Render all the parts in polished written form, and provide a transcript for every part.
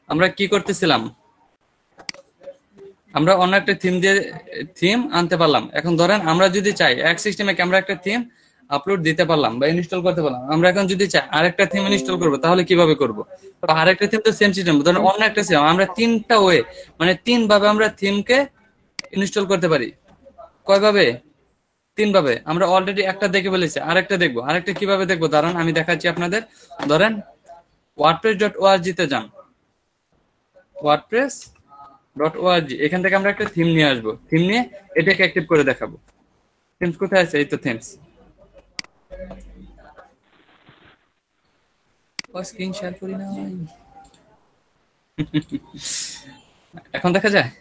আমরা কি করতেছিলাম, আমরা অন্য একটা থিম আনতে পারলাম। এখন ধরেন আমরা যদি চাই এক সিস্টেমে আমরা একটা থিম আপলোড দিতে পারলাম বা ইনস্টল করতে পারলাম, আমরা এখন যদি চাই আরেকটা থিম ইনস্টল করবো তাহলে কিভাবে করব? বা আরেকটা থিম তো সেম সিস্টেম, ধরেন অন্য একটা সিস্টেম, আমরা তিনটা ওয়ে মানে তিন ভাবে আমরা থিমকে ইনস্টল করতে পারি। কয় ভাবে? তিন ভাবে। আমরা অলরেডি একটা দেখে ফেলেছি, আরেকটা দেখবো। আরেকটা কিভাবে দেখবো দাঁড়ান আমি দেখাচ্ছি আপনাদের। ধরেন wordpress.org তে যান, wordpress.org, এখান থেকে আমরা একটা থিম নিয়ে আসবো। থিম নিয়ে এটাকে অ্যাক্টিভ করে দেখাবো। থিমস কোথায় আছে? এই তো থিমস। ও স্ক্রিন শেয়ার করি না। এখন দেখা যায়?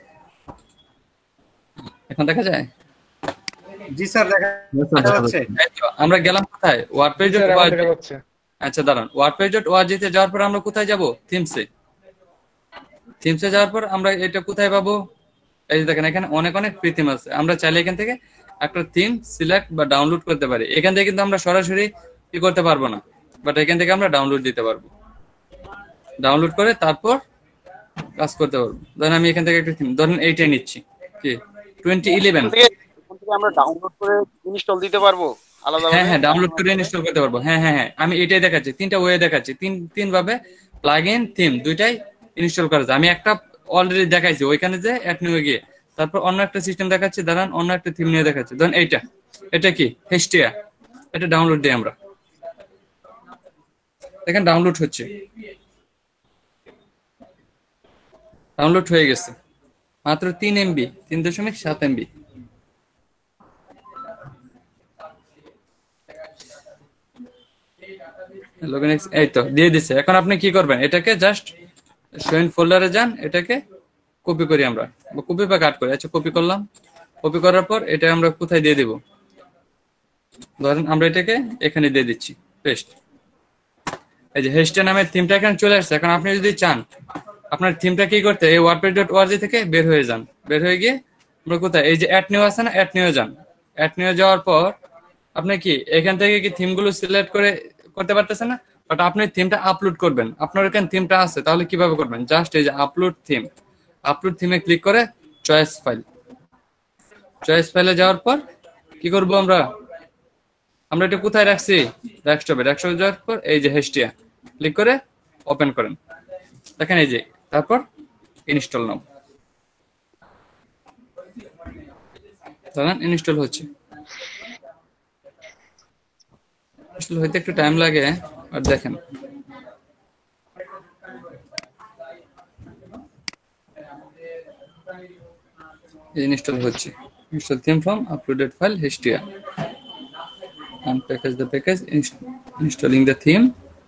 এখন দেখা যায়? জি স্যার, দেখা যাচ্ছে। আমরা গেলাম কোথায়? wordpress.org। আচ্ছা দাঁড়ান, wordpress.org তে যাওয়ার পর আমরা কোথায় যাব? থিমসে। থিমসে যাওয়ার পর আমরা এটা কোথায় পাবো? এই যে দেখেন এখানে অনেক অনেক ফ্রি থিম আছে। আমরা চাইলে এখান থেকে একটা থিম সিলেক্ট বা ডাউনলোড করতে পারি। এখান থেকে কিন্তু আমরা সরাসরি কি করতে পারবো না, বাট এখান থেকে আমরা ডাউনলোড দিতে পারবো। ডাউনলোড করে তারপর কাজ করতে পারবো। ধরেন আমি এখান থেকে একটা থিম, ধরেন এইটাই নিচ্ছি, কি 2011। আমরা ডাউনলোড করে ইনস্টল দিতে পারবো আলাদাভাবে? হ্যাঁ হ্যাঁ, ডাউনলোড করে ইনস্টল করতে পারবো। হ্যাঁ হ্যাঁ হ্যাঁ, আমি এটাই দেখাচ্ছি, তিনটা ওয়ে দেখাচ্ছি, তিন ভাবে প্লাগইন থিম দুইটাই ইনস্টল করা যায়। আমি একটা অলরেডি দেখাইছি ওইখানে যে অ্যাড নিয়ে গিয়ে, তারপর অন্য একটা সিস্টেম দেখাচ্ছি, দাঁড়ান অন্য একটা থিম নিয়ে দেখাচ্ছি। ধরেন এটা কি হেস্টিয়া, এটা ডাউনলোড দিই আমরা। দেখেন ডাউনলোড হচ্ছে, ডাউনলোড হয়ে গেছে মাত্র 3 MB, 3.7 MB। এই তো দিয়ে দিছে। এখন আপনি কি করবেন, এটাকে জাস্ট শোইন ফোল্ডারে যান, এটাকে কপি করি আমরা, কপি বা কাট করি। আচ্ছা কপি করলাম, কপি করার পর এটা আমরা কোথায় দিয়ে দিব? ধরেন আমরা এটাকে এখানে দিয়ে দিচ্ছি, পেস্ট। এই যে হেস্টে নামের থিমটা এখানে চলে আসছে। এখন আপনি যদি চান আপনার থিমটা কি করতে, এই wordpress.org থেকে বের হয়ে যান। বের হয়ে গিয়ে আমরা কোথায়, এই যে অ্যাড নিউ আছে না, অ্যাড নিউ যান। অ্যাড নিউ যাওয়ার পর আপনি কি এখান থেকে কি থিমগুলো সিলেক্ট করে করতে পারতেছেন না, বাট আপনি থিমটা আপলোড করবেন। আপনার এখানে থিমটা আছে, তাহলে কিভাবে করবেন? জাস্ট এই যে আপলোড থিম, আপলোড থিমে ক্লিক করে চয়েস ফাইল, চয়েস ফাইলে যাওয়ার পর কি করব আমরা এটা কোথায় রাখছি? ডেস্কটপে। ডেস্কটপে যাওয়ার পর এই যে হেস্টিয়া ক্লিক করে ওপেন করেন। দেখেন এই যে, তারপর ইনস্টল নাও, দেখেন ইনস্টল হচ্ছে। ইনস্টল হইতে একটু টাইম লাগে, আর দেখেন ইনস্টল হচ্ছে। Install theme from uploaded file Hestia, unpackage the package, installing the theme.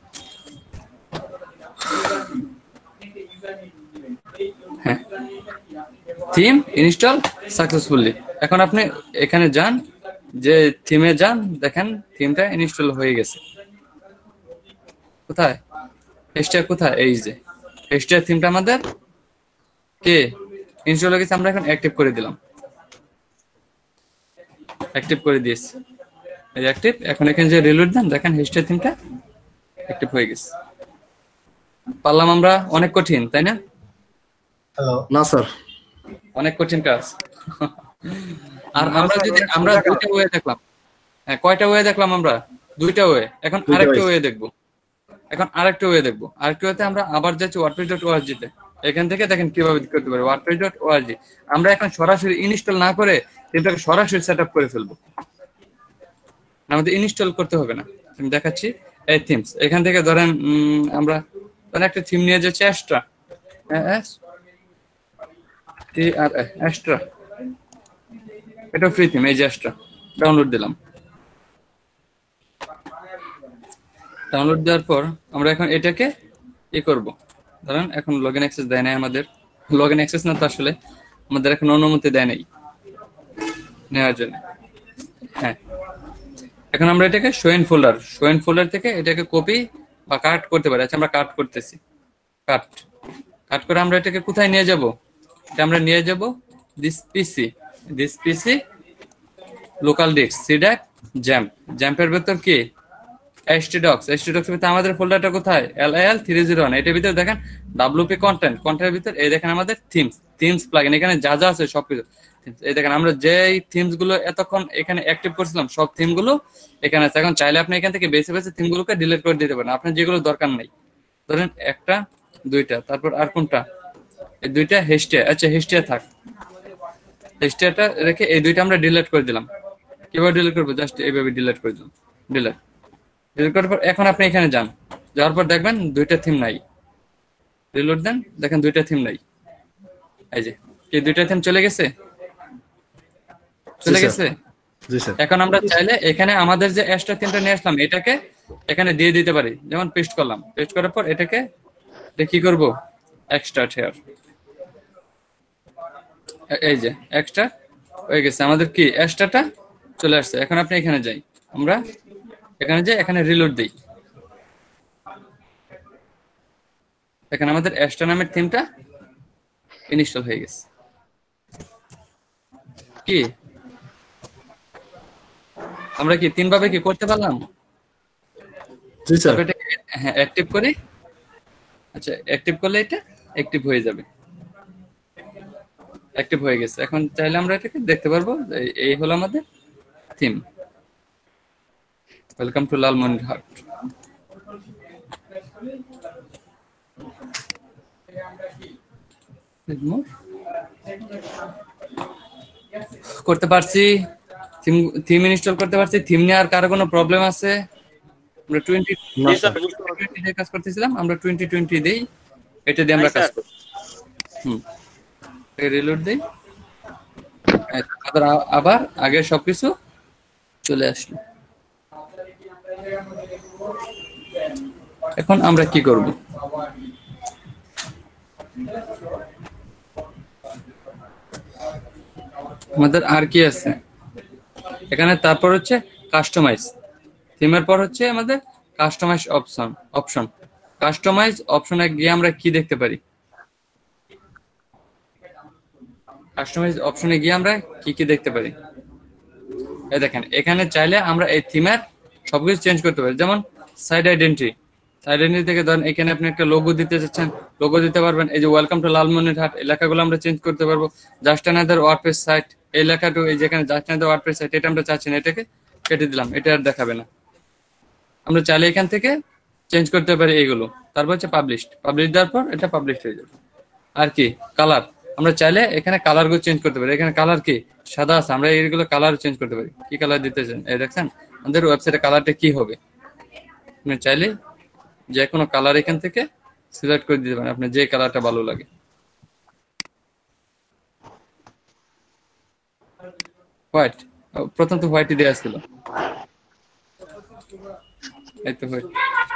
হ্যাঁ, থিম ইনস্টল সাকসেসফুলি। এখন আপনি এখানে যান, যে থিমে যান, দেখেন থিমটা ইনস্টল হয়ে গেছে। কোথায় হেস্টিয়া, কোথায়? এই যে হেস্টিয়া থিমটা আমাদের কে ইনস্টল হয়ে গেছে। আমরা এখন অ্যাক্টিভ করে দিলাম, অ্যাক্টিভ করে দিয়েছি, এই অ্যাক্টিভ। এখন এখানে যে রিলোড দেন, দেখেন হেস্টিয়া থিমটা অ্যাক্টিভ হয়ে গেছে। পারলাম আমরা? অনেক কঠিন তাই না? না স্যার, অনেক কঠিন কাজ। আর আমরা দুইটা ওয়ে দেখলাম। হ্যাঁ, কয়টা ওয়ে দেখলাম আমরা? দুইটা ওয়ে। এখন আরেকটা ওয়ে দেখবো। আরেকটা ওয়েতে আমরা আবার যাচ্ছি wordpress.org তে। এখান থেকে দেখেন কিভাবে করতে পারি wordpress.org। আমরা এখন সরাসরি ইনস্টল না করে এটাকে সরাসরি সেটআপ করে ফেলবো, আমাদের ইনস্টল করতে হবে না। আমি দেখাচ্ছি। এই থিমস, এখান থেকে ধরেন আমরা একটা থিম নিয়ে যাচ্ছি, এক্সট্রা, এক্সট্রা, এটা ফ্রি থিম। এই যে এক্সট্রা, ডাউনলোড দিলাম। ডাউনলোড দেওয়ার পর আমরা এখন এটাকে কি করব, ধরেন এখন লগইন অ্যাক্সেস দেয় নাই আমাদের। লগইন অ্যাক্সেস না তো, আসলে আমাদের এখন অনুমতি দেয় নাই নেওয়ার জন্য। হ্যাঁ, এখন আমরা এটাকে শোইন ফোল্ডার থেকে এটাকে কপি বা কাট করতে পারি। আচ্ছা আমরা কাট করতেছি, কাট করে আমরা এটাকে কোথায় নিয়ে যাব? এটা আমরা নিয়ে যাব দিস পিসি লোকাল ডিস্ক সিডাক জ্যাম্পের ভেতর কি htdocs htdocs এর ভিতরে আমাদের ফোল্ডারটা কোথায় LAL301 এটার ভিতরে দেখেন wp কন্টেন্টের ভিতর এই দেখেন আমাদের থিমস প্লাগইন এখানে যা যা আছে সবকিছু এই দেখেন আমরা যেই থিমস গুলো এতক্ষণ এখানে অ্যাক্টিভ করছিলাম সব থিম গুলো এখানে আছে। এখন চাইলে আপনি এখান থেকে বেছে বেছে থিম গুলোকে ডিলিট করে দিতে পারেন আপনার যেগুলো দরকার নাই। ধরেন একটা দুইটা তারপর আর কোনটা এই দুইটা হেস্টিয়া, আচ্ছা হেস্টিয়া থাক, হেস্টিয়াটা রেখে এই দুইটা আমরা ডিলিট করে দিলাম। কিভাবে ডিলিট করবো? জাস্ট এইভাবে ডিলিট করে দিলাম। ডিলিট করার পর এখন আপনি এখানে যান, যাওয়ার পর দেখবেন দুইটা থিম নাই। রিলোড দেন, দেখেন দুইটা থিম নাই। এই যে কি দুইটা থিম চলে গেছে, চলে জি, স্যার। গেছে। জি স্যার। এখন আমরা চাইলে এখানে আমাদের যে এক্সট্রা থিমটা নিয়ে আসলাম এটাকে এখানে দিয়ে দিতে পারি। যেমন পেস্ট করলাম, পেস্ট করার পর এটাকে কি করব, এক্সট্রা হেয়ার, এই যে এক্সট্রা হয়ে গেছে আমাদের কি এক্সট্রাটা চলে আসছে। এখন আপনি এখানে যাই, আমরা এখানে যাই, এখানে রিলোড দেই, এখানে আমাদের এক্সট্রা নামের থিমটা ইনস্টল হয়ে গেছে। কি আমরা কি তিন ভাবে কি করতে পারলাম? জি স্যার। তারপর এটাকে হ্যাঁ অ্যাক্টিভ করি। আচ্ছা অ্যাক্টিভ করলে এটা অ্যাক্টিভ হয়ে যাবে, অ্যাক্টিভ হয়ে গেছে। এখন চাইলে আমরা এটাকে দেখতে পারবো। এই হলো আমাদের থিম। Welcome to Lalmonirhat. করতে পারছি, থিম ইনস্টল করতে পারছি। থিম নিয়ে আর কারো কোনো প্রবলেম আছে? আমরা 2020 দিয়ে কাজ করতেছিলাম, আমরা 2020 দেই, এটা দিয়ে আমরা কাজ করি। রিলোড দেই, আবার আগের সবকিছু চলে আসলো। এখন আমরা কি করব? আমাদের আর কি আছে এখানে? তারপর হচ্ছে কাস্টমাইজ থিমের পর হচ্ছে আমাদের কাস্টমাইজ অপশন। কাস্টমাইজ অপশনে গিয়ে আমরা কি দেখতে পারি? কাস্টমাইজ অপশনে গিয়ে আমরা কি কি দেখতে পারি? এই দেখেন এখানে চাইলে আমরা এই থিমের সবকিছু চেঞ্জ করতে পারি। যেমন সাইড আইডেন্টিটি, সাইড আইডেন্টিটি থেকে ধরেন এখানে আপনি একটা লোগো দিতে চাচ্ছেন, লোগো দিতে পারবেন। এই যে ওয়েলকাম টু লালমনিরহাট এই লেখাগুলো আমরা চেঞ্জ করতে পারবো। জাস্ট অ্যানাদার ওয়ার্ডপ্রেস সাইট এই লেখাটা, এই যেখানে জাস্ট অ্যানাদার ওয়ার্ডপ্রেস সাইট এটা আমরা চাচ্ছি না, এটাকে কেটে দিলাম, এটা আর দেখাবে না। আমরা চাইলে এখান থেকে চেঞ্জ করতে পারি এইগুলো। তারপর হচ্ছে পাবলিশ দেওয়ার পর এটা পাবলিশ হয়ে যাবে। আর কি কালার, আমরা চাইলে এখানে কালার গুলো চেঞ্জ করতে পারি। এখানে কালার কি সাদা আছে, আমরা এইগুলো কালার চেঞ্জ করতে পারি। কি কালার দিতে চান এই দেখছেন আমাদের ওয়েবসাইটে কালারটা কি হবে। আপনি চাইলে যে কোনো কালার এখান থেকে সিলেক্ট করে দিতে পারেন, আপনার যে কালারটা ভালো লাগে। হোয়াইট, প্রথম তো হোয়াইটই দেওয়া ছিল, এই তো হোয়াইট।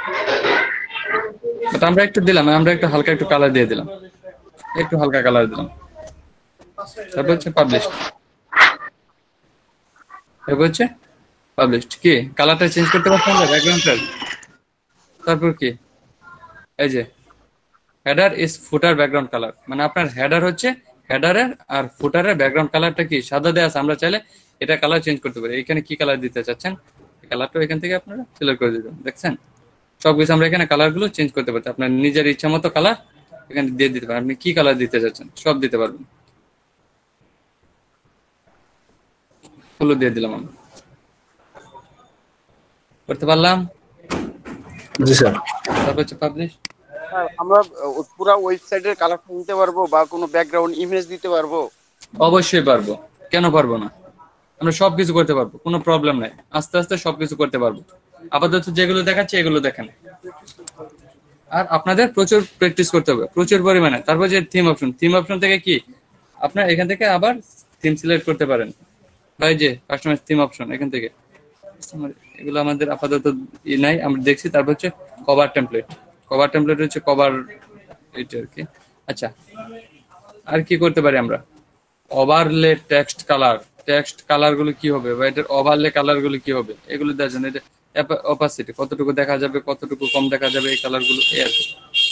বাট আমরা একটু দিলাম, আমরা একটু হালকা একটু কালার দিয়ে দিলাম, একটু হালকা কালার দিলাম। তারপর হচ্ছে পাবলিশ, তারপর হচ্ছে পাবলিশ। কি কালারটা চেঞ্জ করতে পারছি আমরা ব্যাকগ্রাউন্ডটার। তারপর কি এই যে header is footer background colour, মানে আপনার হেডার হচ্ছে হেডারের আর ফুটারের ব্যাকগ্রাউন্ড কালারটা কি সাদা দেওয়া আছে। আমরা চাইলে এটা কালার চেঞ্জ করতে পারি। এখানে কি কালার দিতে চাচ্ছেন কালারটা এখান থেকে আপনারা সিলেক্ট করে দিবেন। দেখছেন সবকিছু আমরা এখানে কালার গুলো চেঞ্জ করতে পারি। আপনার নিজের ইচ্ছা মতো কালার এখানে দিয়ে দিতে পারেন। আপনি কি কালার দিতে চাচ্ছেন সব দিতে পারবেন। হলুদ দিয়ে দিলাম, আমরা করতে পারলাম। জি স্যার। তারপর হচ্ছে পাবলিশ। আমরা পুরো ওয়েবসাইটের কালার নিতে পারবো বা কোনো ব্যাকগ্রাউন্ড ইমেজ দিতে পারবো? অবশ্যই পারবো, কেন পারবো না। আমরা সবকিছু করতে পারবো, কোনো প্রবলেম নাই। আস্তে আস্তে সবকিছু করতে পারবো। আপাতত যেগুলো দেখাচ্ছে এগুলো দেখেন। আর আপনাদের প্রচুর প্র্যাকটিস করতে হবে, প্রচুর পরিমাণে। তারপর যে থিম অপশন থেকে কি আপনার এখান থেকে আবার থিম সিলেক্ট করতে পারেন। বা এই যে কাস্টমাইজ থিম অপশন এখান থেকে, এগুলো আমাদের আপাতত নাই, আমরা দেখছি। তারপর হচ্ছে কভার টেমপ্লেট হচ্ছে কভার এটা আর কি। আচ্ছা আর কি করতে পারি আমরা? ওভারলে টেক্সট কালার গুলো কি হবে, বা এটার ওভারলে কালার গুলো কি হবে এগুলো দেওয়ার জন্য এটা অপাসিটি কতটুকু দেখা যাবে, কতটুকু কম দেখা যাবে, এই কালার গুলো এই আর কি।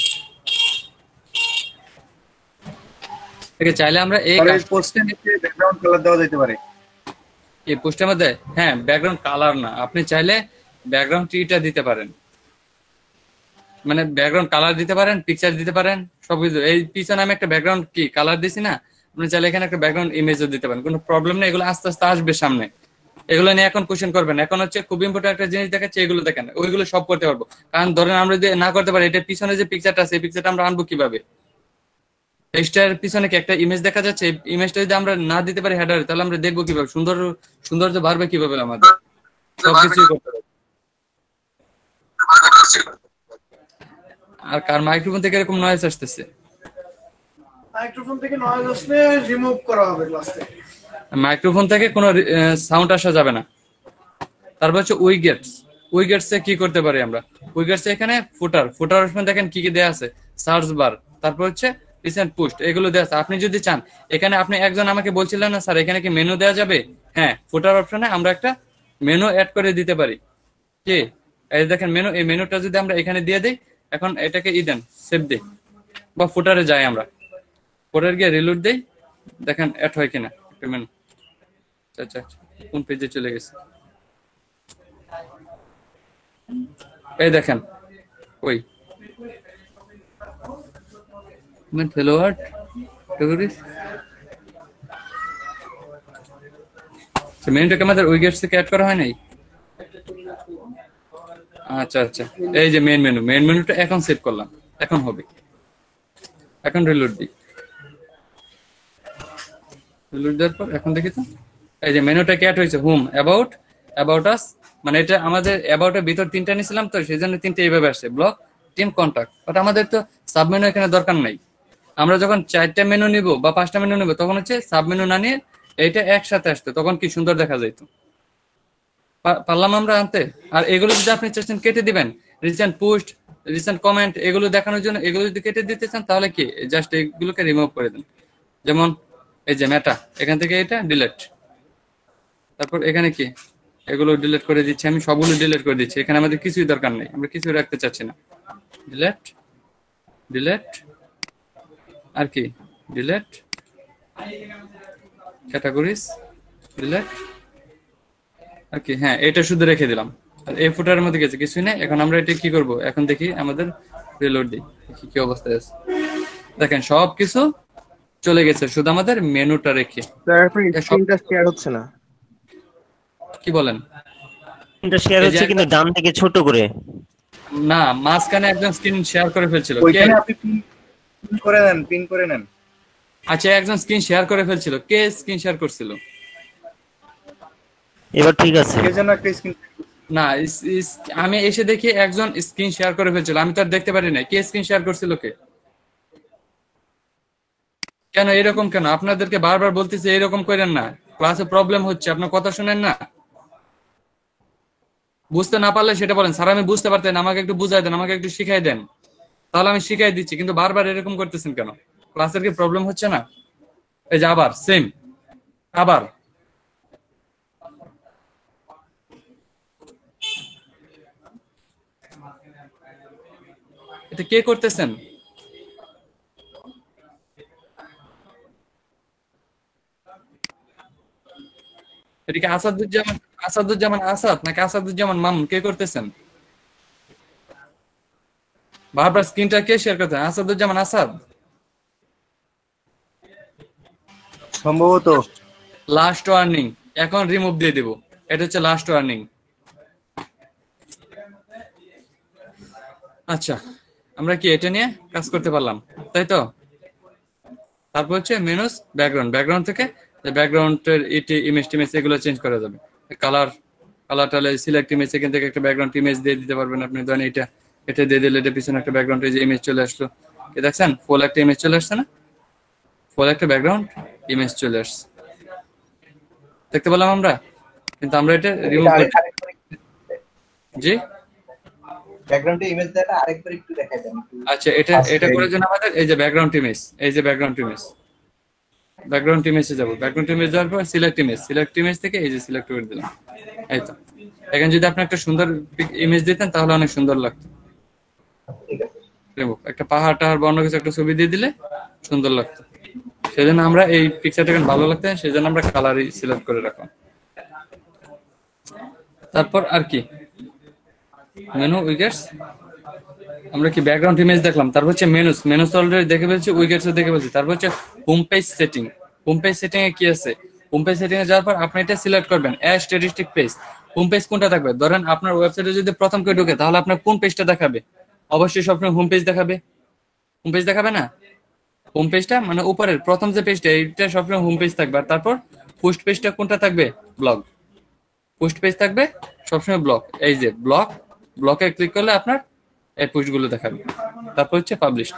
ঠিক আছে, চাইলে আমরা এই পোস্টের নিচে ব্যাকগ্রাউন্ড কালার দেওয়া যেতে পারে। এই পোস্টের মধ্যে হ্যাঁ ব্যাকগ্রাউন্ড কালার না, আপনি চাইলে ব্যাকগ্রাউন্ড ট্রিটা দিতে পারেন, মানে ব্যাকগ্রাউন্ড কালার দিতে পারেন, পিকচার দিতে পারেন, সবকিছু। এই পিছনে আমি একটা ব্যাকগ্রাউন্ড কি কালার দিছি না, আপনি চাইলে এখানে একটা ব্যাকগ্রাউন্ড ইমেজও দিতে পারেন, কোনো প্রবলেম নেই। এগুলো আস্তে আস্তে আসবে সামনে, এগুলো নিয়ে এখন কোশ্চেন করবেন। এখন হচ্ছে খুব ইম্পর্টেন্ট একটা জিনিস দেখাচ্ছে, এগুলো দেখেন, ওইগুলো সব করতে পারবো। কারণ ধরেন আমরা যদি না করতে পারি, এটা পিছনে যে পিকচারটা আছে, এই পিকচারটা আমরা আনবো কিভাবে? টেক্সটের পিছনে কি একটা ইমেজ দেখা যাচ্ছে? এই ইমেজটা যদি আমরা না দিতে পারি হেডারে, তাহলে আমরা দেখবো কিভাবে? সৌন্দর্য বাড়বে কিভাবে আমাদের? সবকিছুই করতে পারবো। আর কার মাইক্রোফোন থেকে এরকম নয়েজ আসতেছে? মাইক্রোফোন থেকে নয়েজ আসলে রিমুভ করা হবে ক্লাস থেকে। মাইক্রোফোন থেকে কোনো সাউন্ড আসা যাবে না। তারপর হচ্ছে উইগেটস। উইগেটসে কি করতে পারি আমরা? উইগেটসে এখানে ফুটার অপশন দেখেন কি কি দেয়া আছে, সার্চ বার, তারপর হচ্ছে রিসেন্ট পোস্ট, এগুলো দেয়া আছে। আপনি যদি চান, এখানে আপনি একজন আমাকে বলছিলেন না স্যার এখানে কি মেনু দেওয়া যাবে? হ্যাঁ, ফুটার অপশনে আমরা একটা মেনু অ্যাড করে দিতে পারি। কি এই দেখেন মেনু, এই মেনুটা যদি আমরা এখানে দিয়ে দিই, এখন এটাকে দেন, সেভ দিই, বা ফুটারে যাই আমরা, ফুটারে গিয়ে রিলোড দেই, দেখেন অ্যাড হয় কিনা একটা মেনু। আচ্ছা, কোন পেজে চলে গেছে? এই দেখেন, ওই ফেলোয়ার্ড মেনুটাকে আমাদের উইগেটস থেকে অ্যাড করা হয় নাই। আচ্ছা, এই যে মেন মেনুটা এখন সেভ করলাম, এখন হবে। এখন রিলোড দিই, রিলোড দেওয়ার পর এখন দেখি তো, এই যে মেনুটা অ্যাড হয়েছে, হোম, অ্যাবাউট আস, মানে এটা আমাদের অ্যাবাউটের ভিতর তিনটা নিয়েছিলাম তো, সেই জন্য তিনটে এইভাবে আসছে, ব্লক, টিম, কন্টাক্ট। বাট আমাদের তো সাব মেনু এখানে দরকার নাই। আমরা যখন 4টা মেনু নিব বা 5টা মেনু নিব, তখন হচ্ছে সাব মেনু না নিয়ে এইটা একসাথে আসতো, তখন কি সুন্দর দেখা যাইত। পারলাম আমরা আনতে? আর এগুলো যদি আপনি চাচ্ছেন কেটে দিবেন, রিসেন্ট পোস্ট, রিসেন্ট কমেন্ট, এগুলো দেখানোর জন্য এগুলো যদি কেটে দিতে চান, তাহলে কি জাস্ট এগুলোকে রিমুভ করে দেন। যেমন এই যে মেটা, এখান থেকে এটা ডিলিট, তারপর এখানে কি এগুলো ডিলিট করে দিচ্ছি, আমি সবগুলো ডিলিট করে দিচ্ছি। এখানে আমাদের কিছুই দরকার নেই, আমরা কিছুই রাখতে চাচ্ছি না। ডিলিট আর কি ডিলিট, ক্যাটাগরিজ ডিলিট আর কি, হ্যাঁ এটা শুধু রেখে দিলাম। আর এই ফুটারের মধ্যে গেছে কিছুই নেই। এখন আমরা এটা কি করব? এখন দেখি আমাদের রিলোড দিই, দেখি কি অবস্থায় আছে। দেখেন সব কিছু চলে গেছে, শুধু আমাদের মেনুটা রেখে। স্ক্রিনটা শেয়ার হচ্ছে না। কি বলেন? স্ক্রিনটা শেয়ার হচ্ছে কিন্তু ডান থেকে ছোট করে। না, মাঝখানে একজন স্ক্রিন শেয়ার করে ফেলছিল। ওইখানে আপনি পিন করে নেন। আচ্ছা, একজন স্ক্রিন শেয়ার করে ফেলছিল। কে স্ক্রিন শেয়ার করছিল? এবার ঠিক আছে। কে যেন একটা স্ক্রিন, না, আমি এসে দেখি একজন স্ক্রিন শেয়ার করে ফেলছিল, আমি তো আর দেখতে পারি না কে স্ক্রিন শেয়ার করছিল। কে? কেন এরকম কেন? আপনাদেরকে বারবার বলতেছি এরকম করেন না, ক্লাসে প্রবলেম হচ্ছে, আপনার কথা শুনেন না। বুঝতে না পারলে সেটা বলেন, স্যার আমি বুঝতে পারতেন, আমাকে একটু বুঝাই দেন, আমাকে একটু শিখাই দেন, তাহলে আমি শিখাই দিচ্ছি। কিন্তু বারবার এরকম করতেছেন কেন? ক্লাসের কি প্রবলেম হচ্ছে না? এই যে আবার সেম, আবার এটা কে করতেছেন? এটা কি আসাদুজ্জামান আসাদ নাকি আসাদুজ্জামান মামুন? কে করতেছেন? বারবার স্ক্রিনটা কে শেয়ার করতেন? আসাদুজ্জামান আসাদ? সম্ভবত লাস্ট ওয়ার্নিং, এখন রিমুভ দিয়ে দিব। এটা হচ্ছে লাস্ট ওয়ার্নিং। আচ্ছা, আমরা কি এটা নিয়ে কাজ করতে পারলাম, তাই তো? তারপর হচ্ছে মেনুস, ব্যাকগ্রাউন্ড থেকে ব্যাকগ্রাউন্ডের ইমেজ টিমেজ এগুলো চেঞ্জ করা যাবে। কালারটা সিলেক্ট ইমেজ, এখান থেকে একটা ব্যাকগ্রাউন্ড ইমেজ দিয়ে দিতে পারবেন আপনি। ধরেন এটা দিয়ে দিলে এটা পিছনে একটা ব্যাকগ্রাউন্ড ইমেজ চলে আসলো। দেখছেন ফুল একটা ইমেজ চলে আসছে না? ফুল একটা ব্যাকগ্রাউন্ড ইমেজ চলে আসছে, দেখতে পেলাম আমরা। কিন্তু আমরা এটা রিমুভ করতে, জি ব্যাকগ্রাউন্ডে ইমেজ দেটা আরেকবার একটু দেখাই দেন। আচ্ছা, এটা করার জন্য আমাদের এই যে ব্যাকগ্রাউন্ড ইমেজ, ব্যাকগ্রাউন্ড ইমেজে যাব। ব্যাকগ্রাউন্ড ইমেজ যাওয়ার পর সিলেক্ট ইমেজ থেকে এই যে সিলেক্ট করে দিলাম। এই তো, এখন যদি আপনি একটা সুন্দর ইমেজ দিতেন তাহলে অনেক সুন্দর লাগতো। ঠিক আছে, একটা পাহাড় বা অন্য কিছু একটা ছবি দিয়ে দিলে সুন্দর লাগতো। সেজন্য আমরা এই পিকচারটা ভালো লাগতো, সেজন্য আমরা কালারই সিলেক্ট করে রাখলাম। তারপর আর কি মেনু উইকেটস, আমরা কি ব্যাকগ্রাউন্ড ইমেজ দেখলাম, তারপর হচ্ছে মেনুস, মেনুস অলরেডি দেখে ফেলছি, উইকেটস দেখে ফেলছি। তারপর হচ্ছে home page setting, home page setting এ কি আছে, হোম পেজ সেটিং এ যাওয়ার পর আপনি এটা সিলেক্ট করবেন add statistic page. Home page কোনটা থাকবে, ধরেন আপনার ওয়েবসাইটে যদি প্রথম কেউ ঢোকে তাহলে আপনার কোন পেজটা দেখাবে, অবশ্যই সবসময় হোম পেজ দেখাবে, হোম পেজ দেখাবে না, হোম পেজটা মানে উপরের প্রথম যে পেজটা এইটা সবসময় হোম পেজ থাকবে। আর তারপর পোস্ট পেজটা কোনটা থাকবে, ব্লগ, পোস্ট পেজ থাকবে সবসময় ব্লগ, এই যে ব্লগ, ব্লকে ক্লিক করলে আপনার এই পোস্টগুলো দেখাবে। তারপর হচ্ছে পাবলিশড।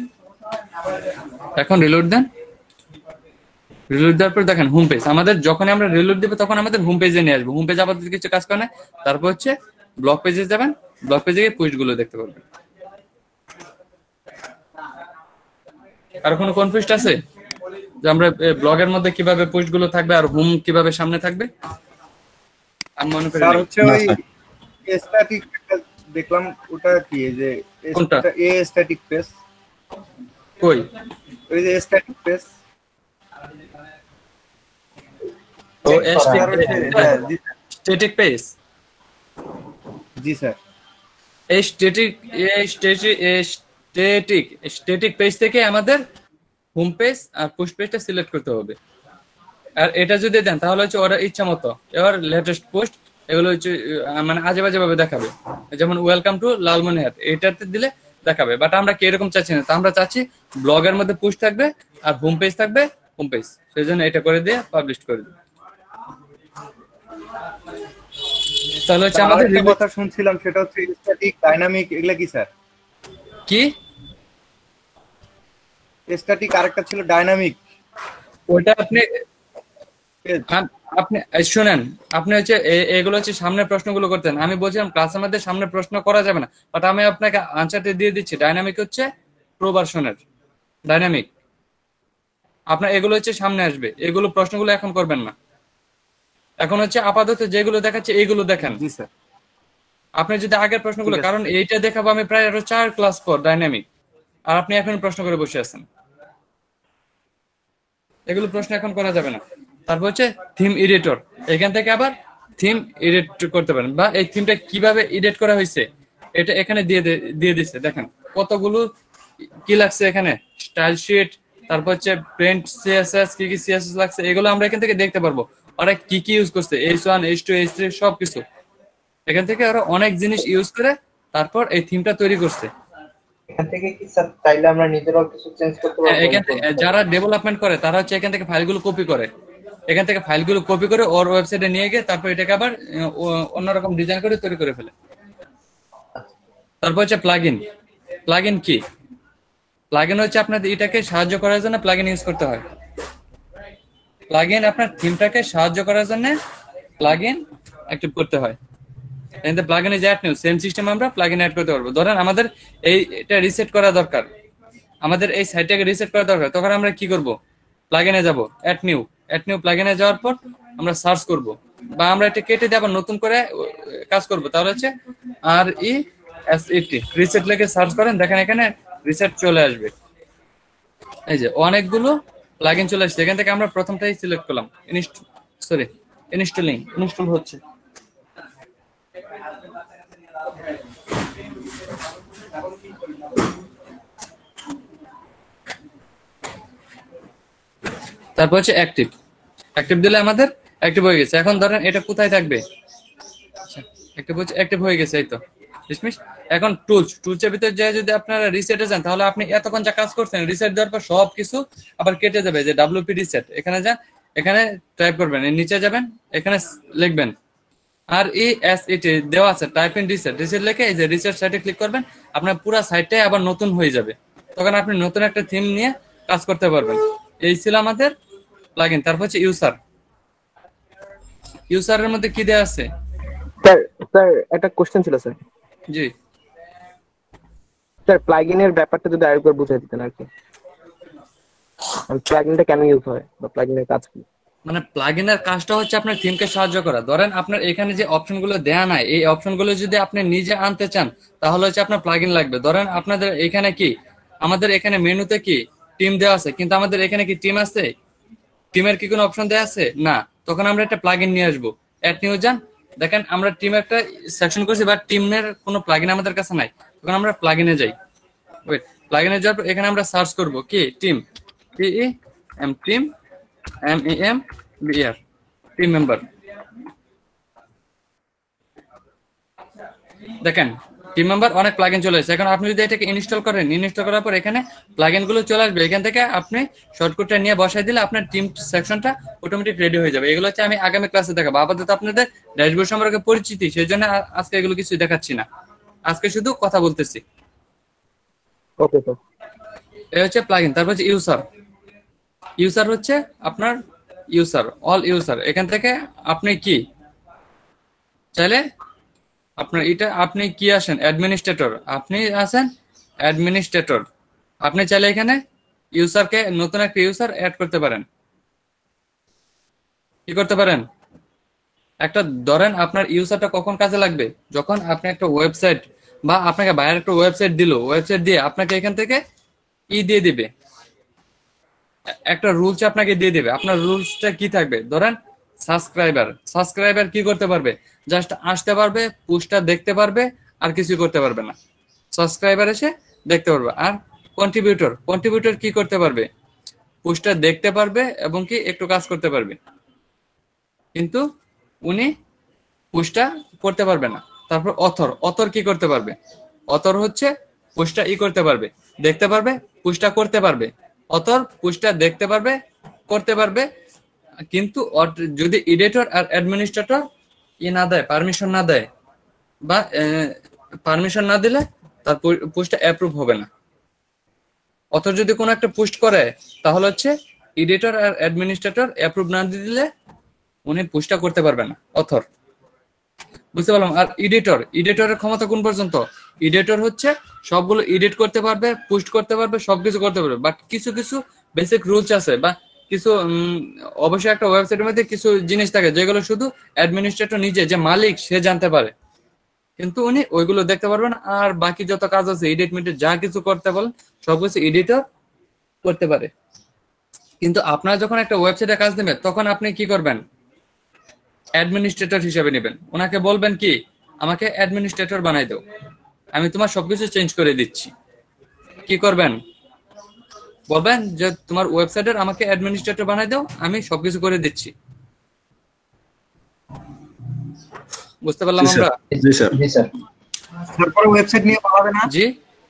এখন রিলোড দেন, রিলোড দেওয়ার পর দেখেন হোম পেজ আমাদের, যখন আমরা রিলোড দেবো তখন আমাদের হোম পেজে নিয়ে আসবো। হোম পেজ আপাতত কিছু কাজ করে না। তারপর হচ্ছে ব্লগ পেজে যাবেন, ব্লগ পেজে গিয়ে পোস্টগুলো দেখতে পারবেন। আর কোনো কনফিউজড আছে যে আমরা ব্লগের মধ্যে কিভাবে পোস্টগুলো থাকবে আর হোম কিভাবে সামনে থাকবে? আমি মনে করি স্যার নাই। হচ্ছে ওই স্ট্যাটিক দেখলাম, ওটা কি এই যে কোনটা? এ স্ট্যাটিক পেজ, কই ওই যে স্ট্যাটিক পেজ ও স্যার হচ্ছে, হ্যাঁ, জি স্যার। স্ট্যাটিক পেজ, জি স্যার। এই স্ট্যাটিক পেজ থেকে আমাদের হোম পেজ আর পোস্ট পেজটা সিলেক্ট করতে হবে। আর এটা যদি দেন তাহলে হচ্ছে ওরা ইচ্ছা মতো এবার লেটেস্ট পোস্ট এগুলো হচ্ছে মানে আজে বাজে ভাবে দেখাবে। যেমন ওয়েলকাম টু লালমনিরহাট, এটাতে দিলে দেখাবে। বাট আমরা কি এরকম চাচ্ছি না, তো আমরা চাচ্ছি ব্লগের মধ্যে পোস্ট থাকবে আর হোম পেজ থাকবে হোম পেজ, সেই জন্য এটা করে দিয়ে পাবলিশ করে দিই। তাহলে হচ্ছে স্যার, আমাদের আরেকটা কথা শুনছিলাম, সেটা হচ্ছে স্ট্যাটিক ডাইনামিক, এগুলা কি স্যার? কি স্ট্যাটিক আরেকটা ছিল ডাইনামিক ওটা আপনি পেজ। আপনি শুনেন, আপনি হচ্ছে এগুলো হচ্ছে সামনের প্রশ্নগুলো করতেন। আমি বলছিলাম ক্লাসের মধ্যে সামনে প্রশ্ন করা যাবে না, বাট আমি আপনাকে আনসারটা দিয়ে দিচ্ছি। ডাইনামিক হচ্ছে প্রো ভার্সনের ডাইনামিক, আপনার এগুলো হচ্ছে সামনে আসবে, এগুলো প্রশ্নগুলো এখন করবেন না। এখন হচ্ছে আপাতত যেগুলো দেখাচ্ছে এইগুলো দেখেন। জি স্যার। আপনি যদি আগের প্রশ্নগুলো, ঠিক আছে। কারণ এইটা দেখাবো আমি প্রায় আরো 4 ক্লাস পর ডাইনামিক, আর আপনি এখন প্রশ্ন করে বসে আছেন, এগুলো প্রশ্ন এখন করা যাবে না। তারপর হচ্ছে থিম এডিটর, এখান থেকে আবার থিম এডিট করতে পারেন, বা এই থিমটা কিভাবে এডিট করা হয়েছে এটা এখানে দিয়ে দিচ্ছে। দেখেন কতগুলো কি লাগছে এখানে, স্টাইল শিট, তারপর হচ্ছে প্রিন্ট সিএসএস, কি কি সিএসএস লাগছে এগুলো আমরা এখান থেকে দেখতে পারবো। ওরা কি কি ইউজ করছে, H1 H2 H3 সবকিছু এখান থেকে ওরা অনেক জিনিস ইউজ করে তারপর এই থিমটা তৈরি করছে। এখান থেকে কি স্যার চাইলে আমরা নিজেরাও কিছু চেঞ্জ করতে পারবো? এখান থেকে যারা ডেভেলপমেন্ট করে তারা হচ্ছে এখান থেকে ফাইলগুলো কপি করে, এখান থেকে ফাইলগুলো কপি করে ওর ওয়েবসাইটে নিয়ে গিয়ে তারপর এটাকে আবার অন্যরকম ডিজাইন করে তৈরি করে ফেলে। তারপর হচ্ছে প্লাগইন। প্লাগইন কি? প্লাগইন হচ্ছে আপনাদের এটাকে সাহায্য করার জন্য প্লাগইন ইউজ করতে হয়। প্লাগইন আপনার থিমটাকে সাহায্য করার জন্য প্লাগইন অ্যাক্টিভ করতে হয়। এখানে plugin is add new, same system আমরা প্লাগইন অ্যাড করতে পারবো। ধরেন আমাদের এটা রিসেট করা দরকার, আমাদের এই সাইটটাকে রিসেট করা দরকার, তখন আমরা কি করব, প্লাগইনে যাব, অ্যাড নিউ প্লাগইনে যাওয়ার পর আমরা সার্চ করব, বা আমরা এটা কেটে দিয়ে আবার নতুন করে কাজ করব। তাহলে হচ্ছে RESET রিসেট লিখে সার্চ করেন, দেখেন এখানে রিসেট চলে আসবে। এই যে অনেকগুলো প্লাগইন চলে আসছে, এখান থেকে আমরা প্রথমটাই সিলেক্ট করলাম, ইনস্টল হচ্ছে। তারপর হচ্ছে অ্যাক্টিভ দিলে আমাদের অ্যাক্টিভ হয়ে গেছে। এখন ধরেন এটা কোথায় থাকবে, অ্যাক্টিভ হয়ে গেছে, এই তো ডিসমিস। এখন টুলসের ভিতরে যে যদি আপনারা রিসেটে যান তাহলে আপনি এতক্ষণ যা কাজ করছেন রিসেট দেওয়ার পর সব কিছু আবার কেটে যাবে। যে WP রিসেট, এখানে যান, এখানে টাইপ করবেন, এর নিচে যাবেন, এখানে লিখবেন RESET দেওয়া আছে, টাইপ ইন রিসেট লিখে এই যে রিসেট সাইটে ক্লিক করবেন, আপনার পুরো সাইটটাই আবার নতুন হয়ে যাবে। তখন আপনি নতুন একটা থিম নিয়ে কাজ করতে পারবেন। এই ছিল আমাদের প্লাগইন। তারপর হচ্ছে ইউজারের মধ্যে কি দেওয়া আছে? স্যার একটা কোশ্চেন ছিল স্যার। জি স্যার, প্লাগইনের ব্যাপারটা যদি আরেকবার বুঝিয়ে দিতেন আর কি, প্লাগইনটা কেন ইউজ হয় বা প্লাগইনের কাজ কি? মানে প্লাগইনের কাজটা হচ্ছে আপনার থিমকে সাহায্য করা। ধরেন আপনার এখানে যে অপশনগুলো দেয়া নাই, এই অপশনগুলো যদি আপনি নিজে আনতে চান তাহলে হচ্ছে আপনার প্লাগইন লাগবে। ধরেন আপনাদের এখানে কি, আমাদের এখানে মেনুতে কি টিম দেওয়া আছে, কিন্তু আমাদের এখানে কি টিম আছে? টিমের কি কোনো অপশন দেওয়া আছে না, তখন আমরা একটা প্লাগইন নিয়ে আসবো। অ্যাড নিউ যান, দেখেন আমরা টিমে একটা সেকশন করছি, বাট টিমের কোনো প্লাগইন আমাদের কাছে নাই। তখন আমরা প্লাগইনে যাই। ওয়েট, প্লাগইনে যাওয়ার পর এখানে আমরা সার্চ করব কি team, team MEMBR, team member. দেখেন টিম মেম্বার অনেক প্লাগইন চলে আসছে। এখন আপনি যদি এটাকে ইনস্টল করেন, ইনস্টল করার পর এখানে প্লাগইন গুলো চলে আসবে। এখান থেকে আপনি শর্টকাটটা নিয়ে বসাই দিলে আপনার টিম সেকশনটা অটোমেটিক রেডি হয়ে যাবে। এগুলো হচ্ছে আমি আগামী ক্লাসে দেখাবো। আপাতত আপনাদের ড্যাশবোর্ড সম্পর্কে পরিচিতি, সেই জন্য আজকে এগুলো কিছু দেখাচ্ছি না, আজকে শুধু কথা বলতেছি। Okay sir. এই হচ্ছে প্লাগইন। তারপর হচ্ছে ইউজার। ইউজার হচ্ছে আপনার ইউজার, অল ইউজার। এখান থেকে আপনি কি চাইলে আপনার এটা আপনি কি আসেন অ্যাডমিনিস্ট্রেটর, আপনি আছেন অ্যাডমিনিস্ট্রেটর। আপনি চাইলে এখানে ইউজারকে নতুন একটা ইউজার অ্যাড করতে পারেন। কি করতে পারেন? একটা ধরেন আপনার ইউজারটা কখন কাজে লাগবে, যখন আপনি একটা ওয়েবসাইট বা আপনাকে বাইরের একটা ওয়েবসাইট দিল, ওয়েবসাইট দিয়ে আপনাকে এখান থেকে দিয়ে দিবে, একটা রুলস আপনাকে দিয়ে দিবে। আপনার রুলসটা কি থাকবে? ধরেন সাবস্ক্রাইবার কি করতে পারবে? জাস্ট আসতে পারবে, পোস্টটা দেখতে পারবে, আর কিছু করতে পারবে না। সাবস্ক্রাইবার এসে দেখতে পারবে। আর কন্ট্রিবিউটর কি করতে পারবে? পোস্টটা দেখতে পারবে এবং কি একটু কাজ করতে পারবে, কিন্তু উনি পোস্টটা করতে পারবে না। তারপর অথর কি করতে পারবে? অথর হচ্ছে পোস্টটা করতে পারবে, দেখতে পারবে, পোস্টটা করতে পারবে। অথর পোস্টটা দেখতে পারবে, করতে পারবে, কিন্তু যদি এডিটর আর অ্যাডমিনিস্ট্রেটর না দেয়, পারমিশন না দেয়, বা পারমিশন না দিলে তার পোস্টটা অ্যাপ্রুভ হবে না। অথর যদি কোনো একটা পোস্ট করে, তাহলে হচ্ছে এডিটর আর অ্যাডমিনিস্ট্রেটর অ্যাপ্রুভ না দিলে উনি পোস্টটা করতে পারবে না, অথর। বুঝতে পারলাম। আর এডিটরের ক্ষমতা কোন পর্যন্ত? এডিটর হচ্ছে সবগুলো এডিট করতে পারবে, পোস্ট করতে পারবে, সবকিছু করতে পারবে, বাট কিছু কিছু বেসিক রুলস আছে, বা কিছু অবশ্যই একটা ওয়েবসাইটের মধ্যে কিছু জিনিস থাকে যেগুলো শুধু অ্যাডমিনিস্ট্রেটর নিজে, যে মালিক, সে জানতে পারে, কিন্তু উনি ওইগুলো দেখতে পারবেন। আর বাকি যত কাজ আছে এডিট মিডিট যা কিছু করতে বলেন সবকিছু এডিটর করতে পারে। কিন্তু আপনারা যখন একটা ওয়েবসাইটে কাজ নেবেন, তখন আপনি কি করবেন? অ্যাডমিনিস্ট্রেটর হিসেবে নেবেন। ওনাকে বলবেন কি, আমাকে অ্যাডমিনিস্ট্রেটর বানাই দাও, আমি তোমার সবকিছু চেঞ্জ করে দিচ্ছি। কি করবেন? বলবেন যে তোমার ওয়েবসাইটের আমাকে অ্যাডমিনিস্ট্রেটর বানাই দাও, আমি সবকিছু করে দিচ্ছি। বুঝতে পারলাম জি স্যার। আমরা? জি স্যার। জি স্যার। তারপরে ওয়েবসাইট নিয়ে পালাবে না, জি।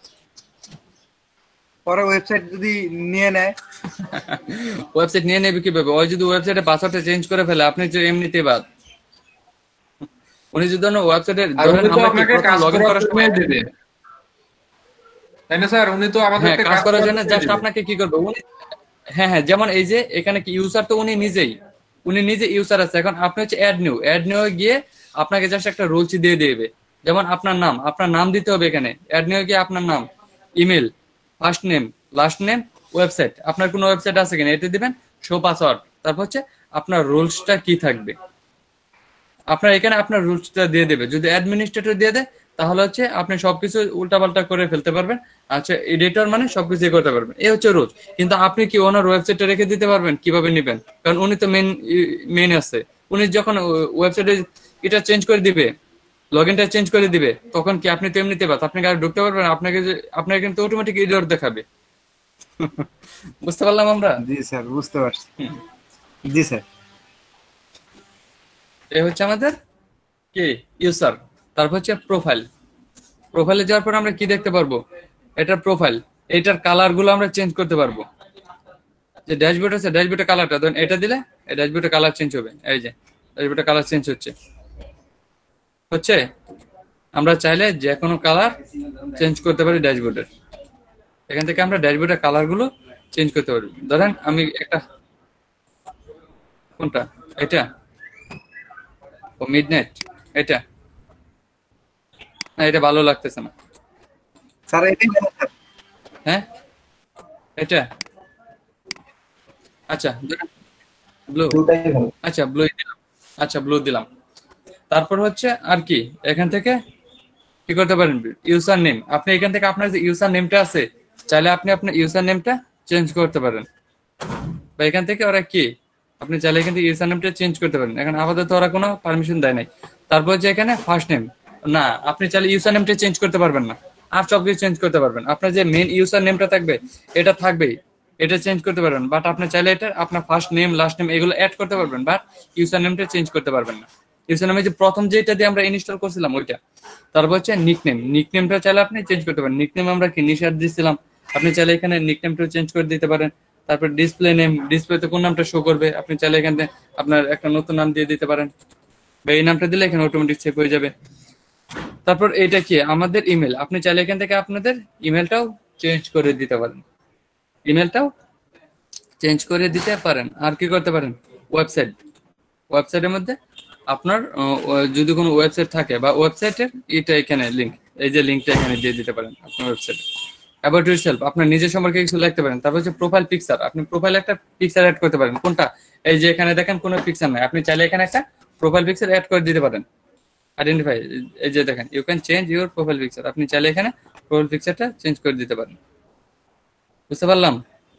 পরে ওয়েবসাইট যদি নিয়ে নেয়, ওয়েবসাইট নিয়ে নেবে কিভাবে? ওই যদি ওয়েবসাইটে পাসওয়ার্ডটা চেঞ্জ করে ফেলে, আপনি যে এমনিতেই বাদ। উনি যদি ওয়েবসাইটে ধরেন আমরা কি প্রথম লগইন করার সময় দেবে, তাই না স্যার? উনি তো হ্যাঁ, আমাদেরকে কাজ করার জন্য জাস্ট আপনাকে কি করবে উনি? হ্যাঁ, যেমন এই যে এখানে কি ইউজার, তো উনি নিজে ইউজার আছে। এখন আপনি হচ্ছে অ্যাড নিউ গিয়ে আপনাকে জাস্ট একটা রুলস দিয়ে দেবে। যেমন আপনার নাম দিতে হবে এখানে। অ্যাড নিউ গিয়ে আপনার নাম, email, first name, last name, website, আপনার কোনো ওয়েবসাইট আছে কিনা এটা দিবেন, শো পাসওয়ার্ড। তারপর হচ্ছে আপনার রুলসটা কি থাকবে, আপনার এখানে আপনার রুলসটা দিয়ে দেবে। যদি অ্যাডমিনিস্ট্রেটর দিয়ে দেয়, তাহলে হচ্ছে আপনি সবকিছু উল্টাপাল্টা করে ফেলতে পারবেন। আচ্ছা, এডিটর মানে সবকিছু করতে পারবেন, এই হচ্ছে রুলস। কিন্তু আপনি কি ওনার ওয়েবসাইটে রেখে দিতে পারবেন? কিভাবে নেবেন? কারণ উনি তো মেন আছে। উনি যখন ওয়েবসাইটে এটা চেঞ্জ করে দিবে, লগইনটা চেঞ্জ করে দিবে, তখন কি আপনি তো এমনিতে বাদ, আপনি আর ঢুকতে পারবেন? আপনাকে কিন্তু অটোমেটিক এডিটর দেখাবে। বুঝতে পারলাম আমরা? জি স্যার, বুঝতে পারছি। জি স্যার। এই হচ্ছে আমাদের কি ইউজার। তারপর হচ্ছে প্রোফাইলে যাওয়ার পর আমরা কি দেখতে পারবো? এটার প্রোফাইল, এটার কালার গুলো আমরা চেঞ্জ করতে পারবো। যে ড্যাশবোর্ড আছে, ড্যাশবোর্ডের কালারটা ধরুন এটা দিলে এই ড্যাশবোর্ডের কালার চেঞ্জ হবে। এই যে ড্যাশবোর্ডের কালার চেঞ্জ হচ্ছে আমরা চাইলে যে কোনো কালার চেঞ্জ করতে পারি ড্যাশবোর্ডের। এখান থেকে আমরা ড্যাশবোর্ডের কালার গুলো চেঞ্জ করতে পারি। ধরেন আমি একটা, কোনটা? এটা ও মিডনাইট, এটা না, এটা ভালো লাগতেছে না। স্যার এটাই ভালো স্যার। হ্যাঁ, এটা আচ্ছা, ব্লু। দুটাই ভালো। আচ্ছা, ব্লু দিলাম। তারপর হচ্ছে আর কি, এখান থেকে কি করতে পারেন? Username. আপনি এখান থেকে আপনার যে ইউজার নেমটা আছে, চাইলে আপনি আপনার ইউজার নেমটা চেঞ্জ করতে পারেন। বা এখান থেকে ওরা কি আপনি চাইলে এখান থেকে ইউজার নেমটা চেঞ্জ করতে পারেন। এখন আপাতত ওরা কোনো পারমিশন দেয় নাই। তারপর যে এখানে ফার্স্ট নেম, না আপনি চাইলে ইউজার নেমটা চেঞ্জ করতে পারবেন না, আর সব কিছু চেঞ্জ করতে পারবেন। আপনার যে মেন ইউজার নেমটা থাকবে এটা থাকবেই, এটা চেঞ্জ করতে পারবেন। বাট আপনি চাইলে এটা আপনার ফার্স্ট নেম লাস্ট নেম এগুলো অ্যাড করতে পারবেন, বাট ইউজার নেমটা চেঞ্জ করতে পারবেন না। ইউজার নেমে যে প্রথম যেটা দিয়ে আমরা ইনস্টল করছিলাম ওইটা। তারপর হচ্ছে নিকনেম, নিকনেমটা চাইলে আপনি চেঞ্জ করতে পারেন। নিকনেম আমরা কি নিশাদ দিছিলাম, আপনি চাইলে এখানে নিকনেমটা চেঞ্জ করে দিতে পারেন। তারপর ডিসপ্লে নেম, ডিসপ্লেতে কোন নামটা শো করবে আপনি চাইলে এখানে আপনার একটা নতুন নাম দিয়ে দিতে পারেন, বা এই নামটা দিলে এখানে অটোমেটিক সেভ হয়ে যাবে। তারপর এটা কি আমাদের ইমেল, আপনি চাইলে এখান থেকে আপনাদের ইমেলটাও চেঞ্জ করে দিতে পারেন, ইমেলটাও চেঞ্জ করে দিতে পারেন। আর কি করতে পারেন, ওয়েবসাইট, ওয়েবসাইটের মধ্যে আপনার যদি কোনো ওয়েবসাইট থাকে বা ওয়েবসাইটের এটা এখানে লিংক, এই যে লিংকটা এখানে দিয়ে দিতে পারেন আপনার ওয়েবসাইটে। অ্যাবাউট ইউরসেলফ, আপনার নিজের সম্পর্কে কিছু লিখতে পারেন। তারপর হচ্ছে প্রোফাইল পিকচার, আপনি প্রোফাইলে একটা পিকচার অ্যাড করতে পারেন। কোনটা, এই যে এখানে দেখেন কোনো পিকচার নাই, আপনি চাইলে এখানে একটা প্রোফাইল পিকচার অ্যাড করে দিতে পারেন। আইডেন্টিফাই, এই যে দেখেন you can change your profile picture, আপনি চাইলে এখানে প্রোফাইল পিকচারটা চেঞ্জ করে দিতে পারেন। বুঝতে পারলাম?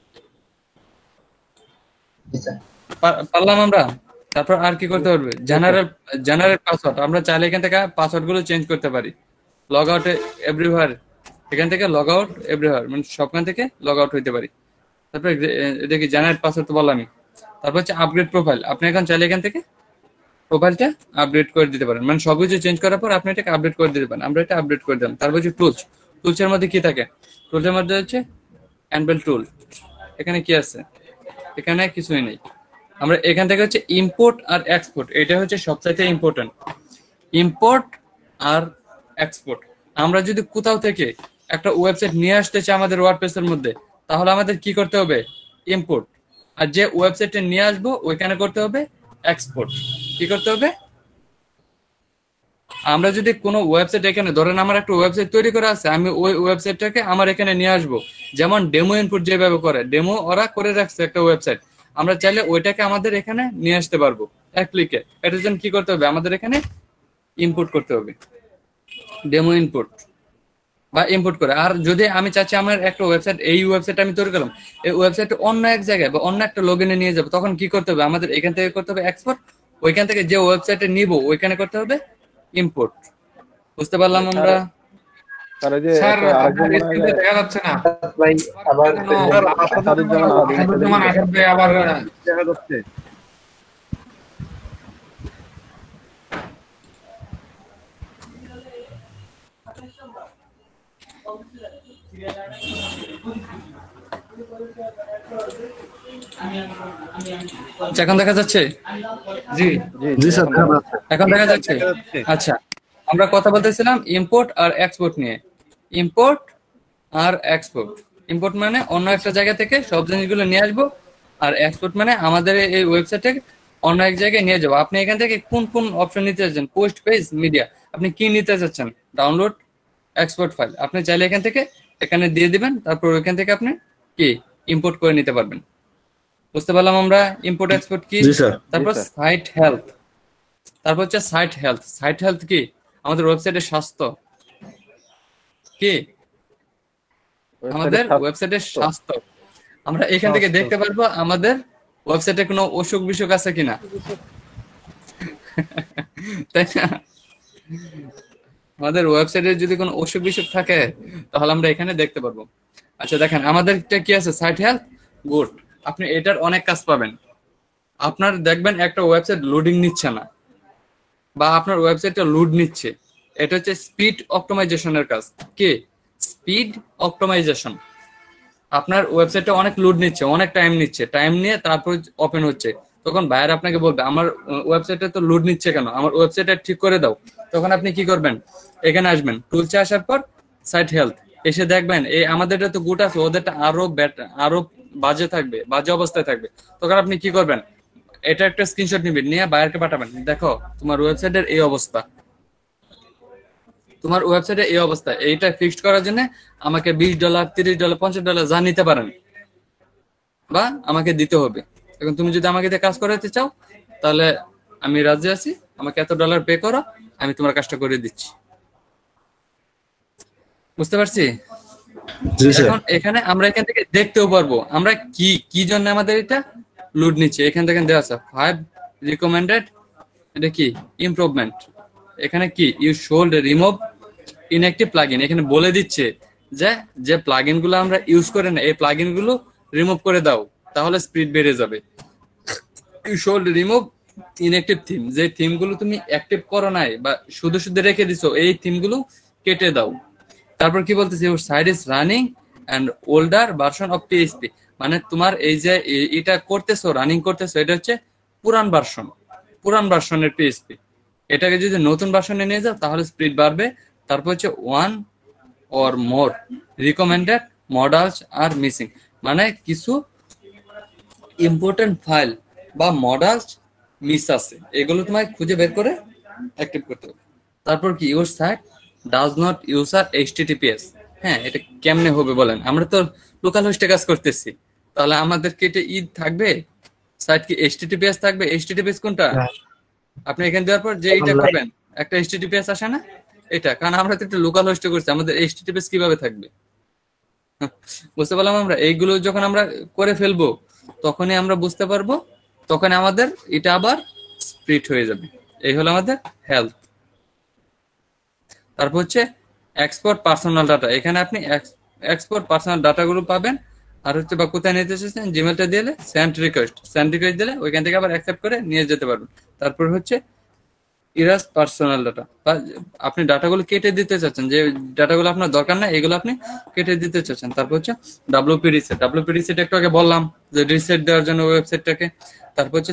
পারলাম আমরা। তারপর আর কি করতে পারবে, জেনারেল পাসওয়ার্ড, আমরা চাইলে এখান থেকে পাসওয়ার্ড গুলো চেঞ্জ করতে পারি। লগ আউট এভরিওয়্যার, এখান থেকে লগ আউট এভরিওয়্যার মানে সবখান থেকে লগ আউট হইতে পারি। তারপর এটা কি জেনারেল পাসওয়ার্ড তো বললামই। তারপর হচ্ছে আপগ্রেড প্রোফাইল, আপনি এখন চাইলে এখান থেকে প্রোফাইলটা আপডেট করে দিতে পারেন, মানে সবকিছু চেঞ্জ করার পর আপনি এটাকে আপডেট করে দিতে পারেন। আমরা এটা আপডেট করে দিলাম। তারপর হচ্ছে টুলস, টুলসের মধ্যে কি থাকে, টুলসের মধ্যে হচ্ছে অ্যানবেল টুল। এখানে কি আছে, এখানে কিছুই নেই। আমরা এখান থেকে হচ্ছে ইম্পোর্ট আর এক্সপোর্ট, এটা হচ্ছে সবচাইতে ইম্পর্টেন্ট, ইম্পোর্ট আর এক্সপোর্ট। আমরা যদি কোথাও থেকে একটা ওয়েবসাইট নিয়ে আসতে চাই আমাদের ওয়ার্ডপ্রেসের মধ্যে, তাহলে আমাদের কি করতে হবে, ইম্পোর্ট। আর যে ওয়েবসাইটে নিয়ে আসবো ওইখানে করতে হবে এক্সপোর্ট। কি করতে হবে, আমরা যদি কোনো ওয়েবসাইট এখানে ধরেন আমার একটা ওয়েবসাইট তৈরি করা আছে, আমি ওই ওয়েবসাইটটাকে আমার এখানে নিয়ে আসবো, যেমন ডেমো ইনপুট যেভাবে করে, ডেমো ওরা করে রাখছে একটা ওয়েবসাইট, আমরা চাইলে ওইটাকে আমাদের এখানে নিয়ে আসতে পারবো এক ক্লিকে। এটার জন্য কি করতে হবে, আমাদের এখানে ইম্পোর্ট করতে হবে, ডেমো ইনপুট বা ইম্পোর্ট করে। আর যদি আমি চাচ্ছি আমার একটা ওয়েবসাইট, এই ওয়েবসাইট আমি তৈরি করলাম, এই ওয়েবসাইট অন্য এক জায়গায় বা অন্য একটা লগইনে নিয়ে যাবো, তখন কি করতে হবে, আমাদের এখান থেকে করতে হবে এক্সপোর্ট, ওইখান থেকে যে ওয়েবসাইটে নিব ওইখানে করতে হবে ইম্পোর্ট। বুঝতে পারলাম আমরা? স্যার আপনার স্ক্রিনে দেখা যাচ্ছে না ভাই আবার আসাদুজ্জামান আসাদ ভাই আবার দেখা যাচ্ছে। আচ্ছা, এখন দেখা যাচ্ছে? জি জি স্যার, দেখা যাচ্ছে। এখন দেখা যাচ্ছে? আচ্ছা, আমরা কথা বলতেছিলাম ইম্পোর্ট আর এক্সপোর্ট নিয়ে। ইম্পোর্ট আর এক্সপোর্ট, ইম্পোর্ট মানে অন্য একটা জায়গা থেকে সব জিনিসগুলো নিয়ে আসবো, আর এক্সপোর্ট মানে আমাদের এই ওয়েবসাইটে অন্য এক জায়গায় নিয়ে যাবো। আপনি এখান থেকে কোন কোন অপশন নিতে চাচ্ছেন, পোস্ট, পেজ, মিডিয়া, আপনি কি নিতে চাচ্ছেন, ডাউনলোড, এক্সপোর্ট ফাইল, আপনি চাইলে এখান থেকে এখানে দিয়ে দিবেন, তারপর ওইখান থেকে আপনি কি ইম্পোর্ট করে নিতে পারবেন। বুঝতে পারলাম আমরা ইম্পোর্ট এক্সপোর্ট কি? জি স্যার। তারপর সাইট হেলথ, তারপর হচ্ছে সাইট হেলথ। সাইট হেলথ কি, আমাদের ওয়েবসাইটের স্বাস্থ্য কি, আমাদের ওয়েবসাইটের স্বাস্থ্য। আমরা এখান থেকে দেখতে পারবো আমাদের ওয়েবসাইটে কোনো অসুখ বিসুখ আছে কিনা, তাই না? আমাদের ওয়েবসাইটে যদি কোনো অসুখ বিসুখ থাকে তাহলে আমরা এখানে দেখতে পারবো। আচ্ছা দেখেন আমাদেরটা কি আছে, সাইট হেলথ, গুড। আপনি এটার অনেক কাজ পাবেন। আপনার দেখবেন একটা ওয়েবসাইট লোডিং নিচ্ছে না, বা আপনার ওয়েবসাইটটা লোড নিচ্ছে, এটা হচ্ছে স্পিড অপটিমাইজেশনের কাজ। কি স্পিড অপটিমাইজেশন? আপনার ওয়েবসাইটটা অনেক লোড নিচ্ছে, অনেক টাইম নিচ্ছে, টাইম নিয়ে তারপর ওপেন হচ্ছে, তখন বায়ার আপনাকে বলবে আমার ওয়েবসাইটে তো লোড নিচ্ছে কেন, আমার ওয়েবসাইটটা ঠিক করে দাও। তখন আপনি কি করবেন, এখানে আসবেন, টুলসে আসার পর সাইট হেলথ এসে দেখবেন এই আমাদেরটা তো গুড আছে, ওদেরটা আরো বাজে থাকবে, বাজে অবস্থায় থাকবে। তখন আপনি কি করবেন, এটা একটা স্ক্রিনশট নিবেন, নিয়ে বায়ারকে পাঠাবেন, দেখো তোমার ওয়েবসাইটের এই অবস্থা, তোমার ওয়েবসাইটে এই অবস্থা, এইটা ফিক্সড করার জন্য আমাকে $20, $30, $50 যা নিতে পারেন বা আমাকে দিতে হবে। এখন তুমি যদি আমাকে দিয়ে কাজ করাতে চাও তাহলে আমি রাজি আছি, আমাকে এত ডলার পে করো, আমি তোমার কাজটা করে দিচ্ছি। বুঝতে পারছি? জি স্যার। এখন এখানে আমরা এখান থেকে দেখতেও পারবো আমরা কি কি জন্য আমাদের এটা লোড নিচ্ছে, এখান থেকে দেওয়া আছে 5 রিকমেন্ডেড, এটা কি ইমপ্রুভমেন্ট, এখানে কি you should remove inactive plugin, এখানে বলে দিচ্ছে যে যে প্লাগইন গুলো আমরা ইউজ করি না এই প্লাগইন গুলো রিমুভ করে দাও, তাহলে স্পিড বেড়ে যাবে। You should remove inactive theme, যে থিম গুলো তুমি অ্যাক্টিভ করো নাই বা শুধু শুধু রেখে দিছো এই থিম গুলো কেটে দাও। তারপর কি বলতেছে, your site is running and older version of PHP, মানে তোমার এই যে এটা করতেছো রানিং করতেছো এটা হচ্ছে পুরান ভার্সনের পিএইচপি, এটাকে যদি নতুন ভার্সনে নিয়ে যাও তাহলে স্পিড বাড়বে। তারপর হচ্ছে 1 or more recommended models are missing, মানে কিছু ইম্পর্টেন্ট ফাইল বা মডেলস মিস আছে, এগুলো তোমায় খুঁজে বের করে অ্যাক্টিভ করতে হবে। তারপর কি your site does not use আর এইচটিটিপিএস, হ্যাঁ এটা কেমনে হবে বলেন, আমরা তো লোকাল হোস্টে কাজ করতেছি, তাহলে আমাদের কি এটা থাকবে, সাইট কি এইচটিটিপিএস থাকবে? এইচটিটিপিএস কোনটা? আপনি এখানে দেওয়ার পর যে এটা করবেন একটা এইচটিটিপিএস আসে না, এটা কারণ আমরা তো একটা লোকাল হোস্টে করছি, আমাদের এইচটিটিপিএস কিভাবে থাকবে? বুঝতে পারলাম। আমরা এইগুলো যখন আমরা করে ফেলবো তখনই আমরা বুঝতে পারবো, তখন আমাদের এটা আবার স্প্লিট হয়ে যাবে। এই হলো আমাদের হেলথ। তারপর হচ্ছে এক্সপোর্ট পার্সোনাল ডাটা, এখানে আপনি এক্সপোর্ট পার্সোনাল ডাটাগুলো পাবেন। আর হচ্ছে বা কোথায় নিতে চাইছেন জিমেলটা দিলে সেন্ড রিকোয়েস্ট দিলে ওইখান থেকে আবার অ্যাকসেপ্ট করে নিয়ে যেতে পারবেন। তারপর হচ্ছে ইরাস পার্সোনাল ডাটা, বা আপনি ডাটাগুলো কেটে দিতে চাচ্ছেন, যে ডাটাগুলো আপনার দরকার না এগুলো আপনি কেটে দিতে চাচ্ছেন। তারপর হচ্ছে ডাব্লিউপি রিসেট একটু আগে বললাম যে রিসেট দেওয়ার জন্য ওয়েবসাইটটাকে। তারপর হচ্ছে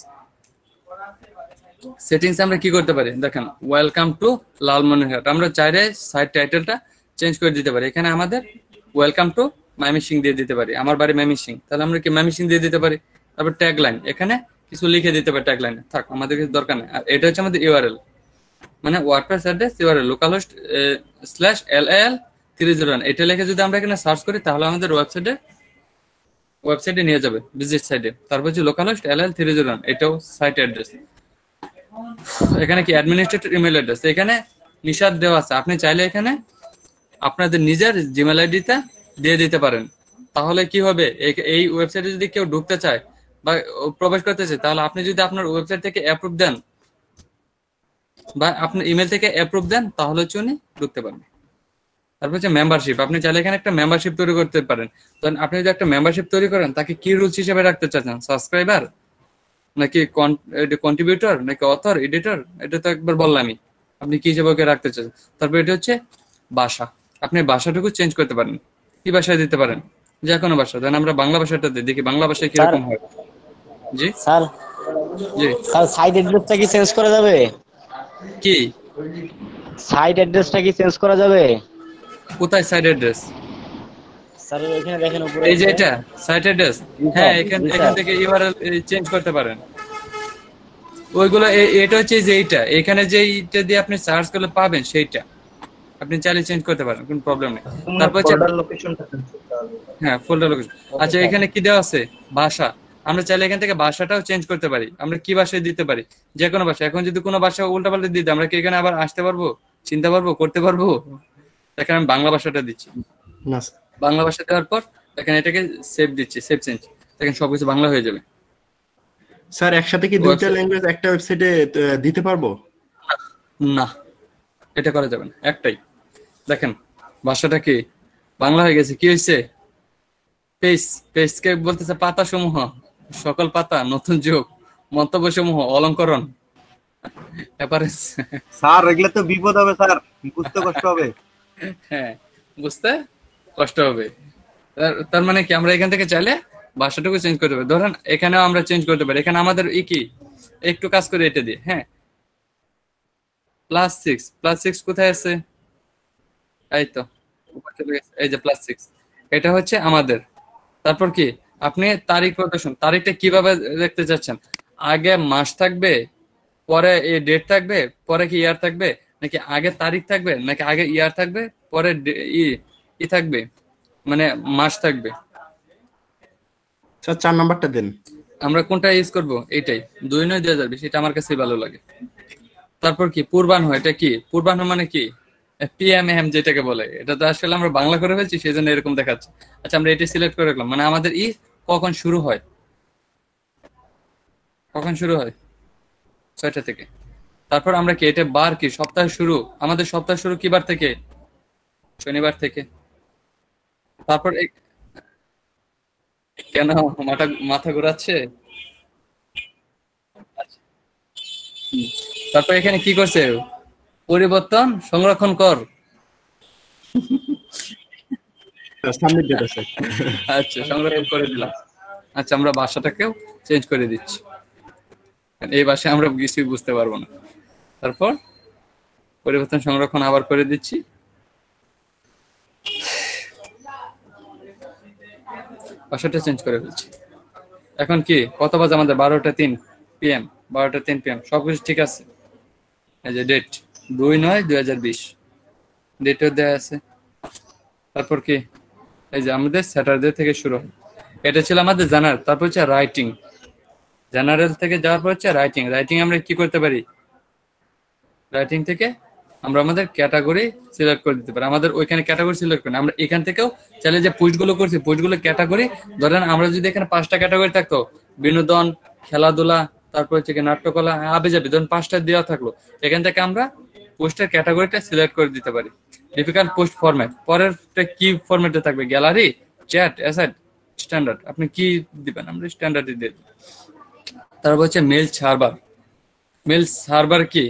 সেটিংস আমরা কি করতে পারি দেখেন, ওয়েলকাম টু লালমনিরহাট, আমরা চাইলে সাইট টাইটেলটা চেঞ্জ করে দিতে পারি, এখানে আমাদের ওয়েলকাম টু ময়মনসিং দিয়ে দিতে পারি, আমার বাড়ি ময়মনসিং, তাহলে আমরা কি ময়মনসিং দিয়ে দিতে পারি। তারপর ট্যাগ লাইন, এখানে কিছু লিখে দিতে পারি ট্যাগ লাইনে, থাক আমাদের কিছু দরকার নেই। আর এটা হচ্ছে আমাদের ইউআরএল, মানে WordPress address URL localhost /LAL301, এটা লিখে যদি আমরা এখানে সার্চ করি তাহলে আমাদের ওয়েবসাইটে নিয়ে যাবে, ভিজিট সাইটে। তারপর হচ্ছে লোকালহোস্ট LAL301, এটাও সাইট অ্যাড্রেস। এখানে কি অ্যাডমিনিস্ট্রেটর ইমেল অ্যাড্রেস, এখানে নিষাদ দেওয়া আছে, আপনি চাইলে এখানে আপনাদের নিজের জিমেল আইডিটা দিয়ে দিতে পারেন। তাহলে কি হবে, এই ওয়েবসাইটে যদি কেউ ঢুকতে চায় বা প্রবেশ করতে চায়, তাহলে আপনি যদি আপনার ওয়েবসাইট থেকে অ্যাপ্রুভ দেন বা আপনার ইমেল থেকে অ্যাপ্রুভ দেন তাহলে হচ্ছে উনি ঢুকতে পারবেন। তারপর হচ্ছে মেম্বারশিপ, আপনি চাইলে এখানে একটা মেম্বারশিপ তৈরি করতে পারেন। তখন আপনি যদি একটা মেম্বারশিপ তৈরি করেন তাকে কি রুলস হিসেবে রাখতে চাচ্ছেন, সাবস্ক্রাইবার নাকি কন্ট্রিবিউটর নাকি অথর এডিটর, এটা তো একবার বললামই, আপনি কি হিসেবে ওকে রাখতে চাচ্ছেন। তারপর এটা হচ্ছে ভাষা, আপনি ভাষাটুকু চেঞ্জ করতে পারেন, কি ভাষায় দিতে পারেন, যে কোনো ভাষা। দেন আমরা বাংলা ভাষাটা দিই, দেখি বাংলা ভাষায় কিরকম হয়। জি স্যার, জি সাইট অ্যাড্রেসটা কি চেঞ্জ করা যাবে? কি সাইট অ্যাড্রেসটা কি চেঞ্জ করা যাবে? কোথায় সাইট অ্যাড্রেস? স্যার এখানে দেখেন উপরে এই যে এটা সাইট অ্যাড্রেস, হ্যাঁ এখান থেকে ইউআরএল চেঞ্জ করতে পারেন। ওইগুলো এটা হচ্ছে যে এখানে যে এইটা দিয়ে আপনি সার্চ করলে পাবেন সেইটা আপনি চাইলে চেঞ্জ করতে পারেন, কোনো প্রবলেম নেই। তারপর হচ্ছে ফোল্ডার লোকেশনটা হ্যাঁ ফোল্ডার লোকেশন। আচ্ছা এখানে কি দেওয়া আছে, ভাষা, আমরা চাইলে এখান থেকে ভাষাটাও চেঞ্জ করতে পারি, আমরা কি ভাষায় দিতে পারি, যে কোনো ভাষা। এখন যদি কোনো ভাষা উল্টাপাল্টা দিতে আমরা কি এখানে আবার আসতে পারবো, চিনতে পারবো, করতে পারবো? দেখেন আমি বাংলা ভাষাটা দিচ্ছি, না বাংলা ভাষা দেওয়ার পর দেখেন এটাকে সেভ দিচ্ছি, সেভ চেঞ্জ, দেখেন সবকিছু বাংলা হয়ে যাবে। স্যার একসাথে কি দুইটা ল্যাঙ্গুয়েজ একটা ওয়েবসাইটে দিতে পারবো? না, এটা করা যাবে না, একটাই। দেখেন ভাষাটা কি বাংলা হয়ে গেছে, কি হয়েছে, পেজকে বলতেছে পাতা সমূহ, সকল পাতা, নতুন যুগ, মন্তব্য সমূহ, অলঙ্করণ, অ্যাপারেন্স। স্যার এগুলো তো বিপদ হবে স্যার, বুঝতে কষ্ট হবে। হ্যাঁ বুঝতে কষ্ট হবে। তার মানে কি আমরা এখান থেকে চাইলে ভাষাটুকু চেঞ্জ করতে পারি। ধরেন এখানেও আমরা চেঞ্জ করতে পারি, এখানে আমাদের কি একটু কাজ করে এটা দিয়ে, হ্যাঁ +6 কোথায় আছে, এই তো এই যে +6, এটা হচ্ছে আমাদের। তারপর কি আপনি তারিখ প্রদর্শন, তারিখটা কিভাবে দেখতে চাচ্ছেন, আগে মাস থাকবে, পরে এই ডেট থাকবে, পরে কি ইয়ার থাকবে, নাকি আগে তারিখ থাকবে, নাকি আগে ইয়ার থাকবে, পরে ই থাকবে, মানে মাস থাকবে। স্যার 4 নাম্বারটা দেন। আমরা কোনটা ইউজ করব, এইটাই 2/9/2020, এটা আমার কাছে ভালো লাগে। তারপর কি পূর্বাহ্ন, এটা কি পূর্বাহ্ন মানে কি, PMM যেটাকে বলে, এটা তো আসলে আমরা বাংলা করে ফেলছি সেজন্য এরকম দেখাচ্ছে। আচ্ছা আমরা এটা সিলেক্ট করে রাখলাম, মানে আমাদের কখন শুরু হয়, কখন শুরু হয়? 6টা থেকে। তারপর আমরা কি এটা বার কি সপ্তাহ শুরু, আমাদের সপ্তাহ শুরু কি বার থেকে? শনিবার থেকে। তারপর কেন মাথা মাথা ঘোরাচ্ছে? হুম। তারপর এখানে কি করছে? পরিবর্তন সংরক্ষণ কর। Submit data sir. আচ্ছা, সংরক্ষণ করে দিলাম। আচ্ছা, আমরা ভাষাটাকেও চেঞ্জ করে দিচ্ছি, এই ভাষায় আমরা কিছুই বুঝতে পারবো না। তারপর পরিবর্তন সংরক্ষণ আবার করে দিচ্ছি। ভাষাটা চেঞ্জ করে ফেলছি। এখন কি কত বাজে আমাদের? 12টা 3 PM। 12টা 3 PM, সবকিছু ঠিক আছে। এই যে ডেট 2/9/2020 ডেটও দেওয়া আছে। তারপর কি এই যে আমাদের স্যাটারডে থেকে শুরু হয়। এটা ছিল আমাদের জেনারেল। তারপর হচ্ছে রাইটিং। জেনারেল থেকে যাওয়ার পর হচ্ছে রাইটিং। রাইটিং আমরা কি করতে পারি? রাইটিং থেকে আমরা আমাদের ক্যাটাগরি সিলেক্ট করে দিতে পারি। আমাদের ওইখানে ক্যাটাগরি সিলেক্ট করি, আমরা এখান থেকেও চাইলে যে পোস্টগুলো করছি পোস্টগুলো ক্যাটাগরি, ধরেন আমরা যদি এখানে 5টা ক্যাটাগরি থাকতো, বিনোদন, খেলাধুলা, তারপর হচ্ছে কি নাট্যকলা, আবে যাবে, ধরেন 5টা দেওয়া থাকলো, এখান থেকে আমরা পোস্টের ক্যাটাগরিটা সিলেক্ট করে দিতে পারি। ডিফিকাল্ট পোস্ট ফরম্যাট, পরেরটা কি ফরম্যাটে থাকবে? Gallery, chat, aside, standard. আপনি কি দিবেন? আমরা স্ট্যান্ডার্ডই দিয়ে দিই। তারপর হচ্ছে মেল সার্ভার। মেল সার্ভার কি?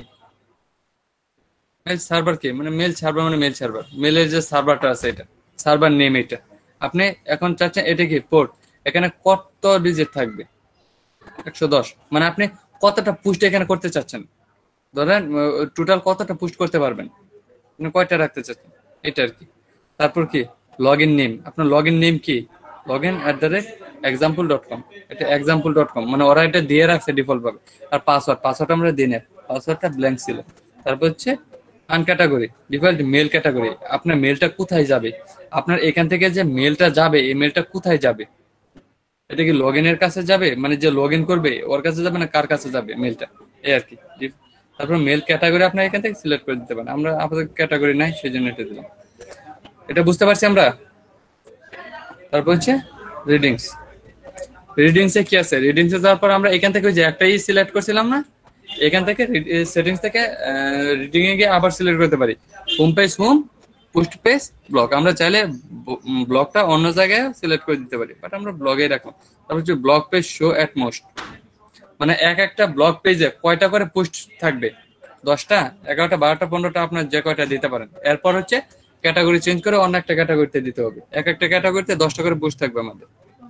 মেল সার্ভার কি মানে? মেল সার্ভার মানে মেল সার্ভার, মেলের যে সার্ভারটা আছে এটা সার্ভার নেম। এটা আপনি এখন চাচ্ছেন এটা কি পোর্ট, এখানে কত ডিজিট থাকবে? 110। মানে আপনি কতটা পুস্ট এখানে করতে চাচ্ছেন, ধরেন টোটাল কতটা পুস্ট করতে পারবেন, আপনি কয়টা রাখতে চাচ্ছেন, এটা আর কি। তারপর কি লগ ইন নেম, আপনার লগ ইন নেম কি? login@example.com। এটা example.com, মানে ওরা এটা দিয়ে রাখছে ডিফল্ট ভাবে। আর পাসওয়ার্ড আমরা দিই না, পাসওয়ার্ডটা ব্ল্যাঙ্ক ছিল। তারপর হচ্ছে আনক্যাটাগরি, ডিফল্ট মেল ক্যাটাগরি, আপনার মেলটা কোথায় যাবে? আপনার এখান থেকে যে মেলটা যাবে, এই মেলটা কোথায় যাবে? এটা কি লগ ইনের কাছে যাবে, মানে যে লগ ইন করবে ওর কাছে যাবে, না কার কাছে যাবে মেলটা, এই আর কি। তারপর মেল ক্যাটাগরি আপনার এখান থেকে সিলেক্ট করে দিতে পারেন। আমরা আমাদের ক্যাটাগরি নাই, সেই জন্য এটা দিলাম। এটা বুঝতে পারছি আমরা। তারপর হচ্ছে রিডিংস। রিডিংসে কি আছে? রিডিংসে যাওয়ার পর আমরা এখান থেকে যে একটাই সিলেক্ট করছিলাম না, এখান থেকে সেটিংস থেকে রিডিং এ গিয়ে আবার সিলেক্ট করতে পারি home page, home, post page, blog. আমরা চাইলে ব্লগটা অন্য জায়গায় সিলেক্ট করে দিতে পারি, বাট আমরা ব্লগে রাখলাম। তারপর হচ্ছে blog page show at most, মানে একটা ব্লগ পেজে কয়টা করে পোস্ট থাকবে? 10টা, 11টা, 12টা, 15টা, আপনার যে কয়টা দিতে পারেন। এরপর হচ্ছে ক্যাটাগরি চেঞ্জ করে অন্য একটা ক্যাটাগরিতে দিতে হবে। একটা ক্যাটাগরিতে 10টা করে পোস্ট থাকবে আমাদের।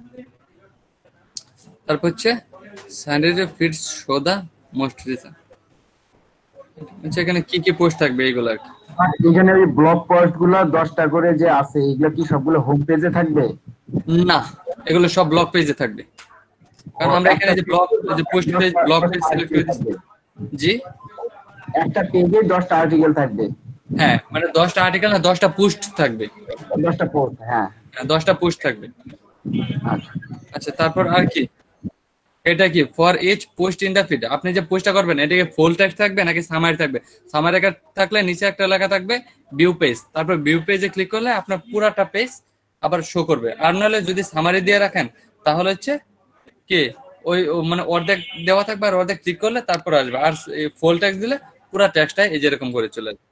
তারপর হচ্ছে স্যান্ডেজে feeds show the most recent, আচ্ছা এখানে কি কি পোস্ট থাকবে এইগুলো আর কি। এখানে ওই ব্লগ পোস্ট গুলো 10টা করে যে আছে এগুলো কি সবগুলো হোম পেজে থাকবে? না, এগুলো সব ব্লগ পেজে থাকবে, কারণ আমরা এখানে যে post page, blog page select করে দিচ্ছি। জি, একটা পেজে 10টা আর্টিকেল থাকবে। হ্যাঁ, মানে 10টা আর্টিকেল না, 10টা পোস্ট থাকবে। 10টা পোস্ট, হ্যাঁ 10টা পোস্ট থাকবে। আচ্ছা। আচ্ছা, তারপর আর কি? এটা কি for each post in the feed, আপনি যে পোস্টটা করবেন এটাকে ফুল টেক্সট থাকবে নাকি সামারি থাকবে? সামারি থাকলে নিচে একটা লেখা থাকবে ভিউ পেজ, তারপর ভিউ পেজে ক্লিক করলে আপনার পুরাটা পেজ আবার শো করবে। আর নাহলে যদি সামারি দিয়ে রাখেন তাহলে হচ্ছে কি ওই মানে অর্ধেক দেওয়া থাকবে, আর অর্ধেক ক্লিক করলে তারপর আসবে। আর ফুল টেক্সট দিলে পুরা টেক্সটটাই এই যেরকম করে চলে আসবে।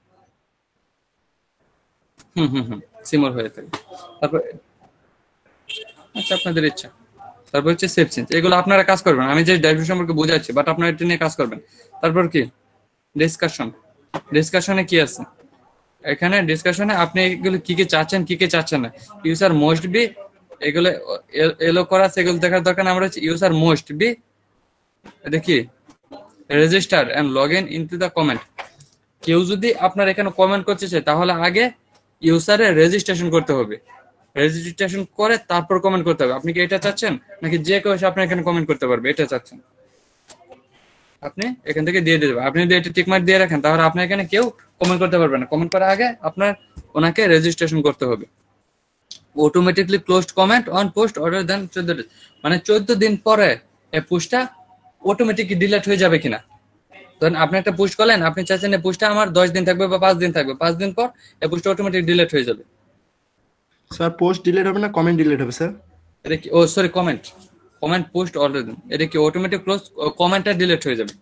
সিমল হয়ে থাকে। তারপর আচ্ছা, আপনাদের ইচ্ছা। তারপর হচ্ছে সেভ চেঞ্জ, এগুলো আপনারা কাজ করবেন, আমি যে ড্যাশবোর্ড সম্পর্কে বোঝাচ্ছি, বাট আপনারা এটা নিয়ে কাজ করবেন। তারপর কি ডিসকাশন, ডিসকাশনে কি আছে? এখানে ডিসকাশনে আপনি এগুলো কি কি চাচ্ছেন, কি কি চাচ্ছেন না। ইউজার মোস্ট বি, এগুলো এলো করা আছে, এগুলো দেখার দরকার না। আমরা হচ্ছে ইউজার মোস্ট বি দেখি register and log in into the comment. কেউ যদি আপনার এখানে কমেন্ট করতে চায় তাহলে আগে ইউজারে রেজিস্ট্রেশন করতে হবে, রেজিস্ট্রেশন করে তারপর কমেন্ট করতে হবে। আপনি কি এটা চাচ্ছেন, নাকি যে কেউ এসে আপনার এখানে কমেন্ট করতে পারবে এটা চাচ্ছেন? আপনি এখান থেকে দিয়ে দেবেন। আপনি যদি এটা টিক মার্ক দিয়ে রাখেন তাহলে আপনার এখানে কেউ কমেন্ট করতে পারবে না। কমেন্ট করার আগে আপনার ওনাকে রেজিস্ট্রেশন করতে হবে। Automatically closed comment on post older than 14 days, মানে 14 দিন পরে এই পোস্টটা অটোমেটিকলি ডিলিট হয়ে যাবে কিনা। ধরেন আপনি একটা পোস্ট করলেন, আপনি চাচ্ছেন এই পোস্টটা আমার 10 দিন থাকবে বা 5 দিন থাকবে, 5 দিন পর এই পোস্টটা অটোমেটিক ডিলিট হয়ে যাবে। স্যার পোস্ট ডিলিট হবে না কমেন্ট ডিলিট হবে স্যার? এটা কি? Oh sorry, comment. Comment post already, এটা কি অটোমেটিক ক্লোজ, কমেন্টটা ডিলিট হয়ে যাবে,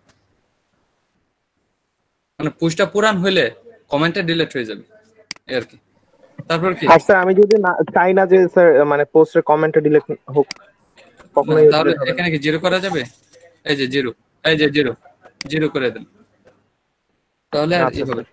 মানে পোস্টটা পুরান হইলে কমেন্টটা ডিলিট হয়ে যাবে এই আর কি। তারপর কি আর স্যার আমি যদি চাই না যে স্যার মানে পোস্টের কমেন্টটা ডিলিট হোক, কখনোই তাহলে delete হবে না। এখানে কি জিরো করা যাবে? এই যে জিরো, এই যে জিরো, জিরো করে দেন, তাহলে আর আচ্ছা হবে।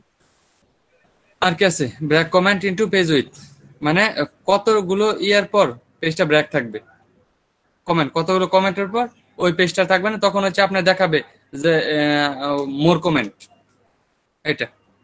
আর কি আছে? Break comment into page with, মানে কতগুলো ইয়ার পর পেজটা ব্রেক থাকবে, কমেন্ট কতগুলো কমেন্টের পর ওই পেজটা থাকবে না, তখন হচ্ছে আপনার দেখাবে যে মোর কমেন্ট। এটা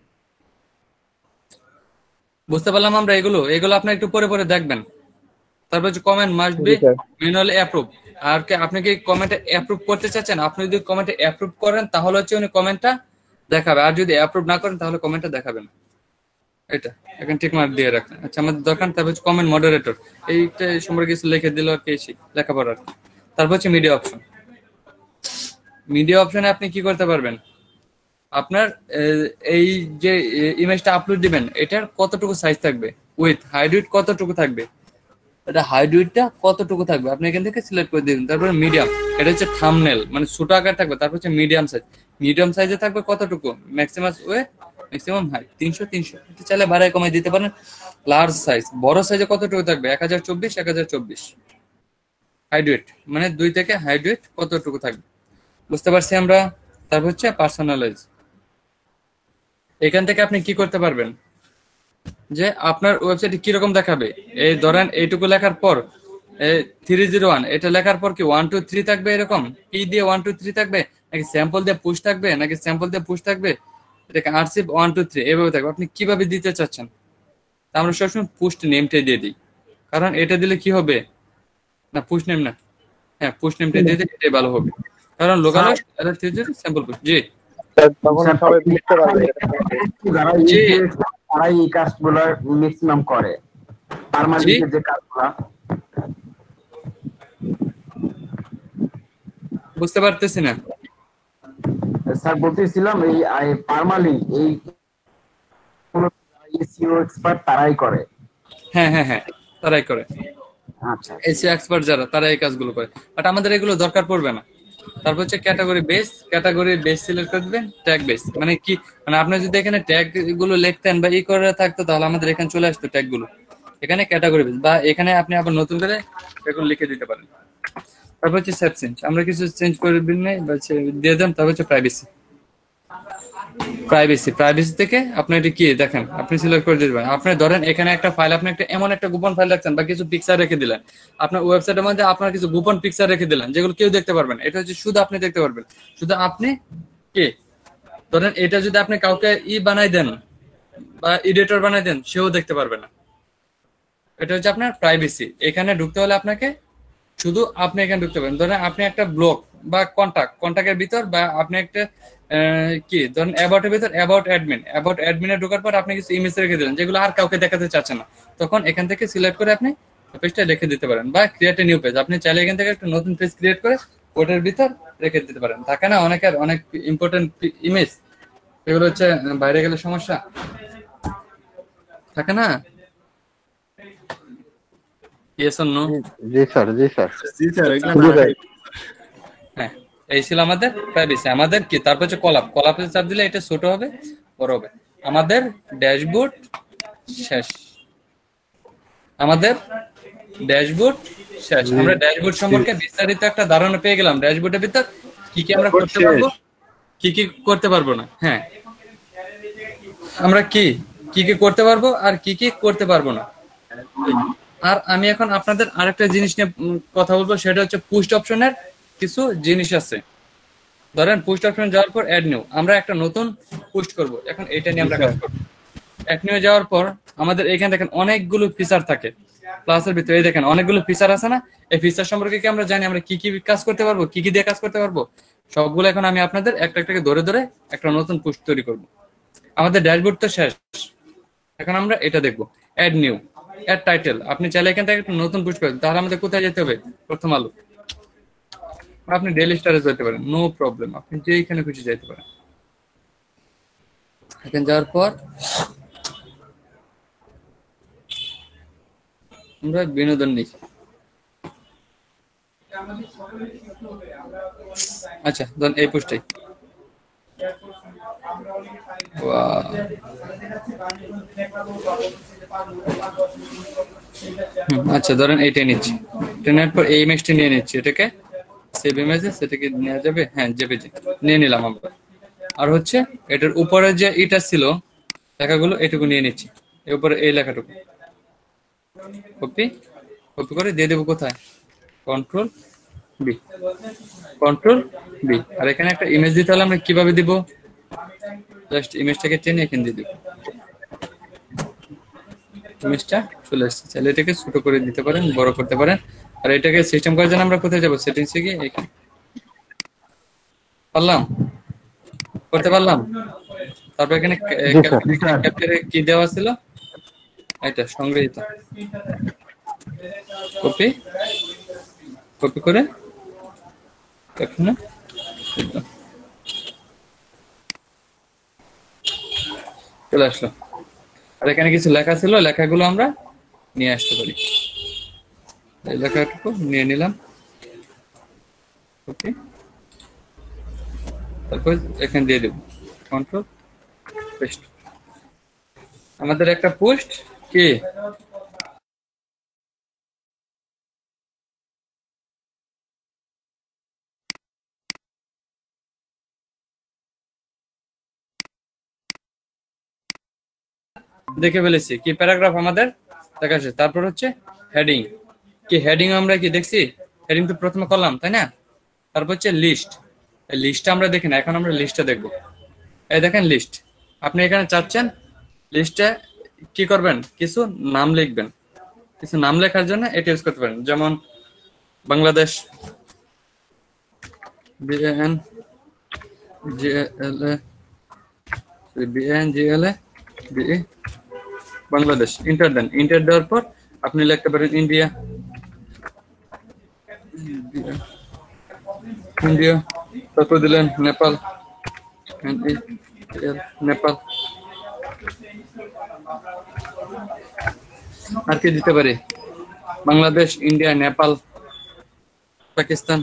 বুঝতে পারলাম আমরা। এগুলো এগুলো আপনি একটু পরে পরে দেখবেন। তারপর হচ্ছে comment must be manually approve. আর কি আপনি কি কমেন্টে অ্যাপ্রুভ করতে চাচ্ছেন? আপনি যদি কমেন্টে অ্যাপ্রুভ করেন তাহলে হচ্ছে উনি কমেন্টটা দেখাবে, আর যদি অ্যাপ্রুভ না করেন তাহলে কমেন্টটা দেখাবে না। এটা এখন ঠিক মার্ক দিয়ে রাখেন। আচ্ছা, আমাদের দরকার তারপর হচ্ছে কমেন্ট মডারেটর, এইটা সম্পর্কে কিছু লিখে দিল আর কি, লেখাপড়া আর কি। তারপর হচ্ছে মিডিয়া অপশন। মিডিয়া অপশনে আপনি কি করতে পারবেন? আপনার এই যে ইমেজটা আপলোড দিবেন এটার কতটুকু সাইজ থাকবে, উইথ হাইট উইথ কতটুকু থাকবে, এটা হাইট উইথটা কতটুকু থাকবে আপনি এখান থেকে সিলেক্ট করে দিবেন। তারপরে মিডিয়াম, এটা হচ্ছে থাম্বনেল, মানে ছোট আকার থাকবে। তারপর হচ্ছে মিডিয়াম সাইজ, মিডিয়াম সাইজে থাকবে কতটুকু, ম্যাক্সিমাম উইথ ম্যাক্সিমাম হাইট 300 এটা চাইলে বাড়ায় কমাই দিতে পারেন। লার্জ সাইজ, বড় সাইজে কতটুকু থাকবে, 1024 হাইট উইথ, মানে 2 থেকে হাইট উইথ কতটুকু থাকবে, বুঝতে পারছি আমরা। তারপর হচ্ছে পার্সোনালাইজ, এখান থেকে আপনি কি করতে পারবেন যে আপনার ওয়েবসাইটে কিরকম দেখাবে। এই ধরেন এইটুকু লেখার পর 301 এটা লেখার পর কি 1 2 3 থাকবে, এরকম কি দিয়ে 1 2 3 থাকবে, নাকি স্যাম্পল দিয়ে পুশ থাকবে, নাকি স্যাম্পল দিয়ে পুশ থাকবে, এটাকে আরসিভ 1 2 3 এভাবে থাকবে। আপনি কিভাবে দিতে চাচ্ছেন? তা আমরা সবসময় পুস্ট নেমটাই দিয়ে দিই, কারণ এটা দিলে কি হবে না, পুশ নেম না, হ্যাঁ পুশ নেমটা দিয়ে দিলে এটাই ভালো হবে, কারণ লোকালাইজ স্যাম্পল পুশ। জি তখন সবাই বুঝতে পারবে। যারা জি তারাই এই কাজগুলো ম্যাক্সিমাম করে, পার্মানেন্টের যে কাজগুলো। বুঝতে পারতেছি না স্যার বলতেছিলাম এই পার্মালিংক এই এসইও এক্সপার্ট তারাই করে। হ্যাঁ হ্যাঁ হ্যাঁ, তারাই করে, আচ্ছা এসইও এক্সপার্ট যারা তারা এই কাজগুলো করে, বাট আমাদের এগুলো দরকার পড়বে না। তারপর হচ্ছে ক্যাটাগরি বেস সিলেক্ট করে দিবেন, ট্যাগ বেস মানে কি, মানে আপনি যদি এখানে ট্যাগ গুলো লিখতেন বা করে থাকতো তাহলে আমাদের এখানে চলে আসতো ট্যাগ গুলো, এখানে ক্যাটাগরি বেস, বা এখানে আপনি আবার নতুন করে এগুলো লিখে দিতে পারেন। তারপর হচ্ছে সেভ চেঞ্জ, আমরা কিছু চেঞ্জ করে দিন নাই বা দিয়ে দেন। তারপর হচ্ছে প্রাইভেসি থেকে আপনি এটা কি দেখেন, আপনি সিলেক্ট করে দিতে পারেন। আপনি ধরেন এখানে একটা ফাইল, আপনি একটা এমন একটা গোপন ফাইল রাখছেন বা কিছু পিকচার রেখে দিলেন, আপনার ওয়েবসাইটের মধ্যে আপনার কিছু গোপন পিকচার রেখে দিলেন যেগুলো কেউ দেখতে পারবেন, এটা হচ্ছে শুধু আপনি দেখতে পারবেন, শুধু আপনি কে। ধরেন এটা যদি আপনি কাউকে বানাই দেন বা এডিটর বানাই দেন, সেও দেখতে পারবে না। এটা হচ্ছে আপনার প্রাইভেসি। এখানে ঢুকতে হলে আপনাকে শুধু আপনি এখানে ঢুকতে পারেন। ধরেন আপনি একটা ব্লগ বা কন্টাক্টের ভিতর, বা আপনি একটা কি ধরেন অ্যাবাউটের ভিতর অ্যাবাউট অ্যাডমিনে ঢোকার পর আপনি কিছু ইমেজ রেখে দিলেন যেগুলো আর কাউকে দেখাতে চাচ্ছেন না, তখন এখান থেকে সিলেক্ট করে আপনি পেজটা রেখে দিতে পারেন। বা ক্রিয়েট এ নিউ পেজ, আপনি চাইলে এখান থেকে একটা নতুন পেজ ক্রিয়েট করে ওটার ভিতর রেখে দিতে পারেন। থাকে না অনেকের অনেক ইম্পর্টেন্ট ইমেজ, এগুলো হচ্ছে বাইরে গেলে সমস্যা থাকে না। Yes or no? জি স্যার, জি স্যার। জি স্যার, এগুলা জি তারা ভাই। হ্যাঁ, এই ছিল আমাদের প্রাইভেসি। আমাদের কি তারপর হচ্ছে কলাপে চাপ দিলে এটা ছোট হবে, বড় হবে। আমাদের ড্যাশবোর্ড শেষ, আমরা ড্যাশবোর্ড সম্পর্কে বিস্তারিত একটা ধারণা পেয়ে গেলাম। ড্যাশবোর্ডের ভিতর কি কি আমরা করতে পারবো, কি কি করতে পারবো না। হ্যাঁ, আমরা কি কি করতে পারবো আর কি কি করতে পারবো না। আর আমি এখন আপনাদের আরেকটা জিনিস নিয়ে কথা বলবো, সেটা হচ্ছে পোস্ট অপশনের কিছু জিনিস আছে। ধরেন পোস্ট অপশন যাওয়ার পর অ্যাড নিউ, আমরা একটা নতুন পোস্ট করব, এখন এটা নিয়ে আমরা কাজ করব। অ্যাড নিউ যাওয়ার পর আমাদের এখানে দেখেন অনেকগুলো ফিচার থাকে, ক্লাসের ভিতরে দেখেন অনেকগুলো ফিচার আছে না। এই ফিচার সম্পর্কে কি আমরা জানি, আমরা কি কি কাজ করতে পারবো, কি কি দিয়ে কাজ করতে পারবো, সবগুলো এখন আমি আপনাদের একটা একটাকে ধরে ধরে একটা নতুন পোস্ট তৈরি করব। আমাদের ড্যাশবোর্ড তো শেষ, এখন আমরা এটা দেখবো। অ্যাড নিউ, অ্যাড টাইটেল, আপনি চাইলে এখান থেকে একটা নতুন পোস্ট করেন, তাহলে আমাদের কোথায় যেতে হবে, প্রথম আলো। আপনি ডেইলি স্টারে যেতে পারেন, নো প্রবলেম, আপনি যেখানে খুশি যেতে পারেন। এখানে যাওয়ার পর আমরা বিনোদন নিই, আচ্ছা ধরুন এই পোস্টটাই, আচ্ছা ধরেন এইটাই নিচ্ছি, নেওয়ার পর এই ইমেজটা নিয়ে নিচ্ছি, এটাকে সেভ ইমেজে সেটাকে নেওয়া যাবে, হ্যাঁ জেপিজি নিয়ে নিলাম আমরা। আর হচ্ছে এটার উপরে যে এটা ছিল লেখাগুলো এটুকু নিয়ে নিচ্ছি, এর উপরে এই লেখাটুকু কপি কপি করে দিয়ে দেবো কোথায়, কন্ট্রোল বি, কন্ট্রোল বি। আর এখানে একটা ইমেজ দিতে হলে আমরা কিভাবে দিব, জাস্ট ইমেজটাকে টেনে এখানে দিয়ে দিব, ইমেজটা চলে আসছে। তাহলে এটাকে ছোট করে দিতে পারেন, বড় করতে পারেন। আর এটাকে সিস্টেম করার জন্য আমরা কোথায় যাবো, সেটিংসে গিয়ে এখানে পারলাম, করতে পারলাম। তারপর এখানে ক্যাপচারে কি দেওয়া ছিল, এটা সংগৃহীত, কপি কপি করে এখানে চলে আসলো। আর এখানে কিছু লেখা ছিল, লেখাগুলো আমরা নিয়ে আসতে পারি, এই লেখাটুকু নিয়ে নিলাম, ওকে। তারপর এখানে দিয়ে দেব কন্ট্রোল পেস্ট। আমাদের একটা পোস্ট কি দেখে ফেলেছি, কি প্যারাগ্রাফ আমাদের দেখা যাচ্ছে। তারপর হচ্ছে হেডিং, কি হেডিং আমরা কি দেখছি, হেডিং তো প্রথমে করলাম তাই না। তারপর হচ্ছে লিস্ট, এই লিস্টটা আমরা দেখি না, এখন আমরা লিস্টটা দেখবো। এই দেখেন লিস্ট, আপনি এখানে চাচ্ছেন লিস্টে কি করবেন, কিছু নাম লিখবেন। কিছু নাম লেখার জন্য এটা ইউজ করতে পারেন, যেমন Bangladesh, BN GLA, BNGLA BA Bangladesh, enter দেন। ইন্টার দেওয়ার পর আপনি লিখতে পারেন ইন্ডিয়া, ইন্ডিয়া। তারপর দিলেন নেপাল, নেপাল। আর কি দিতে পারি, বাংলাদেশ, ইন্ডিয়া, নেপাল, পাকিস্তান,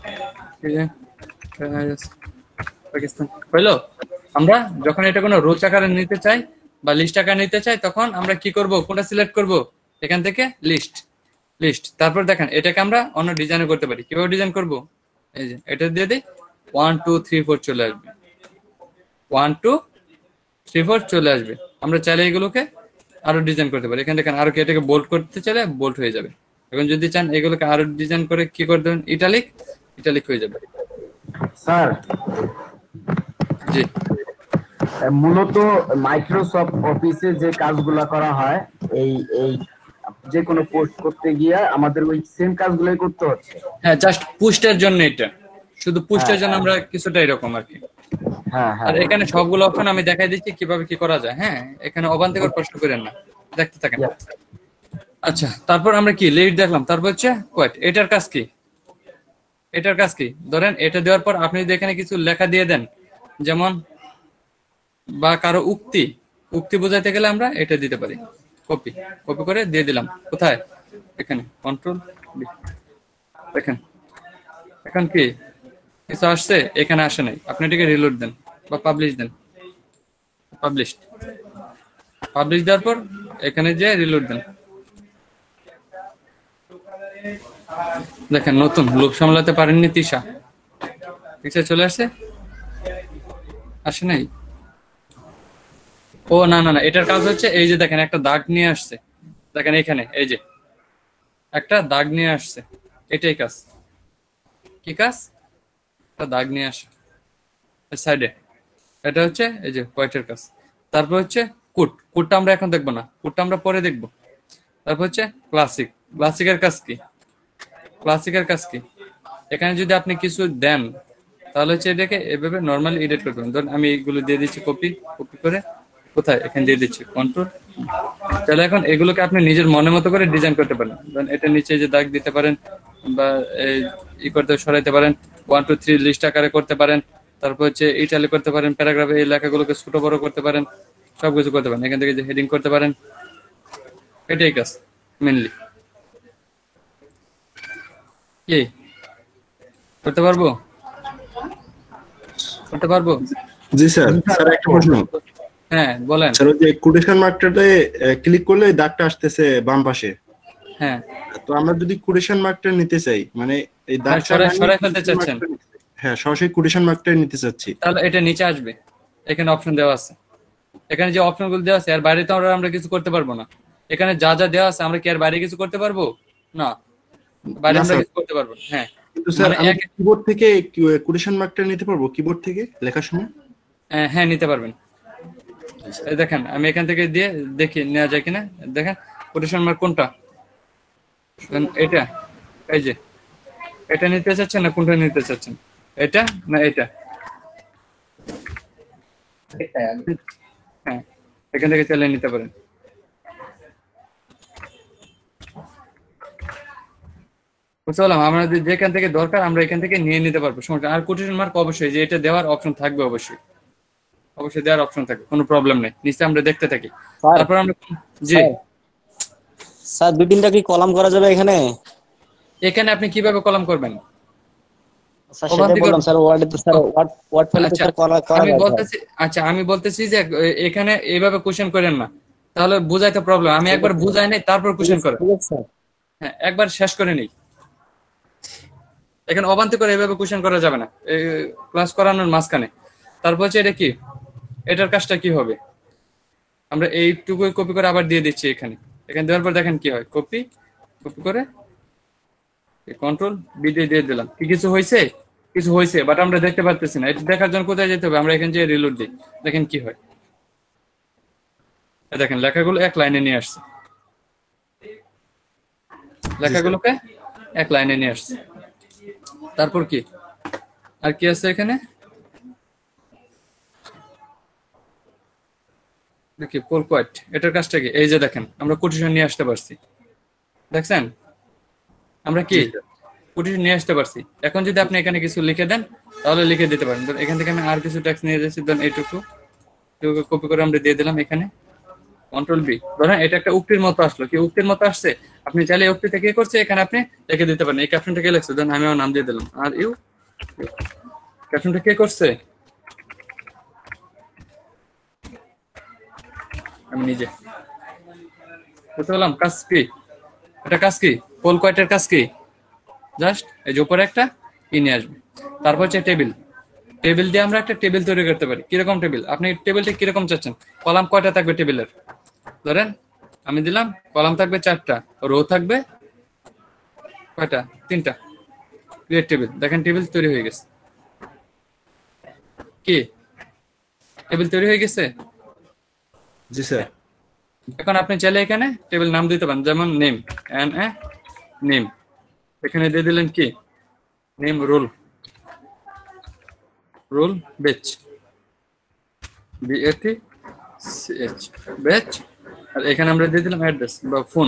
পাকিস্তান। হইলো? আমরা যখন এটা কোনো রোচ আকারে নিতে চাই বা লিস্ট আকারে নিতে চাই, তখন আমরা কি করব, কোনটা সিলেক্ট করব, এখান থেকে লিস্ট, লিস্ট। তারপর দেখেন এটাকে আমরা অন্য ডিজাইন করতে পারি। কিভাবে ডিজাইন করব, এই যে এটা দিয়ে দিই, 1 2 3 4 চলে আসবে, 1 2 3 4 চলে আসবে। আমরা চাইলে এগুলোকে আরো ডিজাইন করতে পারি। এখানে দেখেন আরো কি, এটাকে বোল্ড করতে চাইলে বোল্ড হয়ে যাবে। এখন যদি চান এগুলোকে আরো ডিজাইন করে কি করে দেবেন, ইটালিক, ইটালিক হয়ে যাবে। স্যার জি, মূলত মাইক্রোসফট অফিসে যে কাজগুলা করা হয়, এই এই যে কোনো পোস্ট করতে গিয়ে আমাদের ওই সেম কাজগুলোই করতে হচ্ছে। হ্যাঁ জাস্ট পুস্টের জন্য, এটা শুধু পুস্টের জন্য আমরা কিছুটা এরকম আর কি। হ্যাঁ হ্যাঁ আর এখানে সবগুলো অপশন আমি দেখাই দিচ্ছি কিভাবে কি করা যায়। হ্যাঁ, এখানে অবান্তর প্রশ্ন করেন না, দেখতে থাকেন। আচ্ছা, তারপর আমরা কি লিড দেখলাম, তারপর হচ্ছে কোয়েট। এটার কাজ কি, এটার কাজ কি, ধরেন এটা দেওয়ার পর আপনি যদি এখানে কিছু লেখা দিয়ে দেন, যেমন বা কারো উক্তি, উক্তি বোঝাইতে গেলে আমরা এটা দিতে পারি, কপি কপি করে দিয়ে দিলাম কোথায়, এখানে কন্ট্রোল বি। দেখেন এখন কি কিছু আসছে, এখানে আসে নাই, আপনি এটাকে রিলোড দেন বা পাবলিশ দেন, পাবলিশ, পাবলিশ দেওয়ার পর এখানে যে রিলোড দেন, দেখেন নতুন লোভ সামলাতে পারেননি তিশা, তিশা চলে আসছে, আসে নাই। ও না না না, এটার কাজ হচ্ছে এই যে দেখেন একটা দাগ নিয়ে আসছে, দেখেন এখানে এই যে একটা দাগ নিয়ে আসছে, এটাই কাজ। কি কাজ, একটা দাগ নিয়ে আসে সাইডে, এটা হচ্ছে এই যে হোয়াইটের কাজ। তারপর হচ্ছে কুট, কুটটা আমরা এখন দেখবো না, কুটটা আমরা পরে দেখবো। তারপর হচ্ছে ক্লাসিক, ক্লাসিকের কাজ কি, ক্লাসিকের কাজ কি, এখানে যদি আপনি কিছু দেন তাহলে হচ্ছে এটাকে এভাবে নর্মালি এডিট করবেন। ধরুন আমি এগুলো দিয়ে দিচ্ছি কপি, কপি করে কোথায়, এখানে দিয়ে দিচ্ছি কন্ট্রোল। তাহলে এখন এগুলোকে আপনি নিজের মনের মতো করে ডিজাইন করতে পারেন। ধরুন এটা নিচে যে দাগ দিতে পারেন বা ই করতে সরাইতে পারেন, 1 2 3 লিস্ট আকারে করতে পারেন। তারপর হচ্ছে ইটালি করতে পারেন, প্যারাগ্রাফে এই লেখাগুলোকে ছোট বড় করতে পারেন, সবকিছু করতে পারেন। এখান থেকে যে হেডিং করতে পারেন, এটাই কাজ মেনলি। কি করতে পারবো? করতে পারবো? জি স্যার। স্যার একটা প্রশ্ন। হ্যাঁ বলেন। স্যার ওই যে কোটেশন মার্কটাতে ক্লিক করলে ওই দাগটা আসতেছে বাম পাশে। হ্যাঁ তো আমরা যদি কোটেশন মার্কটা নিতে চাই, মানে এই দাগটা সরাই ফেলতে চাচ্ছেন? হ্যাঁ, সরাসরি কোটেশন মার্কটা নিতে চাচ্ছি। তাহলে এটা নিচে আসবে, এখানে অপশন দেওয়া আছে। এখানে যে অপশন গুলো দেওয়া আছে আর বাইরে তো আমরা কিছু করতে পারবো না। এখানে যা যা দেওয়া আছে আমরা কি আর বাইরে কিছু করতে পারবো না? বাইরে না আমরা স্যার। কিছু করতে পারবো না। হ্যাঁ কিন্তু স্যার মানে আমি কিবোর্ড থেকে কোটেশন মার্কটা নিতে পারবো কিবোর্ড থেকে লেখার সময়? হ্যাঁ নিতে পারবেন। এই দেখেন আমি এখান থেকে দিয়ে দেখি নেওয়া যায় কিনা। দেখেন কোটেশন মার্ক কোনটা, এটা, এই যে এটা নিতে চাচ্ছেন না কোনটা নিতে চাচ্ছেন, এটা না এটা? হ্যাঁ এখান থেকে চালিয়ে নিতে পারেন। বুঝতে পারলাম, আমাদের যেখান থেকে দরকার আমরা এখান থেকে নিয়ে নিতে পারবো, সমস্যা। আর কোটেশন মার্ক অবশ্যই যে এটা দেওয়ার অপশন থাকবে, অবশ্যই দেওয়ার অপশন থাকবে, কোনো প্রবলেম নেই। নিশ্চয় আমরা দেখতে থাকি, তারপর আমরা জি স্যার 2-3টা কি কলাম করা যাবে এখানে? এখানে আপনি কিভাবে কলাম করবেন? স্যার সেটাই বললাম স্যার, ওয়ার্ডে তো স্যার ওয়ার্ড ফাইলে তো স্যার করা আমি যায়। বলতেছি, আচ্ছা আমি বলতেছি যে এখানে এইভাবে কোশ্চেন করেন না, তাহলে বুঝাইতে প্রবলেম। আমি একবার বুঝাই নাই তারপর কোশ্চেন করেন। ঠিক আছে স্যার। হ্যাঁ একবার শেষ করে নেই। এখানে অবান্তি করে এভাবে কোশ্চেন করা যাবে না ক্লাস করানোর মাঝখানে। তারপর হচ্ছে এটা কি, এটার কাজটা কি হবে, আমরা এইটুকু কপি করে আবার দিয়ে দিচ্ছি এখানে। এখানে দেওয়ার পর দেখেন কি হয়, কপি করে কন্ট্রোল বি দিয়ে দিলাম। কি কিছু হয়েছে? কিছু হয়েছে, বাট আমরা দেখতে পারতেছি না। এটা দেখার জন্য কোথায় যেতে হবে? আমরা এখানে যে রিলোড দিই, দেখেন কি হয়। দেখেন লেখাগুলো এক লাইনে নিয়ে আসছে, লেখাগুলোকে এক লাইনে নিয়ে আসছে। তারপর কি আর কি আছে এখানে দেখি, পোল কোয়াট, এটার কাজটা কি? এই যে দেখেন আমরা কোটেশন নিয়ে আসতে পারছি, দেখছেন আমরা কি কোটেশন নিয়ে আসতে পারছি। এখন যদি আপনি এখানে কিছু লিখে দেন তাহলে লিখে দিতে পারেন। এখান থেকে আমি আর কিছু টেক্সট নিয়ে যাচ্ছি, ধরেন এইটুকু কপি করে আমরা দিয়ে দিলাম এখানে, কন্ট্রোল বি। ধরেন এটা একটা উক্তির মতো আসলো, কি উক্তির মতো আসছে, আপনি চাইলে উক্তিটা কি করছে এখানে আপনি লিখে দিতে পারেন। এই ক্যাপশনটা কে লিখছে, ধরেন আমি আমার নাম দিয়ে দিলাম আর ইউ। ক্যাপশনটা কে করছে? আমি নিজে। বুঝতে পারলাম কাজ কি, এটা কাজ কি, পোল কোয়াটের কাজ কি, জাস্ট এই যে উপরে একটা ই নিয়ে আসবে। তারপর হচ্ছে টেবিল, টেবিল দিয়ে আমরা একটা টেবিল তৈরি করতে পারি। কিরকম টেবিল? আপনি টেবিলটা কিরকম চাচ্ছেন? কলাম কয়টা থাকবে টেবিলের? ধরেন আমি দিলাম কলাম থাকবে 4টা, রো থাকবে কয়টা? 3টা। ক্রিয়েট টেবিল, দেখেন টেবিল তৈরি হয়ে গেছে। কি টেবিল তৈরি হয়ে গেছে? জি স্যার। এখন আপনি চাইলে এখানে টেবিল নাম দিতে পারেন, যেমন নেম, নেম। এখানে দিয়ে দিলেন কি name, roll batch, BATCH batch. আর এখানে আমরা দিয়ে দিলাম অ্যাড্রেস বা ফোন।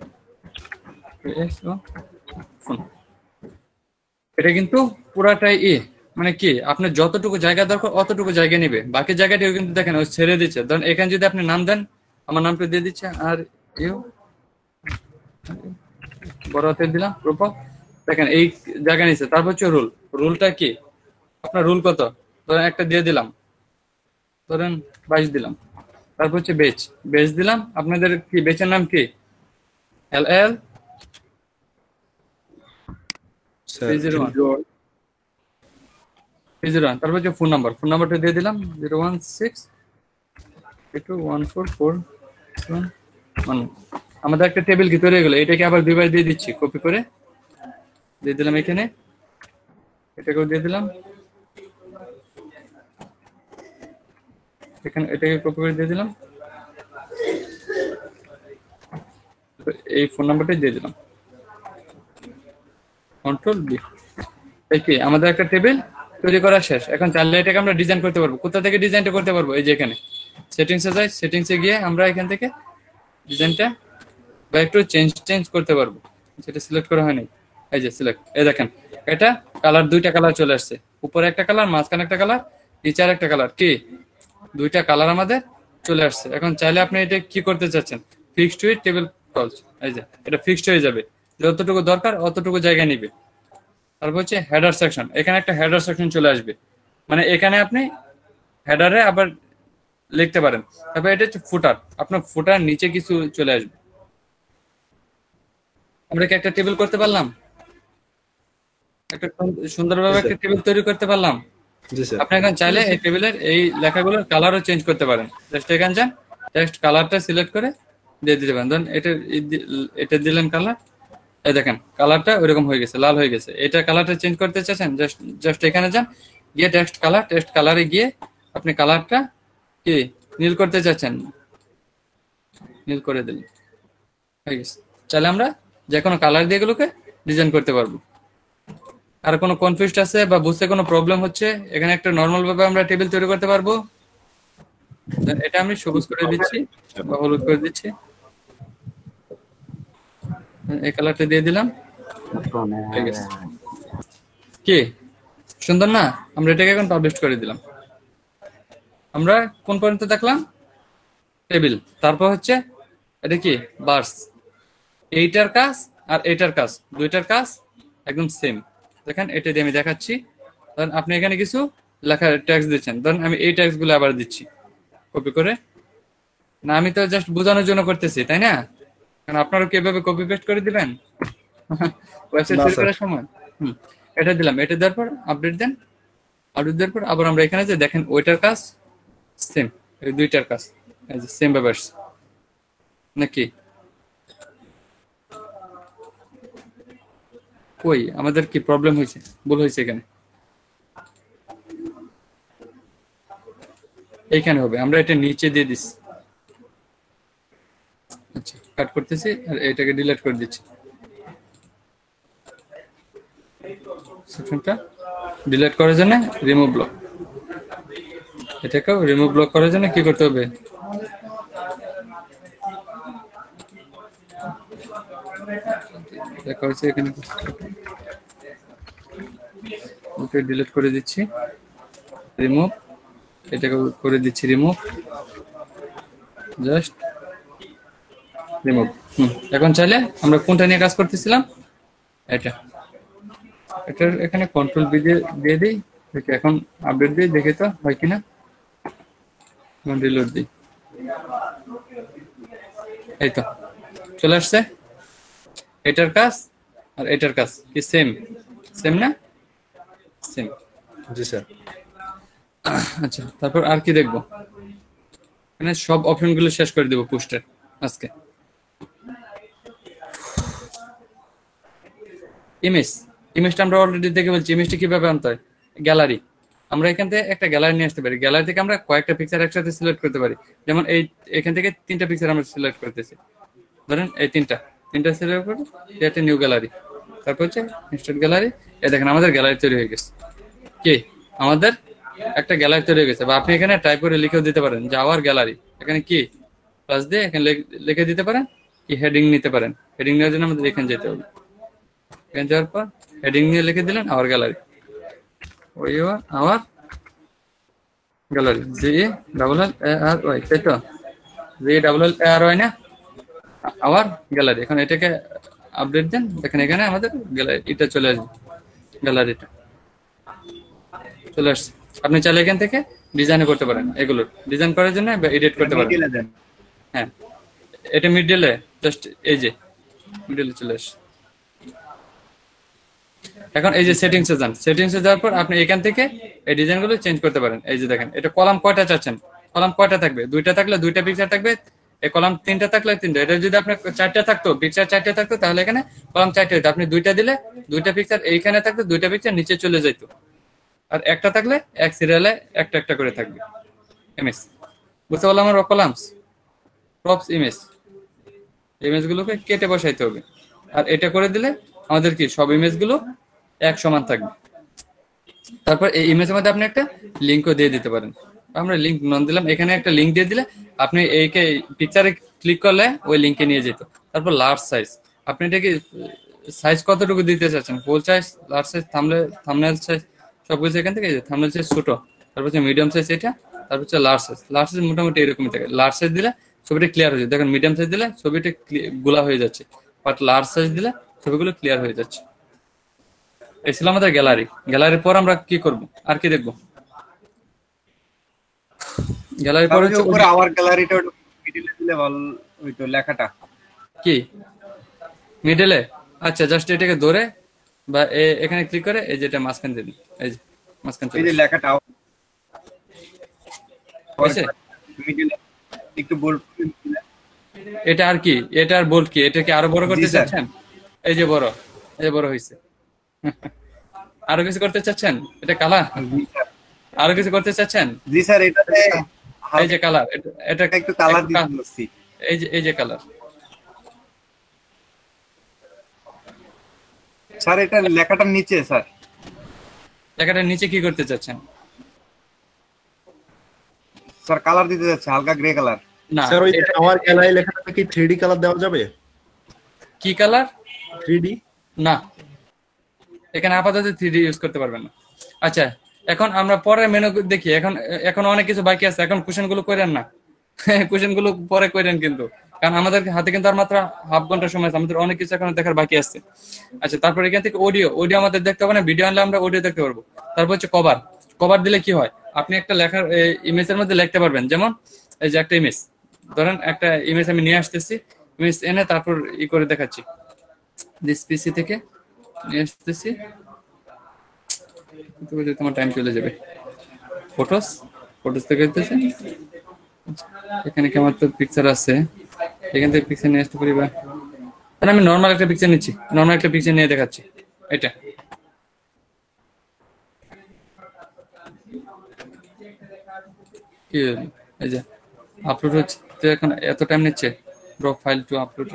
এটা কিন্তু পুরাটাই মানে কি আপনার যতটুকু জায়গা দরকার অতটুকু জায়গা নিবে, বাকি জায়গাটিও কিন্তু দেখেন ওই ছেড়ে দিচ্ছে। ধরেন এখানে যদি আপনি নাম দেন, আমার নামটা দিয়ে দিচ্ছে আর ইউ, বড় হাতে দিলাম রূপক, দেখেন এই জায়গা নিচ্ছে। তারপর হচ্ছে রুলটা কি, আপনার রুল কত, ধরেন একটা দিয়ে দিলাম, ধরেন 22 দিলাম। তারপর হচ্ছে বেচ দিলাম। আপনাদের কি বেচের নাম কি? LL 301। তারপর হচ্ছে ফোন নাম্বারটা দিয়ে দিলাম 016821447। আমাদের একটা টেবিল কি তৈরি হয়ে গেল। এটাকে আবার দুইবার দিয়ে দিচ্ছি, কপি করে দিয়ে দিলাম এখানে, এটাকেও দিয়ে দিলাম এখানে, এটাকে কপি করে দিয়ে দিলাম, এই ফোন নাম্বারটা দিয়ে দিলাম, কন্ট্রোল বি। এই কি আমাদের একটা টেবিল তৈরি করা শেষ। এখন চাইলে এটাকে আমরা ডিজাইন করতে পারবো। কোথা থেকে ডিজাইনটা করতে পারবো? এই যে এখানে সেটিংসে যাই, সেটিংসে গিয়ে আমরা এখান থেকে ডিজাইনটা বা একটু চেঞ্জ করতে পারবো। যেটা সিলেক্ট করা হয়নি, এই যে সিলেক্ট, এই দেখেন এটা কালার, 2টা কালার চলে আসছে, উপরে একটা কালার, মাঝখানে একটা কালার, নিচের একটা কালার, কি 2টা কালার আমাদের চলে আসছে। এখন চাইলে আপনি এটা কি করতে চাচ্ছেন, ফিক্সড উইথ টেবিল কলস, এই যে এটা ফিক্সড হয়ে যাবে, যতটুকু দরকার অতটুকু জায়গা নিবে। তারপর হচ্ছে হেডার সেকশন, এখানে একটা হেডার সেকশন চলে আসবে, মানে এখানে আপনি হেডারে আবার লিখতে পারেন। তারপর এটা হচ্ছে ফুটার, আপনার ফুটার নিচে কিছু চলে আসবে। আমরা কি একটা টেবিল করতে পারলাম, একটা সুন্দরভাবে একটা টেবিল তৈরি করতে পারলাম। জি স্যার। আপনি এখন চাইলে এই টেবিলের এই লেখাগুলোর কালারও চেঞ্জ করতে পারেন। জাস্ট এখানে যান, টেক্সট কালারটা সিলেক্ট করে দিয়ে দিতে পারেন। ধরুন এটা দিলেন কালার, এই দেখেন কালারটা ওইরকম হয়ে গেছে, লাল হয়ে গেছে। এটা কালারটা চেঞ্জ করতে চাচ্ছেন, জাস্ট এখানে যান, গিয়ে টেক্সট কালারে গিয়ে আপনি কালারটা কি নীল করতে চাচ্ছেন, নীল করে দিলেন, হয়ে গেছে। চাইলে আমরা যে কোনো কালার দিয়ে এগুলোকে ডিজাইন করতে পারবো। আর কোনো কনফিউজড আছে বা বুঝতে কোনো প্রবলেম হচ্ছে, এখানে একটা নর্মাল ভাবে আমরা টেবিল তৈরি করতে পারবো। এটা আমি সবুজ করে দিচ্ছি বা হলুদ করে দিচ্ছি, এই কালারটা দিয়ে দিলাম, হয়ে গেছে। কি সুন্দর না? আমরা এটাকে এখন পাবলিশ করে দিলাম। আমরা কোন পর্যন্ত দেখলাম? টেবিল। তারপর হচ্ছে এটা কি বার্স, এইটার কাজ আর এইটার কাজ, দুইটার কাজ একদম সেম। দেখেন এটা দিয়ে আমি দেখাচ্ছি। ধরেন আপনি এখানে কিছু লেখা ট্যাক্স দিচ্ছেন, ধরেন আমি এই ট্যাক্স গুলো আবার দিচ্ছি কপি করে। না আমি তো জাস্ট বোঝানোর জন্য করতেছি, তাই না? কারণ আপনারা কিভাবে কপি পেস্ট করে দিবেন ওয়েবসাইট তৈরি করার সময়। এটা দিলাম, এটা দেওয়ার পর আপডেট দেন, আপডেট দেওয়ার পর আবার আমরা এখানে যে দেখেন ওইটার কাজ সেম, এই দুইটার কাজ সেম ভাবে আসছে নাকি? কই আমাদের কি প্রবলেম হয়েছে, ভুল হয়েছে এখানে? এইখানে হবে, আমরা এটা নিচে দিয়ে দিচ্ছি। আচ্ছা কাট করতেছি আর এটাকে ডিলিট করে দিচ্ছি। সেকশনটা ডিলিট করার জন্য রিমুভ ব্লক, এটাকেও রিমুভ ব্লক করার জন্য কি করতে হবে? দেখা হচ্ছে এখানে ওকে ডিলিট করে দিচ্ছি, রিমুভ, এটাকে করে দিচ্ছি রিমুভ, জাস্ট রিমুভ। এখন চাইলে আমরা কোনটা নিয়ে কাজ করতেছিলাম, এটার এখানে কন্ট্রোল বি দিয়ে দিই, এখন আপডেট দিই, দেখে তো হয় কিনা। এখন রিলোড দিই, এই তো চলে আসছে। এটার কাজ আর এটার কাজ কি সেম? সেম না? সেম। জি স্যার। আচ্ছা তারপর আর কি দেখবো? এখানে সব অপশন গুলো শেষ করে দেবো পোস্টের আজকে। ইমেজটা আমরা অলরেডি দেখে বলছি, ইমেজটা কিভাবে আনতে হয়। গ্যালারি, আমরা এখান থেকে একটা গ্যালারি নিয়ে আসতে পারি। গ্যালারি থেকে আমরা কয়েকটা পিকচার একসাথে সিলেক্ট করতে পারি। যেমন এখান থেকে 3টা পিকচার আমরা সিলেক্ট করতেছি, ধরেন এই তিনটা সিলেক্ট করবো, একটা নিউ গ্যালারি, তারপর হচ্ছে ইনস্টার্ট গ্যালারি। এই দেখেন আমাদের গ্যালারি তৈরি হয়ে গেছে। কি আমাদের একটা গ্যালারি তৈরি হয়ে গেছে। বা আপনি এখানে টাইপ করে লিখেও দিতে পারেন যে আওয়ার গ্যালারি, এখানে কি প্লাস দিয়ে এখানে লিখে দিতে পারেন, কি হেডিং নিতে পারেন। হেডিং নেওয়ার জন্য আমাদের এখানে যেতে হবে, এখানে যাওয়ার পর হেডিং নিয়ে লিখে দিলেন আওয়ার গ্যালারি, ওই আওয়ার গ্যালারি, GALLRY, তাই তো? GALLRY না, আওয়ার গ্যালারি। এখন এটাকে আপডেট দেন, দেখেন এখানে আমাদের গ্যালারি এটা চলে আসবে, গ্যালারিটা চলে আসছে। আপনি চাইলে এখান থেকে ডিজাইন করতে পারেন, এগুলো ডিজাইন করার জন্য বা এডিট করতে পারেন। হ্যাঁ এটা মিডলে, জাস্ট এই যে মিডলে চলে আসছে। এখন এই যে সেটিংসে যান, সেটিংসে যাওয়ার পর আপনি এখান থেকে এই ডিজাইনগুলো চেঞ্জ করতে পারেন। এই যে দেখেন এটা কলাম কয়টা চাচ্ছেন, কলাম কয়টা থাকবে, 2টা থাকলে 2টা পিকচার থাকবে, এই কলাম 3টা থাকলে 3টা। এটা যদি আপনার 4টা থাকতো, পিকচার 4টা থাকতো, তাহলে এখানে কলাম 4টা হতো। আপনি 2টা দিলে 2টা পিকচার এইখানে থাকতো, 2টা পিকচার নিচে চলে যেত। আর একটা থাকলে এক সিরিয়ালে একটা একটা করে থাকবে। ইমেজ বুঝতে পারলাম আমার কলামস প্রপস ইমেজগুলোকে কেটে বসাইতে হবে। আর এটা করে দিলে আমাদের কি সব ইমেজগুলো এক সমান থাকবে। তারপর এই ইমেজের মধ্যে আপনি একটা লিঙ্কও দিয়ে দিতে পারেন। আমরা লিঙ্ক নন দিলাম, এখানে একটা লিঙ্ক দিয়ে দিলে আপনি এইকে পিকচারে ক্লিক করলে ওই লিঙ্কে নিয়ে যেত। তারপর লার্জ সাইজ, আপনি এটাকে সাইজ কতটুকু দিতে চাচ্ছেন, full size, large size, thumbnail size, সবকিছু এখান থেকে। থাম্বনেল সাইজ ছোট, তারপর হচ্ছে মিডিয়াম সাইজ এটা, তারপর হচ্ছে লার্জ সাইজ মোটামুটি এরকমই থাকে। লার্জ সাইজ দিলে ছবিটা ক্লিয়ার হয়ে যায়। দেখেন মিডিয়াম সাইজ দিলে ছবিটা গোলা হয়ে যাচ্ছে, বাট লার্জ সাইজ দিলে ছবিগুলো ক্লিয়ার হয়ে যাচ্ছে। এই ছিল আমাদের গ্যালারি। গ্যালারির পর আমরা কি করব, আর কি দেখব? গ্যালারির পর হচ্ছে উপরে আওয়ার গ্যালারিটা মিডিলে দিলে ভালো হইতো লেখাটা। কি মিডলে? আচ্ছা, জাস্ট এটাকে ধরে বা এখানে ক্লিক করে এই যেটা মাঝখান দিয়ে দিন, এই যে মাঝখান এই যে লেখাটা হয়েছে। মিডিলে একটু বোল্ড। এটা আর কি, এটা আর বোল্ড কি, এটা কি আরো বড় করতে জি, স্যার। চাচ্ছেন? এই যে বড়, এই যে বড় হয়েছে। আরো কিছু করতে চাচ্ছেন? এটা কালার, আরো কিছু করতে চাচ্ছেন? জি স্যার, এটাতে এই যে কালার, এটা একটু কালার দিতে বলছি। এই যে কালার। স্যার এটা লেখাটার নিচে স্যার, লেখাটার নিচে কি করতে চাচ্ছেন? স্যার কালার দিতে যাচ্ছে, হালকা গ্রে কালার। না, স্যার ওই আমার গ্যালারি লেখাটা কি 3D কালার দেওয়া যাবে? কি কালার? 3D না, এখানে আপাতত 3D ইউজ করতে পারবেন না। আচ্ছা, এখন আমরা পরে মেনু দেখি। এখন অনেক কিছু বাকি আছে, এখন কোশ্চেন গুলো করেন না। কোশ্চেন গুলো পরে করেন কিন্তু, কারণ আমাদের হাতে কিন্তু আর মাত্র হাফ ঘন্টা সময় আছে, আমাদের অনেক কিছু এখন দেখার বাকি আছে। আচ্ছা, তারপর এখান থেকে অডিও আমাদের দেখতে হবে না, ভিডিও আনলে আমরা অডিও দেখতে পারবো। তারপর হচ্ছে কভার দিলে কি হয়, আপনি একটা লেখার ইমেজের মধ্যে লিখতে পারবেন। যেমন এই যে একটা ইমেজ, ধরেন একটা ইমেজ আমি নিয়ে আসতেছি, ইমেজ এনে তারপর করে দেখাচ্ছি। দিস পিসি থেকে নিয়ে আসতেছি, তোমার টাইম চলে যাবে। ফটোস থেকে আসতেছে, এখানে কি আমার তো পিকচার আছে, এখান থেকে পিকচার নিয়ে আসতে পারি। বা আমি নর্মাল একটা পিকচার নিচ্ছি, নর্মাল একটা পিকচার নিয়ে দেখাচ্ছি। এটা কি, এই যে আপলোড হচ্ছে, এখন এত টাইম নিচ্ছে drop file to upload.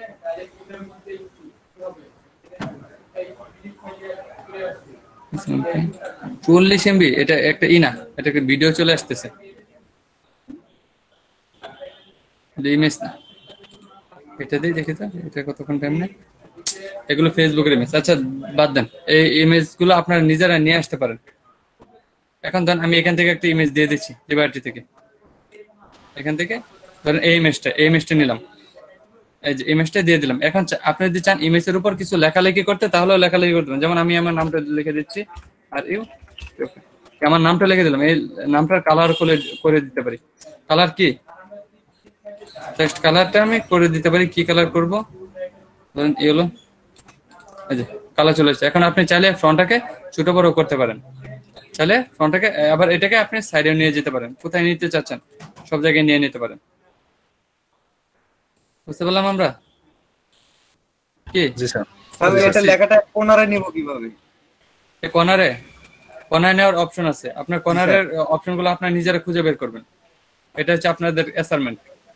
40 MB, এটা একটা না, এটা একটা ভিডিও চলে আসতেছে, ইমেজ না। এটা দিয়ে দেখি তো, এটা কতক্ষণ টাইম নেই। এগুলো ফেসবুকের ইমেজ। আচ্ছা বাদ দেন, এই ইমেজ গুলো আপনারা নিজেরা নিয়ে আসতে পারেন। এখন ধরেন আমি এখান থেকে একটা ইমেজ দিয়ে দিচ্ছি লিবার্টি থেকে, এখান থেকে ধরেন এই ইমেজটা নিলাম, এই যে ইমেজটা দিয়ে দিলাম। এখন আপনি যদি চান ইমেজের উপর কিছু লেখালেখি করতে, তাহলেও লেখালেখি করতে পারেন। যেমন আমি আমার নামটা লিখে দিচ্ছি, আর আমার নামটা লিখে দিলাম, এই নামটার কালার করে দিতে পারি। কালার কি, টেক্সট কালারটা আমি করে দিতে পারি। কি কালার করব, ধরেন ইয়েলো, এই যে কালার চলে এসেছে। এখন আপনি চাইলে ফ্রন্টটাকে ছোট বড় করতে পারেন, চাইলে ফ্রন্টটাকে, আবার এটাকে আপনি সাইডে নিয়ে যেতে পারেন। কোথায় নিতে চাচ্ছেন সব জায়গায় নিয়ে নিতে পারেন। বুঝতে পারলাম আমরা কি? জি স্যার। স্যার এটা লেখাটা কোনারে নিব কিভাবে? এই কর্নারে নেওয়ার অপশন আছে। আপনার কর্নারের অপশনগুলো আপনার নিজেরা খুঁজে বের করবেন। এটা হচ্ছে আপনাদের অ্যাসাইনমেন্ট।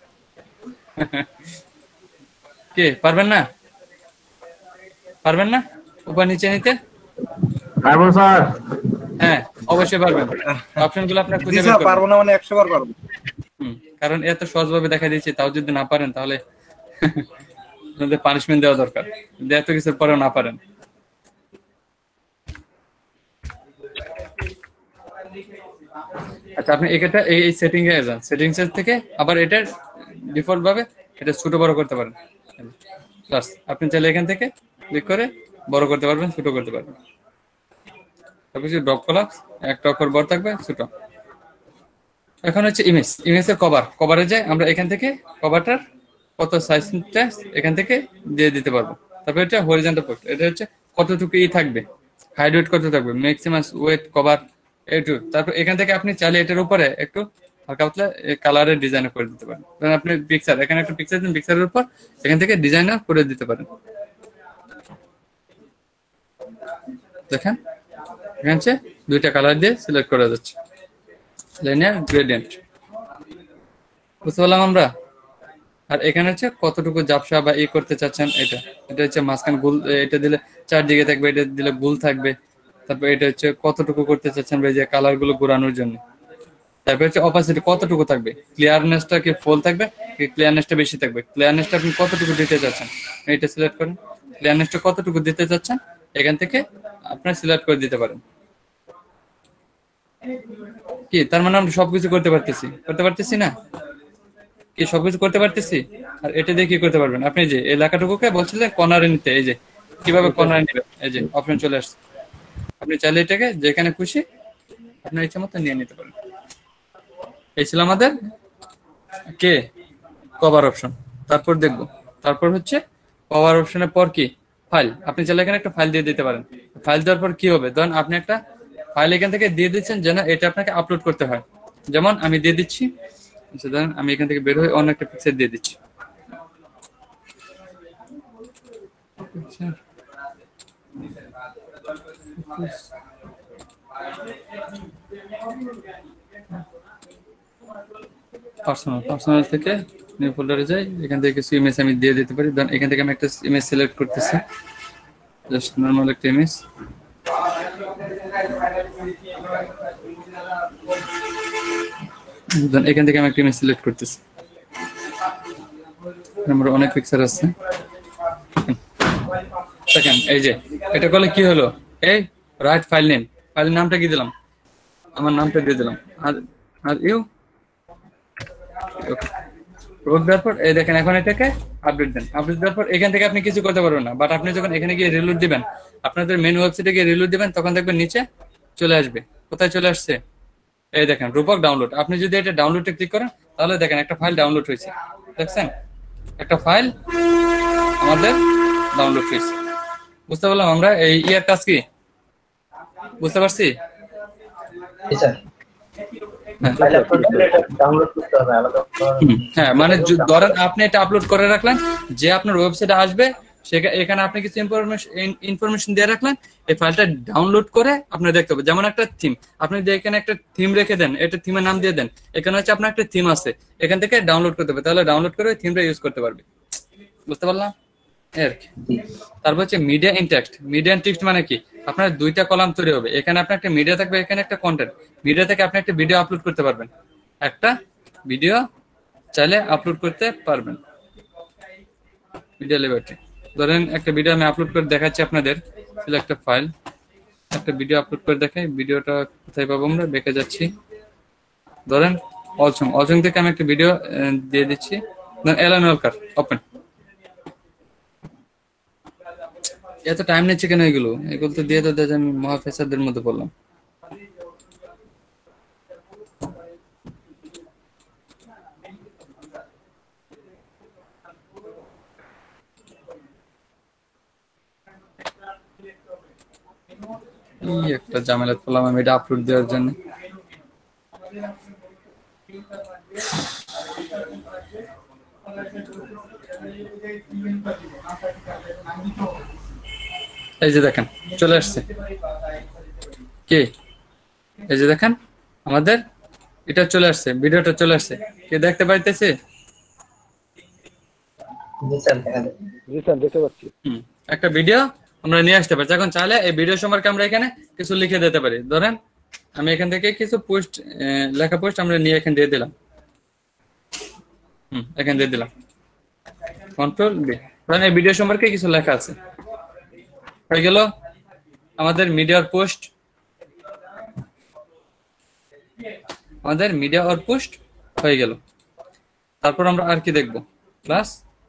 কি পারবেন না উপর নিচে নিতে? পারবো স্যার। হ্যাঁ অবশ্যই পারবেন। অপশনগুলো আপনার জি খুঁজে বের স্যার, করবেন। পারবো না মানে 100 বার পারবো। কারণ এত সহজভাবে দেখা দিয়েছি, তাও যদি না পারেন তাহলে আপনাদের পানিশমেন্ট দেওয়া দরকার, যদি এত কিছুর পরেও না পারেন। আচ্ছা, আপনি এটা এই সেটিং এ যান, সেটিংস থেকে আবার এটা ডিফল্ট ভাবে এটা ছোট বড় করতে পারেন। প্লাস আপনি চাইলে এখান থেকে ক্লিক করে বড় করতে পারবেন, ছোট করতে পারবেন। তারপর ড্রপ কলাপস, একটা অক্ষর বড় থাকবে, ছোট। এখন হচ্ছে ইমেজের কভারে যায়, আমরা এখান থেকে কভারটার কত সাইজটা এখান থেকে দিয়ে দিতে পারবো। তারপর এটা হরিজন্টাল পোস্ট, এটা হচ্ছে কতটুকু থাকবে, হাইট ওয়েট কত থাকবে, ম্যাক্সিমাম ওয়েট কভার এইটু। তারপর এখান থেকে আপনি চাইলে এটার উপরে একটু হালকা পাতলা কালারের ডিজাইন করে দিতে পারেন। ধরেন আপনি পিকচার, এখানে একটা পিকচার দিন, পিকচারের উপর এখান থেকে ডিজাইন করে দিতে পারেন। দেখেন এখানে হচ্ছে দুইটা কালার দিয়ে সিলেক্ট করা যাচ্ছে, লিনিয়ার গ্রেডিয়েন্ট। বুঝতে পারলাম আমরা। আর এখানে হচ্ছে কতটুকু ঝাপসা বা করতে চাচ্ছেন, এটা হচ্ছে মাঝখান গোল, এটা দিলে চারদিকে থাকবে, এটা দিলে গোল থাকবে। তারপর এটা হচ্ছে কতটুকু করতে চাচ্ছেন এই যে কালার গুলো ঘোরানোর জন্য। তারপর হচ্ছে অপাসিটি কতটুকু থাকবে, ক্লিয়ারনেসটা কি ফুল থাকবে কি ক্লিয়ারনেসটা বেশি থাকবে, ক্লিয়ারনেসটা আপনি কতটুকু দিতে চাচ্ছেন এটা সিলেক্ট করেন। ক্লিয়ারনেসটা কতটুকু দিতে চাচ্ছেন এখান থেকে আপনারা সিলেক্ট করে দিতে পারেন। কি তার মানে আমরা সবকিছু করতে পারতেছি না কি, সবকিছু করতে পারতেছি। আর এটা দিয়ে কি করতে পারবেন, আপনি যে এলাকাটুকুকে বলছিলেন কর্নারে নিতে, এই যে কিভাবে কর্নারে নেবেন, এই যে অপশন চলে আসছে, আপনি চাইলে এটাকে যেখানে খুশি আপনার ইচ্ছা মতো নিয়ে নিতে পারেন। এই ছিল আমাদের কভার অপশন। তারপর হচ্ছে কভার অপশনের পর কি ফাইল। আপনি চাইলে এখানে একটা ফাইল দিয়ে দিতে পারেন। ফাইল দেওয়ার পর কি হবে, ধরুন আপনি একটা ফাইল এখান থেকে দিয়ে দিচ্ছেন যেন এটা আপনাকে আপলোড করতে হয়। যেমন আমি দিয়ে দিচ্ছি, ধরুন আমি এখান থেকে বের হয়ে অন্য একটা পিকচার দিয়ে দিচ্ছি। পার্সোনাল থেকে নিউ ফোল্ডারে যাই, এখান থেকে কিছু ইমেজ আমি দিয়ে দিতে পারি। ধরুন এখান থেকে আমি একটা ইমেজ সিলেক্ট করতেছি, জাস্ট নরমাল একটা ইমেজ। ধরুন এখান থেকে আমি একটা ইমেজ সিলেক্ট করতেছি, আমার অনেক পিকচার আছে। দেখেন এই যে এটা করলে কি হলো, এই রাইট ফাইল নেম, ফাইলের নামটা কি দিলাম, আমার নামটা দিয়ে দিলাম। আর ইউ দেওয়ার পর এই দেখেন এখন এটাকে আপডেট দেন। আপডেট দেওয়ার পর এখান থেকে আপনি কিছু করতে পারবেন না, বাট আপনি যখন এখানে গিয়ে রিলোড দিবেন, আপনাদের মেন ওয়েবসাইটে গিয়ে রিলোড দিবেন, তখন দেখবেন নিচে চলে আসবে। কোথায় চলে আসছে, এই দেখেন রূপক ডাউনলোড। আপনি যদি এটা ডাউনলোডে ক্লিক করেন তাহলে দেখেন একটা ফাইল ডাউনলোড হয়েছে, দেখছেন একটা ফাইল আমাদের ডাউনলোড হয়েছে। বুঝতে পারলাম আমরা এই ইয়ার কাজ কি, বুঝতে পারছি? হ্যাঁ, মানে ধরেন আপনি এটা আপলোড করে রাখলেন, যে আপনার ওয়েবসাইটে আসবে এখানে আপনি কিছু ইনফরমেশন দিয়ে রাখলেন, এই ফাইলটা ডাউনলোড করে আপনি দেখতে হবে। যেমন একটা থিম, আপনি যদি এখানে একটা থিম রেখে দেন, এটা থিমের নাম দিয়ে দেন, এখানে হচ্ছে আপনার একটা থিম আছে, এখান থেকে ডাউনলোড করতে হবে, তাহলে ডাউনলোড করে থিমটা ইউজ করতে পারবে। বুঝতে পারলাম আর কি। তারপর হচ্ছে media in text. Media in text মানে কি, আপনার দুইটা কলাম তৈরি হবে, এখানে আপনার একটা মিডিয়া থাকবে, এখানে একটা কন্টেন্ট। মিডিয়া থেকে আপনি একটা ভিডিও আপলোড করতে পারবেন, একটা ভিডিও চাইলে আপলোড করতে পারবেন। মিডিয়া লিবার্টি, ধরেন একটা ভিডিও আমি আপলোড করে দেখাচ্ছি আপনাদের, সিলেক্ট একটা ফাইল, একটা ভিডিও আপলোড করে দেখাই। ভিডিওটা কোথায় পাবো, আমরা দেখে যাচ্ছি। ধরেন অলসং থেকে আমি একটা ভিডিও দিয়ে দিচ্ছি, ধরেন অ্যালান ওয়ালকার, ওপেন। এত টাইম নিচ্ছে কেন এগুলো তো দিয়ে তো আমি মহাফেসারদের মধ্যে পড়লাম। একটা ঝামেলা করলাম আমি এটা আপলোড দেওয়ার জন্য। এই যে দেখেন চলে আসছে কে, এই যে দেখেন আমাদের এটা চলে আসছে, ভিডিওটা চলে আসছে, কে দেখতে পাইতেছে? একটা ভিডিও আমরা নিয়ে আসতে পারছি। এখন চাইলে এই ভিডিও সম্পর্কে আমরা এখানে কিছু লিখে দিতে পারি। ধরেন আমি এখান থেকে কিছু পোস্ট, লেখা পোস্ট আমরা নিয়ে এখানে দিয়ে দিলাম, এখানে দিয়ে দিলাম, কন্ট্রোল বি। ধরেন এই ভিডিও সম্পর্কে কিছু লেখা আছে, হয়ে গেল আমাদের মিডিয়ার পোস্ট। আমাদের মিডিয়া আর পোস্ট হয়ে গেল। তারপর আমরা আর কি দেখবো, প্লাস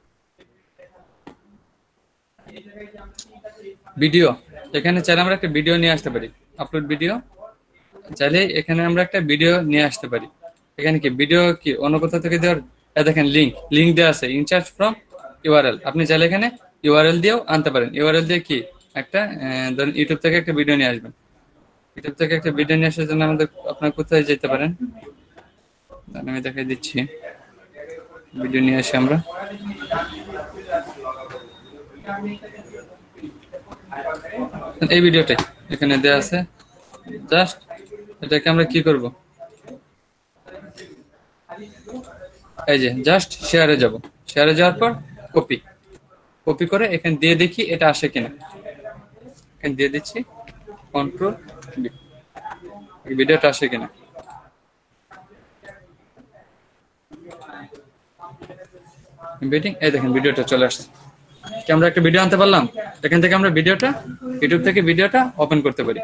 ভিডিও। এখানে চাইলে আমরা একটা ভিডিও নিয়ে আসতে পারি, আপলোড ভিডিও। চাইলে এখানে আমরা একটা ভিডিও নিয়ে আসতে পারি। এখানে কি ভিডিও কি অন্য কোথাও থেকে দেওয়ার, দেখেন লিঙ্ক দেওয়া আছে, ইনসার্ট ফ্রম ইউআরএল। আপনি চাইলে এখানে ইউআরএল দিয়েও আনতে পারেন। ইউআরএল দিয়ে কি একটা ধরেন ইউটিউব থেকে একটা ভিডিও নিয়ে আসবেন। ইউটিউব থেকে একটা ভিডিও নিয়ে আসার জন্য আমাদের আপনার কোথায় যেতে পারেন, আমি দেখাই দিচ্ছি। ভিডিও নিয়ে আসি আমরা, এই ভিডিওটাই এখানে দেওয়া আছে। জাস্ট এটাকে আমরা কি করব, এই যে জাস্ট শেয়ারে যাব। শেয়ারে যাওয়ার পর কপি করে এখানে দিয়ে দেখি এটা আসে কিনা। এখানে দিয়ে দিচ্ছি কন্ট্রোল বি, ভিডিওটা আসে কিনা। এই দেখেন ভিডিওটা চলে আসছে। কি আমরা একটা ভিডিও আনতে পারলাম, এখান থেকে আমরা ভিডিওটা ইউটিউব থেকে ভিডিওটা ওপেন করতে পারি।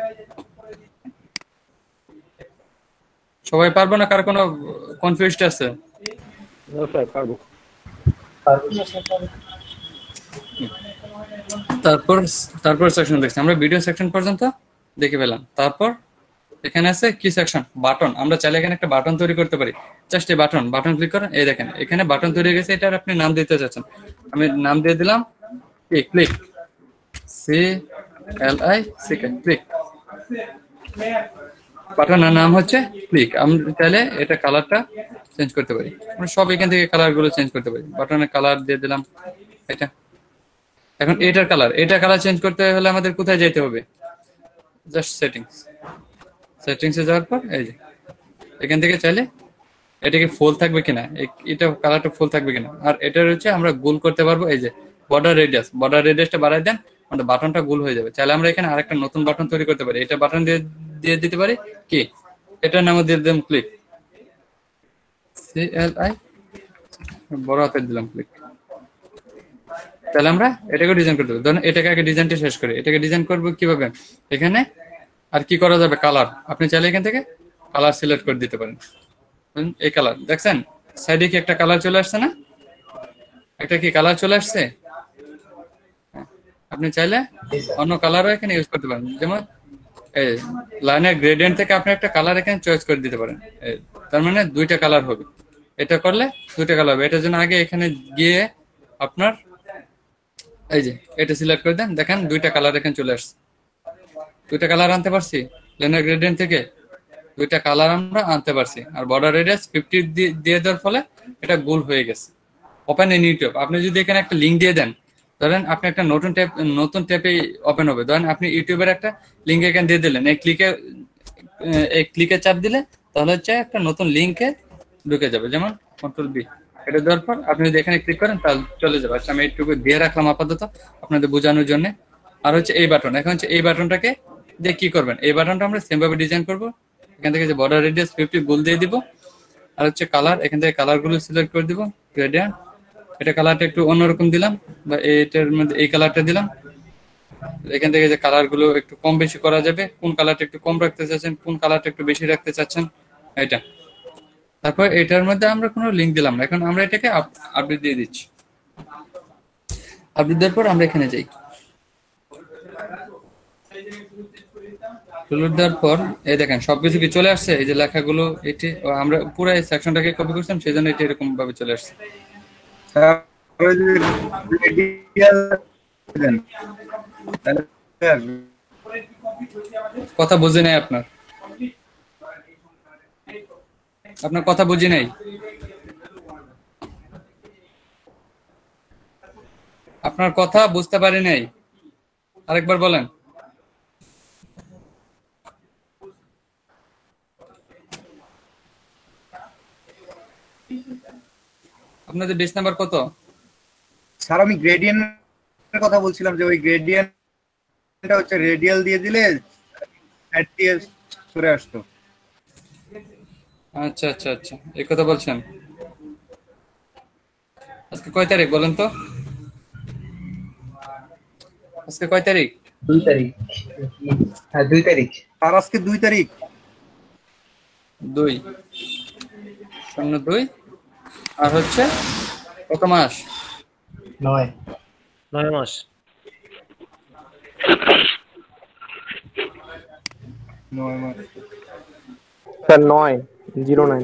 সবাই পারবো না, কার কোনো কনফিউজড আছে? তারপর সেকশন দেখছি আমরা, ভিডিও সেকশন পর্যন্ত দেখে পেলাম। তারপর এখানে আছে কি সেকশন, বাটন। আমরা চাইলে এখানে একটা বাটন তৈরি করতে পারি। জাস্ট এই বাটন ক্লিক করেন, এই দেখেন এখানে বাটন তৈরি হয়ে গেছে। এটার আপনি নাম দিতে চাচ্ছেন, আমি নাম দিয়ে দিলাম ক্লিক, CLICK, ক্লিক। বাটনের নাম হচ্ছে ক্লিক। আমরা চাইলে এটা কালারটা চেঞ্জ করতে পারি, আমরা সব এখান থেকে কালার গুলো চেঞ্জ করতে পারি। বাটনের কালার দিয়ে দিলাম এটা। এখন এটা কালার চেঞ্জ করতে হলে আমাদের কোথায় যেতে হবে, জাস্ট সেটিংসে যাওয়ার পর এই যে এখান থেকে চাইলে এটাকে ফুল থাকবে কিনা, এটা কালারটা ফুল থাকবে কিনা। আর এটার হচ্ছে আমরা গোল করতে পারবো, এই যে বর্ডার রেডিয়াসটা বাড়াই দেন, আমাদের বাটনটা গোল হয়ে যাবে। চাইলে আমরা এখানে আরেকটা নতুন বাটন তৈরি করতে পারি, এটা বাটন দিয়ে দিতে পারি কি, এটার নাম দিয়ে দিলাম ক্লিক, CLI বড় হাতের দিলাম ক্লিক। তাহলে আমরা এটাকে ডিজাইন করতে পারি। ধরুন এটাকে আগে ডিজাইনটা শেষ করি। এটাকে ডিজাইন করবো কিভাবে, এখানে আর কি করা যাবে, কালার। আপনি চাইলে এখান থেকে কালার সিলেক্ট করে দিতে পারেন। এই কালার দেখছেন সাইডে কি একটা কালার চলে আসছে না, একটা কি কালার চলে আসছে। আপনি চাইলে অন্য কালারও এখানে ইউজ করতে পারেন, যেমন এই লাইনের গ্রেডিয়েন্ট থেকে আপনি একটা কালার এখানে চয়েস করে দিতে পারেন। তার মানে দুইটা কালার হবে, এটা করলে দুইটা কালার হবে। এটার জন্য আগে এখানে গিয়ে আপনার এই যে এটা সিলেক্ট করে দেন, দেখেন দুইটা কালার এখানে চলে আসছে। দুইটা কালার আনতে পারছি লাইনের গ্রেডিয়েন্ট থেকে, দুইটা কালার আমরা আনতে পারছি। আর বর্ডার রেডিয়াস 50 দিয়ে দেওয়ার ফলে এটা গোল হয়ে গেছে। ওপেন ইন ইউটিউব, আপনি যদি এখানে একটা লিঙ্ক দিয়ে দেন, ধরেন আপনি একটা নতুন ট্যাবে ওপেন হবে। ধরেন আপনি ইউটিউবের একটা লিঙ্ক এখানে দিয়ে দিলেন, এই ক্লিকে চাপ দিলে তাহলে হচ্ছে একটা নতুন লিঙ্কে ঢুকে যাবে, যেমন Ctrl+B। এটা দেওয়ার পর আপনি যদি এখানে ক্লিক করেন তাহলে চলে যাবে। আচ্ছা আমি এইটুকু দিয়ে রাখলাম আপাতত আপনাদের বোঝানোর জন্য। আর হচ্ছে এই বাটন, এখন হচ্ছে এই বাটনটাকে দিয়ে কি করবেন, এই বাটনটা আমরা সেম ভাবে ডিজাইন করবো। এখান থেকে যে বর্ডার রেডিয়াস 50 গোল দিয়ে দিব। আর হচ্ছে কালার, এখান থেকে কালার গুলো সিলেক্ট করে দিব, গ্রেডিয়েন্ট। এটা কালারটা একটু অন্যরকম দিলাম, বা এটার মধ্যে এই কালারটা দিলাম। এখান থেকে যে কালার গুলো একটু কম বেশি করা যাবে, কোন কালারটা একটু কম রাখতে চাচ্ছেন, কোন কালারটা একটু বেশি রাখতে চাচ্ছেন, এটা। তারপর এটার মধ্যে আমরা কোনো লিঙ্ক দিলাম না, এখন আমরা এটাকে আপডেট দিয়ে দিচ্ছি। আপডেট দেওয়ার পর আমরা এখানে যাই, দেওয়ার পর এই দেখেন সবকিছু কি চলে আসছে, এই যে লেখাগুলো। এটি আমরা পুরো এই সেকশনটাকে কপি করছিলাম, সেই জন্য এটা এরকম ভাবে চলে আসছে। কথা বুঝি নাই আপনার কথা বুঝি নাই। আপনার কথা বুঝতে পারি নাই, আরেকবার বলেন। আপনাদের বেস নাম্বার কত? স্যার আমি গ্রেডিয়েন্টের কথা বলছিলাম, যে ওই গ্রেডিয়েন্টটা হচ্ছে রেডিয়াল দিয়ে দিলে অ্যাডটিএস করে আসতো। আচ্ছা আচ্ছা আচ্ছা, এই কথা বলছেন। আজকে কয় তারিখ বলেন তো? আজকে কয় তারিখ? 2 তারিখ। হ্যাঁ 2 তারিখ। আর আজকে 2 তারিখ। 2/02। আর হচ্ছে কত মাস? 9 মাস। 9 মাস স্যার 9/09।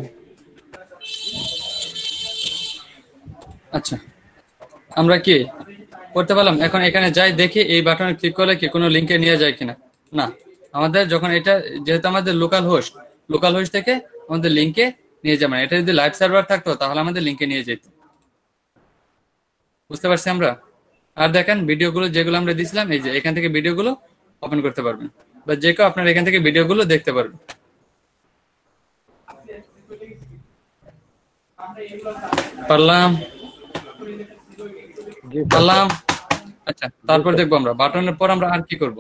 আচ্ছা আমরা কি করতে পারলাম, এখন এখানে যাই দেখি এই বাটনে ক্লিক করলে কি কোনো লিঙ্কে নিয়ে যায় কিনা। না, আমাদের যখন এটা যেহেতু আমাদের লোকাল হোস্ট থেকে আমাদের লিঙ্কে নিয়ে যাবে না। এটা যদি লাইভ সার্ভার থাকতো তাহলে আমাদের লিঙ্কে নিয়ে যেত। বুঝতে পারছি আমরা। আর দেখেন ভিডিওগুলো যেগুলো আমরা দিয়েছিলাম, এই যে এখান থেকে ভিডিওগুলো ওপেন করতে পারবেন, বা যে কেউ আপনার এখান থেকে ভিডিওগুলো দেখতে পারবেন। পারলাম। আচ্ছা তারপর দেখবো আমরা বাটনের পর আমরা আর কি করব।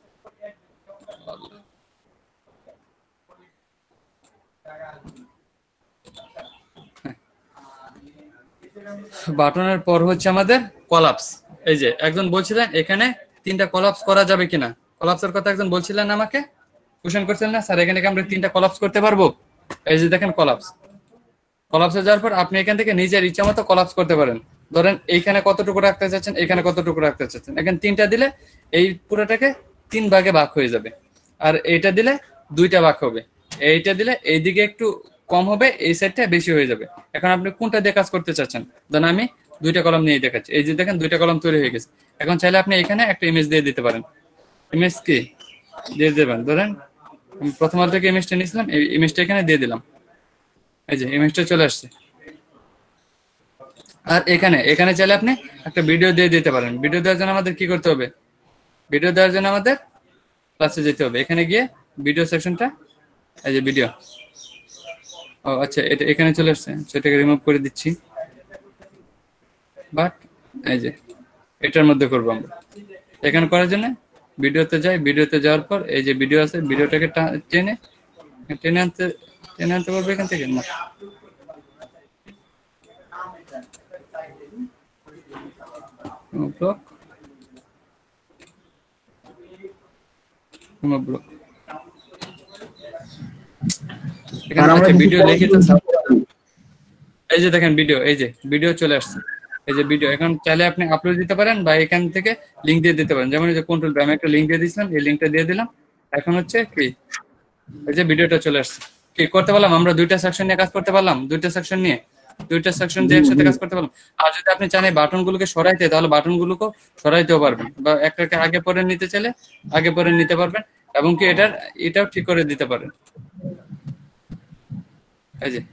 বাটনের পর হচ্ছে আমাদের কলাপস। এই যে একজন বলছিলেন এখানে 3টা কলাপস করা যাবে কিনা, কলাপসের কথা একজন বলছিলেন আমাকে, কোশ্চেন করছিলেন না স্যার এখানে কি আমরা 3টা কলাপস করতে পারবো। এই যে দেখেন কলাপসে যাওয়ার পর আপনি এখান থেকে নিজের ইচ্ছা মতো কলাপস করতে পারেন। ধরেন এইখানে কতটুকু রাখতে চাচ্ছেন, এখানে কতটুকু রাখতে চাচ্ছেন। এখানে 3টা দিলে এই পুরোটাকে 3 ভাগে ভাগ হয়ে যাবে। আর এইটা দিলে 2টা ভাগ হবে, এইটা দিলে এইদিকে একটু কম হবে, এই সাইডটা বেশি হয়ে যাবে। এখন আপনি কোনটা দিয়ে কাজ করতে চাচ্ছেন? ধরেন আমি 2টা কলাম নিয়ে দেখাচ্ছি। এই যে দেখেন 2টা কলাম তৈরি হয়ে গেছে। এখন চাইলে আপনি এখানে একটা ইমেজ দিয়ে দিতে পারেন। ইমেজ কি দিয়ে দেবেন? ধরেন আমি প্রথমত থেকে ইমেজটা নিয়েছিলাম, এই ইমেজটা এখানে দিয়ে দিলাম। এই যে ইমেজটা চলে আসছে। আর এখানে চাইলে আপনি একটা ভিডিও দিয়ে দিতে পারেন। ভিডিও দেওয়ার জন্য আমাদের কি করতে হবে? ভিডিও দেওয়ার জন্য আমাদের ক্লাসে যেতে হবে। এখানে গিয়ে ভিডিও সেকশনটা, এই যে ভিডিও, ও আচ্ছা এটা এখানে চলে আসছে, সেটাকে রিমুভ করে দিচ্ছি। বাট এই যে এটার মধ্যে করবো আমরা। এখানে করার জন্য ভিডিওতে যাই, ভিডিওতে যাওয়ার পর এই যে ভিডিও আছে, ভিডিওটাকে টেনে আনতে পারবো এখান থেকে না। ব্লক ব্লক ভিডিও লিখে তো, এই যে দেখেন ভিডিও, এই যে ভিডিও চলে আসছে। এই যে ভিডিও এখন চাইলে আপনি আপলোড দিতে পারেন বা এখান থেকে লিঙ্ক দিয়ে দিতে পারেন। যেমন এই যে কন্ট্রোল, আমি একটা লিঙ্ক দিয়ে দিয়েছিলাম, এই লিঙ্কটা দিয়ে দিলাম। এখন হচ্ছে কি, এই যে ভিডিওটা চলে আসছে। কি করতে পারলাম আমরা? 2টা সেকশন নিয়ে কাজ করতে পারলাম। 2টা সেকশন দিয়ে একসাথে কাজ করতে পারলাম। আর যদি আপনি চান এই বাটনগুলোকে সরাইতে, তাহলে বাটনগুলোকে সরাইতেও পারবেন, বা একটাকে আগে পরে নিতে চাইলে আগে পরে নিতে পারবেন, এবং কি এটাও ঠিক করে দিতে পারেন। এই যে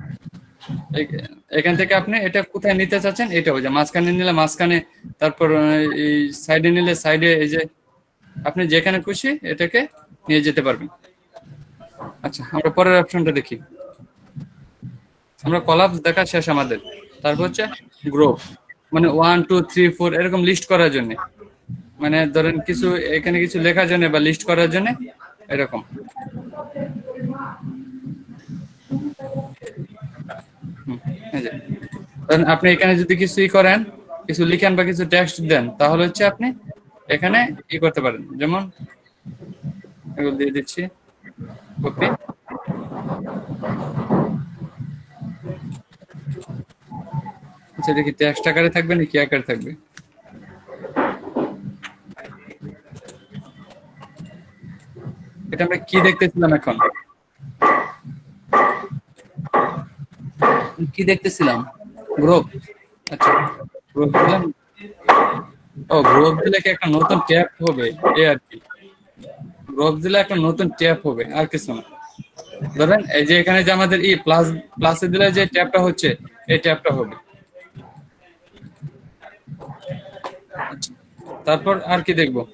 এখান থেকে আপনি এটা কোথায় নিতে চাচ্ছেন এটা হয়ে যায়। মাঝখানে নিলে মাঝখানে, তারপর এই সাইডে নিলে সাইডে, এই যে আপনি যেখানে খুশি এটাকে নিয়ে যেতে পারবেন। আচ্ছা আমরা পরের অপশনটা দেখি। আমরা কলাপস দেখা শেষ আমাদের। তারপর হচ্ছে গ্রুপ, মানে 1 2 3 4 এরকম লিস্ট করার জন্য, মানে ধরেন কিছু এখানে কিছু লেখার জন্য বা লিস্ট করার জন্য এরকম। আপনি এখানে যদি কিছুই করেন, কিছু লিখেন বা কিছু টেক্সট দেন, তাহলে হচ্ছে আপনি এখানে কি করতে পারেন। যেমন এগুলো দিয়ে দিচ্ছি, কপি, আচ্ছা দেখি টেক্সট আকারে থাকবে না কি আকারে থাকবে। এটা আমরা কি দেখতেছিলাম? এখন কি দেখতেছিলাম? গ্রুপ। আচ্ছা গ্রুপ দিলাম। ও গ্রুপ দিলে কি একটা নতুন ট্যাব হবে, এই আর কি। গ্রুপ দিলে একটা নতুন ট্যাব হবে, আর কিছু না। ধরেন এই যে এখানে যে আমাদের ই প্লাসে দিলে যে ট্যাবটা হচ্ছে, এই ট্যাবটা হবে। তারপর আর কি দেখবো?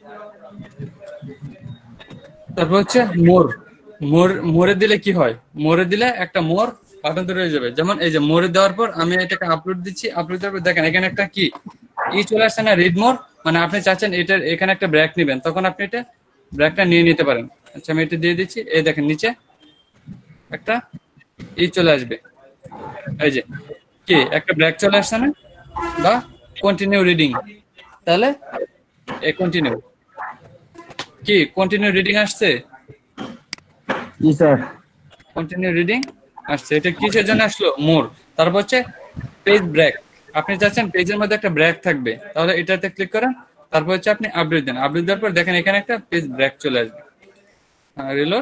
তারপর হচ্ছে মোরে দিলে কি হয়? মোরে দিলে একটা মোর বাটন তৈরি হয়ে যাবে। যেমন এই যে মোরে দেওয়ার পর আমি এটাকে আপলোড দিচ্ছি, আপলোড দেওয়ার পর দেখেন এখানে একটা কি চলে আসছে না, রিড মোর। মানে আপনি চাচ্ছেন এটার এখানে একটা ব্রেক নেবেন, তখন আপনি এটা ব্রেকটা নিয়ে নিতে পারেন। আচ্ছা আমি এটা দিয়ে দিচ্ছি, এই দেখেন নিচে একটা চলে আসবে। এই যে কি একটা ব্রেক চলে আসছে না, বা কন্টিনিউ রিডিং, তাহলে এই কন্টিনিউ কি কন্টিনিউ রিডিং আসছে? জি স্যার, কন্টিনিউ রিডিং আসছে। এটা কিসের জন্য আসলো? মোর। তারপর হচ্ছে পেজ ব্রেক, আপনি চাচ্ছেন পেজের মধ্যে একটা ব্রেক থাকবে, তাহলে এটাতে ক্লিক করেন। তারপর হচ্ছে আপনি আপডেট দেন, আপডেট দেওয়ার পর দেখেন এখানে একটা পেজ ব্রেক চলে আসবে। রিলোড,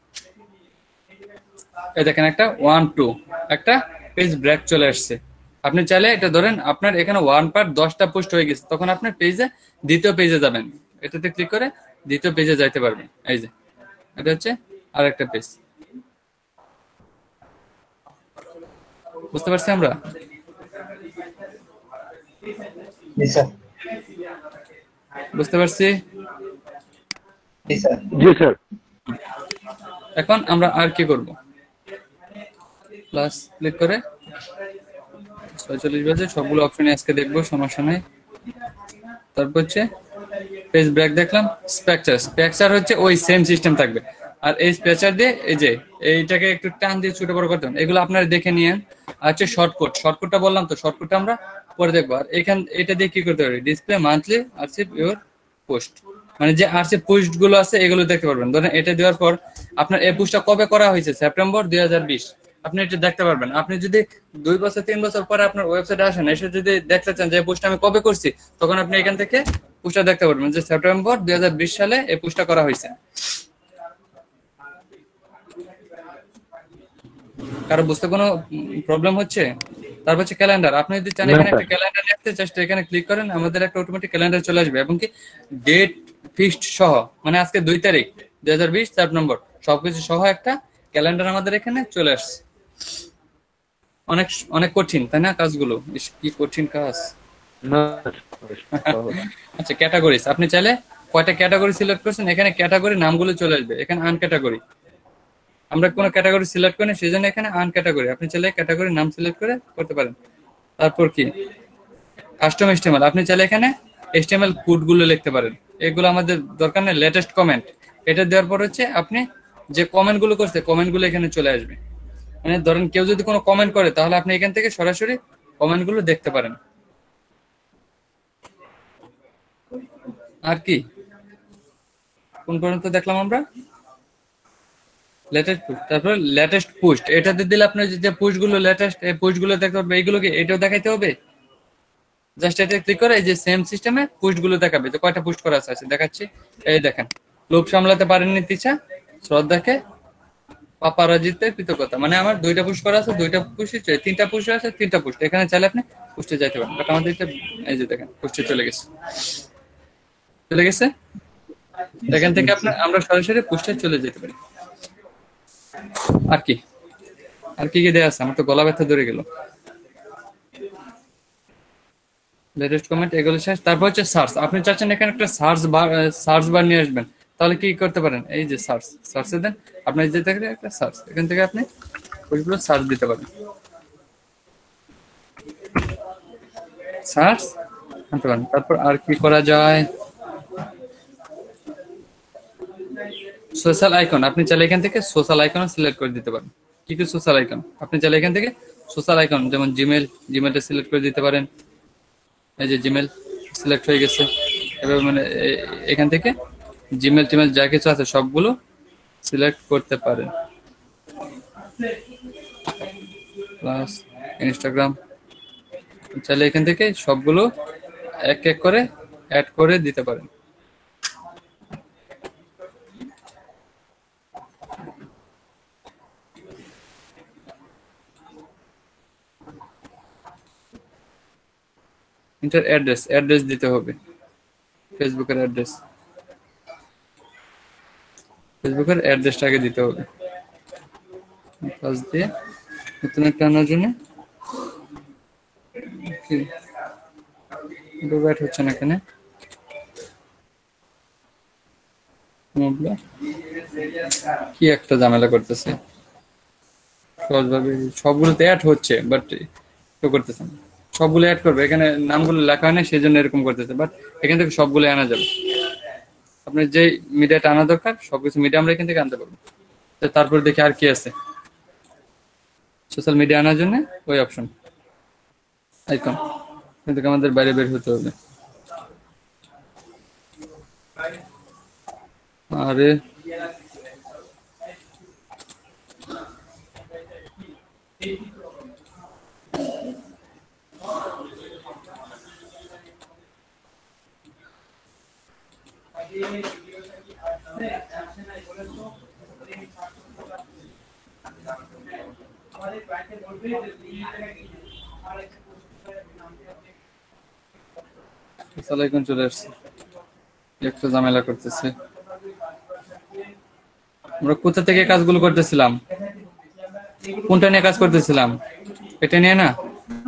এই দেখেন একটা 1 2 একটা পেজ ব্রেক চলে আসছে। আপনি চাইলে এটা ধরেন আপনার এখানে 1 পার্ট 10টা পোস্ট হয়ে গেছে, তখন আপনি পেজে দ্বিতীয় পেজে যাবেন, এটাতে ক্লিক করে দ্বিতীয় পেজে যাইতে পারবেন। এই যে এটা হচ্ছে আরেকটা পেজ। বুঝতে পারছি আমরা? বুঝতে পারছি? জি স্যার। এখন আমরা আর কি করব? প্লাস ক্লিক করে 46 বাজে, সবগুলো অপশনে আজকে দেখবো, সমস্যা নাই। তারপর হচ্ছে পেজ ব্রেক দেখলাম। স্ট্রাকচার হচ্ছে ওই সেম সিস্টেম থাকবে। আর এই স্ট্রাকচার দিয়ে এই যে এইটাকে একটু টান দিয়ে ছোট বড় করতে হবে, এগুলো আপনারা দেখে নিয়েন। আর হচ্ছে শর্টকাটটা বললাম তো, শর্টকাটটা আমরা পরে দেখবো। আর এটা দিয়ে কি করতে পারি? Display monthly archive your post, মানে যে আরসিভ পোস্ট গুলো আছে এগুলো দেখতে পারবেন। ধরেন এটা দেওয়ার পর আপনার এই পোস্টটা কবে করা হয়েছে, সেপ্টেম্বর 2020, আপনি এটা দেখতে পারবেন। আপনি যদি 2 বছর 3 বছর পরে আপনার ওয়েবসাইটে আসেন, এসে যদি দেখতে চান যে পোস্টটা আমি কবে করছি, তখন আপনি এখান থেকে পোস্টটা দেখতে পারবেন যে সেপ্টেম্বর 2020 সালে এই পোস্টটা করা হয়েছে। কারো বুঝতে কোনো প্রবলেম হচ্ছে? তারপর হচ্ছে ক্যালেন্ডার। আপনি যদি চান না এখানে স্যার। একটা ক্যালেন্ডার লিখতে, জাস্ট এখানে ক্লিক করেন, আমাদের একটা অটোমেটিক ক্যালেন্ডার চলে আসবে এবং কি ডেট ফিক্সড সহ, মানে আজকে 2 তারিখ 2020 4 নম্বর সবকিছু সহ একটা ক্যালেন্ডার আমাদের এখানে চলে আসছে। অনেক অনেক কঠিন তাই না কাজগুলো? ইস, কি কঠিন কাজ। না আচ্ছা, ক্যাটাগরিজ। আপনি চাইলে কয়টা ক্যাটাগরি সিলেক্ট করছেন, এখানে ক্যাটাগরি নামগুলো চলে আসবে। এখানে আনক্যাটাগরি, আমরা কোনো ক্যাটাগরি সিলেক্ট করি না, সেই জন্য এখানে আনক্যাটাগরি। আপনি চাইলে ক্যাটাগরি নাম সিলেক্ট করে করতে পারেন। তারপর কি কাস্টম এসটিএমএল, আপনি চাইলে এখানে এসটিএমএল কোডগুলো লিখতে পারেন। এগুলো আমাদের দরকার নেই। লেটেস্ট কমেন্ট, এটা দেওয়ার পর হচ্ছে আপনি যে কমেন্টগুলো করছে কমেন্টগুলো এখানে চলে আসবে। মানে ধরেন কেউ যদি কোনো কমেন্ট করে তাহলে আপনি এখান থেকে সরাসরি কমেন্টগুলো দেখতে পারেন। আর কি কোন পর্যন্ত দেখলাম আমরা? লেটেস্ট পোস্ট, তারপর লেটেস্ট পোস্ট, এটাতে দিলে আপনার যে পোস্ট গুলো লেটেস্ট, এই পোস্ট গুলো দেখতে পারবে। এইগুলোকে এটাও দেখাইতে হবে। জাস্ট এটা ক্লিক করে এই যে সেম সিস্টেমে পোস্ট গুলো দেখাবে। তো কয়টা পোস্ট করা আছে দেখাচ্ছি। এই দেখেন, লোভ সামলাতে পারেননি তিশা, শ্রদ্ধাকে পাপারাজিতে কৃতজ্ঞতা। মানে আমার 2টা পোস্ট করা আছে, 2টা পোস্ট, 3টা পোস্ট আছে, 3টা পোস্ট। এখানে চাইলে আপনি পোস্টে যাইতে পারেন, বাট আমাদের এটা এই যে দেখেন পোস্টে চলে গেছে, চলে গেছে। এখান থেকে আপনার আমরা সরাসরি পোস্টে চলে যেতে পারি। আর কি আর কি কি দেয়া আছে? আমার তো গলা ব্যথা ধরে গেল। লেটেস্ট কমেন্ট এগুলো শেষ। তারপর হচ্ছে সার্চ। আপনি চাচ্ছেন এখানে একটা সার্চ বার নিয়ে আসবেন, তাহলে কি করতে পারেন? এই যে সার্চে দেন, আপনার যে দেখেন একটা সার্চ, এখান থেকে আপনি ওইগুলো সার্চ দিতে পারেন। সার্চ আনতে পারেন। তারপর আর কি করা যায়? সোশ্যাল আইকন, আপনি চাইলে এখান থেকে সোশ্যাল আইকন সিলেক্ট করে দিতে পারেন। কি কি সোশ্যাল আইকন? আপনি চাইলে এখান থেকে সোশ্যাল আইকন, যেমন জিমেলটা সিলেক্ট করে দিতে পারেন। এই যে জিমেল সিলেক্ট হয়ে গেছে। এবার মানে এখান থেকে জিমেল টিমেল যা কিছু আছে সবগুলো সিলেক্ট করতে পারেন। প্লাস ইনস্টাগ্রাম, চাইলে এখান থেকে সবগুলো এক এক করে অ্যাড করে দিতে পারেন। ইন্টার অ্যাড্রেস দিতে হবে। ফেসবুকের অ্যাড্রেসটাকে দিতে হবে। পাস দিয়ে নতুন একটা আনার জন্য ব্যাট হচ্ছে না এখানে। কি একটা ঝামেলা করতেছে। সহজভাবে সবগুলোতে অ্যাড হচ্ছে, বাট কেউ করতেছে না। সবগুলো অ্যাড করবে, এখানে নামগুলো লেখা হয় না, সেই জন্য এরকম করতেছে। বাট এখান থেকে সবগুলো আনা যাবে। আপনার যে মিডিয়াটা আনা দরকার সবকিছু মিডিয়া আমরা এখান থেকে আনতে পারবো। তো তারপর দেখি আর কি আছে সোশ্যাল মিডিয়া আনার জন্য। ওই অপশন আইকন, এখান থেকে আমাদের বাইরে বের হতে হবে। আরে সোশ্যাল আইকন চলে আসছে, একটু ঝামেলা করতেছে। আমরা কোথা থেকে কাজগুলো করতেছিলাম? কোনটা নিয়ে কাজ করতেছিলাম? এটা নিয়ে না?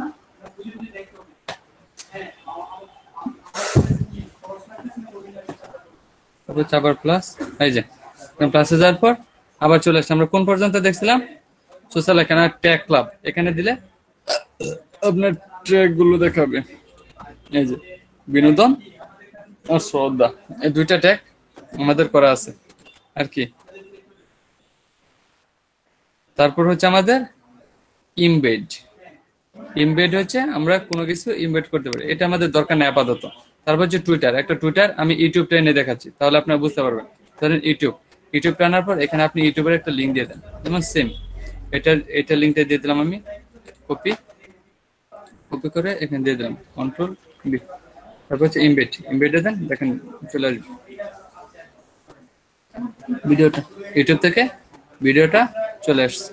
আবার প্লাস, এই যে প্লাসে যাওয়ার পর আবার চলে আসছে। আমরা কোন পর্যন্ত দেখছিলাম? সোশ্যাল আইকন আর ট্যাগ ক্লাব, এখানে দিলে আপনার ট্যাগ গুলো দেখাবে। এই যে বিনোদন আর শ্রদ্ধা, এই 2টা ট্যাগ আমাদের করা আছে। আর কি তারপর হচ্ছে আমাদের ইমবেড হচ্ছে আমরা কোনো কিছু ইমবেড করতে পারি, এটা আমাদের দরকার নেই আপাতত। তারপর হচ্ছে টুইটার, আমি ইউটিউবটা এনে দেখাচ্ছি তাহলে আপনারা বুঝতে পারবেন। ধরেন ইউটিউবটা আনার পর এখানে আপনি ইউটিউবের একটা লিঙ্ক দিয়ে দেন, যেমন সেম এটা লিঙ্কটা দিয়ে দিলাম আমি। কপি করে এখানে দিয়ে দিলাম, কন্ট্রোল বি। তারপর হচ্ছে ইমবেডে দেন, দেখেন চলে আসবে ভিডিওটা। ইউটিউব থেকে ভিডিওটা চলে আসছে।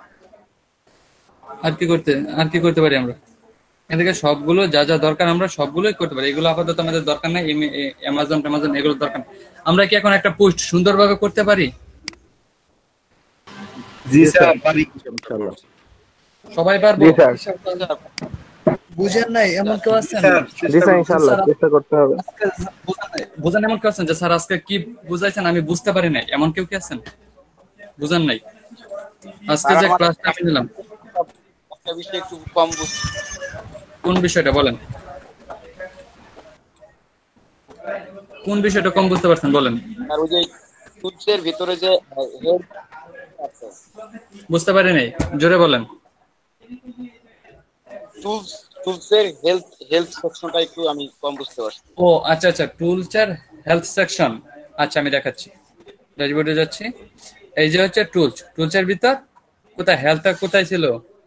আর কি করতে পারি আমরা এদিকে সবগুলো যা যা দরকার আমরা সবগুলোই করতে পারি। এগুলো আপাতত আমাদের দরকার নাই, অ্যামাজন এগুলো দরকার নেই। আমরা কি এখন একটা পোস্ট সুন্দরভাবে করতে পারি? জি স্যার পারি। ইনশাআল্লাহ। সবাই পারবো? জি স্যার। বুঝেন নাই এমন কেউ আছেন? জি স্যার ইনশাআল্লাহ চেষ্টা করতে হবে। আজকে বুঝেন এমন কেউ আছেন যে স্যার আজকে কি বুঝাইছেন আমি বুঝতে পারি নাই, এমন কেউ কি আছেন? বুঝেন নাই আজকে যে ক্লাসটা আমি নিলাম? একটা বিষয় একটু কম বুঝছি। কোন বিষয়টা বলেন, কোন বিষয়টা কম বুঝতে পারছেন বলেন? আর ওই যে টুলসের ভিতরে যে হেল্প আছে, বুঝতে পারি নাই, জোরে বলেন। টুলসের হেলথ সেকশনটা একটু আমি কম বুঝতে পারছি। ও আচ্ছা আচ্ছা, টুলসের হেলথ সেকশন। আচ্ছা আমি দেখাচ্ছি, ড্যাশবোর্ডে যাচ্ছি। এই যে হচ্ছে টুলসের ভিতর কোথায় হেলথ কোথায় ছিল?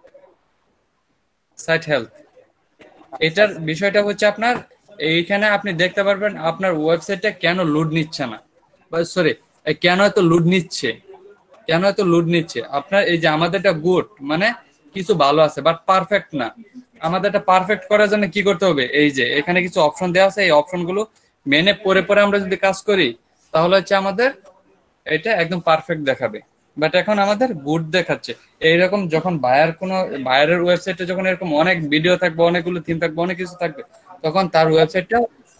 Site health. এটার বিষয়টা হচ্ছে আপনার এইখানে আপনি দেখতে পারবেন আপনার ওয়েবসাইটে কেন লোড নিচ্ছে না, সরি কেন এত লোড নিচ্ছে, আপনার এই যে আমাদেরটা গুড মানে কিছু ভালো আছে বাট পারফেক্ট না। আমাদেরটা পারফেক্ট করার জন্য কি করতে হবে? এই যে এখানে কিছু অপশন দেওয়া আছে, এই অপশনগুলো মেনে পরে আমরা যদি কাজ করি তাহলে হচ্ছে আমাদের এটা একদম পারফেক্ট দেখাবে। বাট এখন আমাদের গুড দেখাচ্ছে। এইরকম যখন বায়ারের ওয়েবসাইটে যখন এরকম অনেক ভিডিও থাকবে, অনেকগুলো থিম থাকবে, অনেক কিছু থাকবে, তখন তার ওয়েবসাইটটা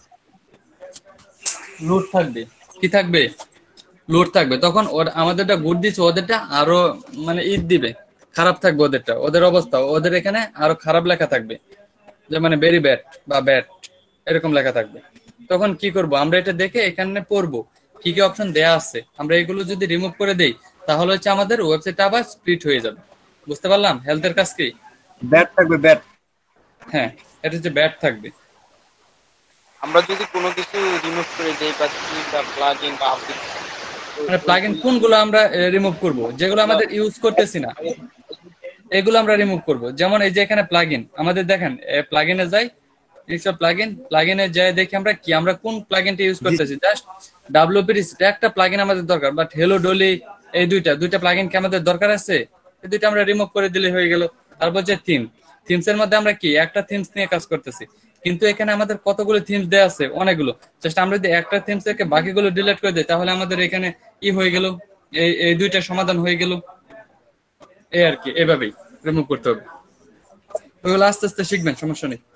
লোড থাকবে। কি থাকবে? লোড থাকবে। তখন আমাদেরটা গুড দিচ্ছে, ওদেরটা আরো মানে দিবে, খারাপ থাকবে ওদেরটা, ওদের অবস্থা ওদের এখানে আরো খারাপ লেখা থাকবে, যে মানে ভেরি ব্যাড বা ব্যাড এরকম লেখা থাকবে। তখন কি করব আমরা? এটা দেখে এখানে পড়বো কি কি অপশন দেয়া আছে। আমরা এগুলো যদি রিমুভ করে দেই তাহলে হচ্ছে আমাদের ওয়েবসাইটটা আবার স্প্লিট হয়ে যাবে। বুঝতে পারলাম হেলথের কাজ কি? ব্যাট থাকবে ব্যাট। হ্যাঁ, এটা হচ্ছে ব্যাড থাকবে। আমরা যদি কোনো কিছু রিমুভ করে দেই বা প্লাগইন বা আপডেট, মানে প্লাগইন কোনগুলো আমরা রিমুভ করব? যেগুলো আমাদের ইউজ করতেছি না এগুলো আমরা রিমুভ করব। যেমন এই যে এখানে প্লাগইন, আমাদের দেখেন প্লাগইনে যাই, প্লাগইনে যাই দেখি আমরা কোন প্লাগইনটা ইউজ করতেছি। জাস্ট ডাব্লিউপি একটা প্লাগইন আমাদের দরকার, বাট হেলো ডলি এই দুইটা প্লাগইন কি আমাদের দরকার আছে? এই দুইটা আমরা রিমুভ করে দিলে হয়ে গেল। তারপর যে থিমসের মধ্যে আমরা কি একটা থিমস নিয়ে কাজ করতেছি, কিন্তু এখানে আমাদের কতগুলো থিমস দেয়া আছে? অনেকগুলো। জাস্ট আমরা যদি একটা থিমস থেকে বাকিগুলো ডিলিট করে দিই তাহলে আমাদের এখানে হয়ে গেল, এই দুইটা সমাধান হয়ে গেল। এই আর কি, এভাবেই রিমুভ করতে হবে। ওইগুলো আস্তে আস্তে শিখবেন, সমস্যা নেই।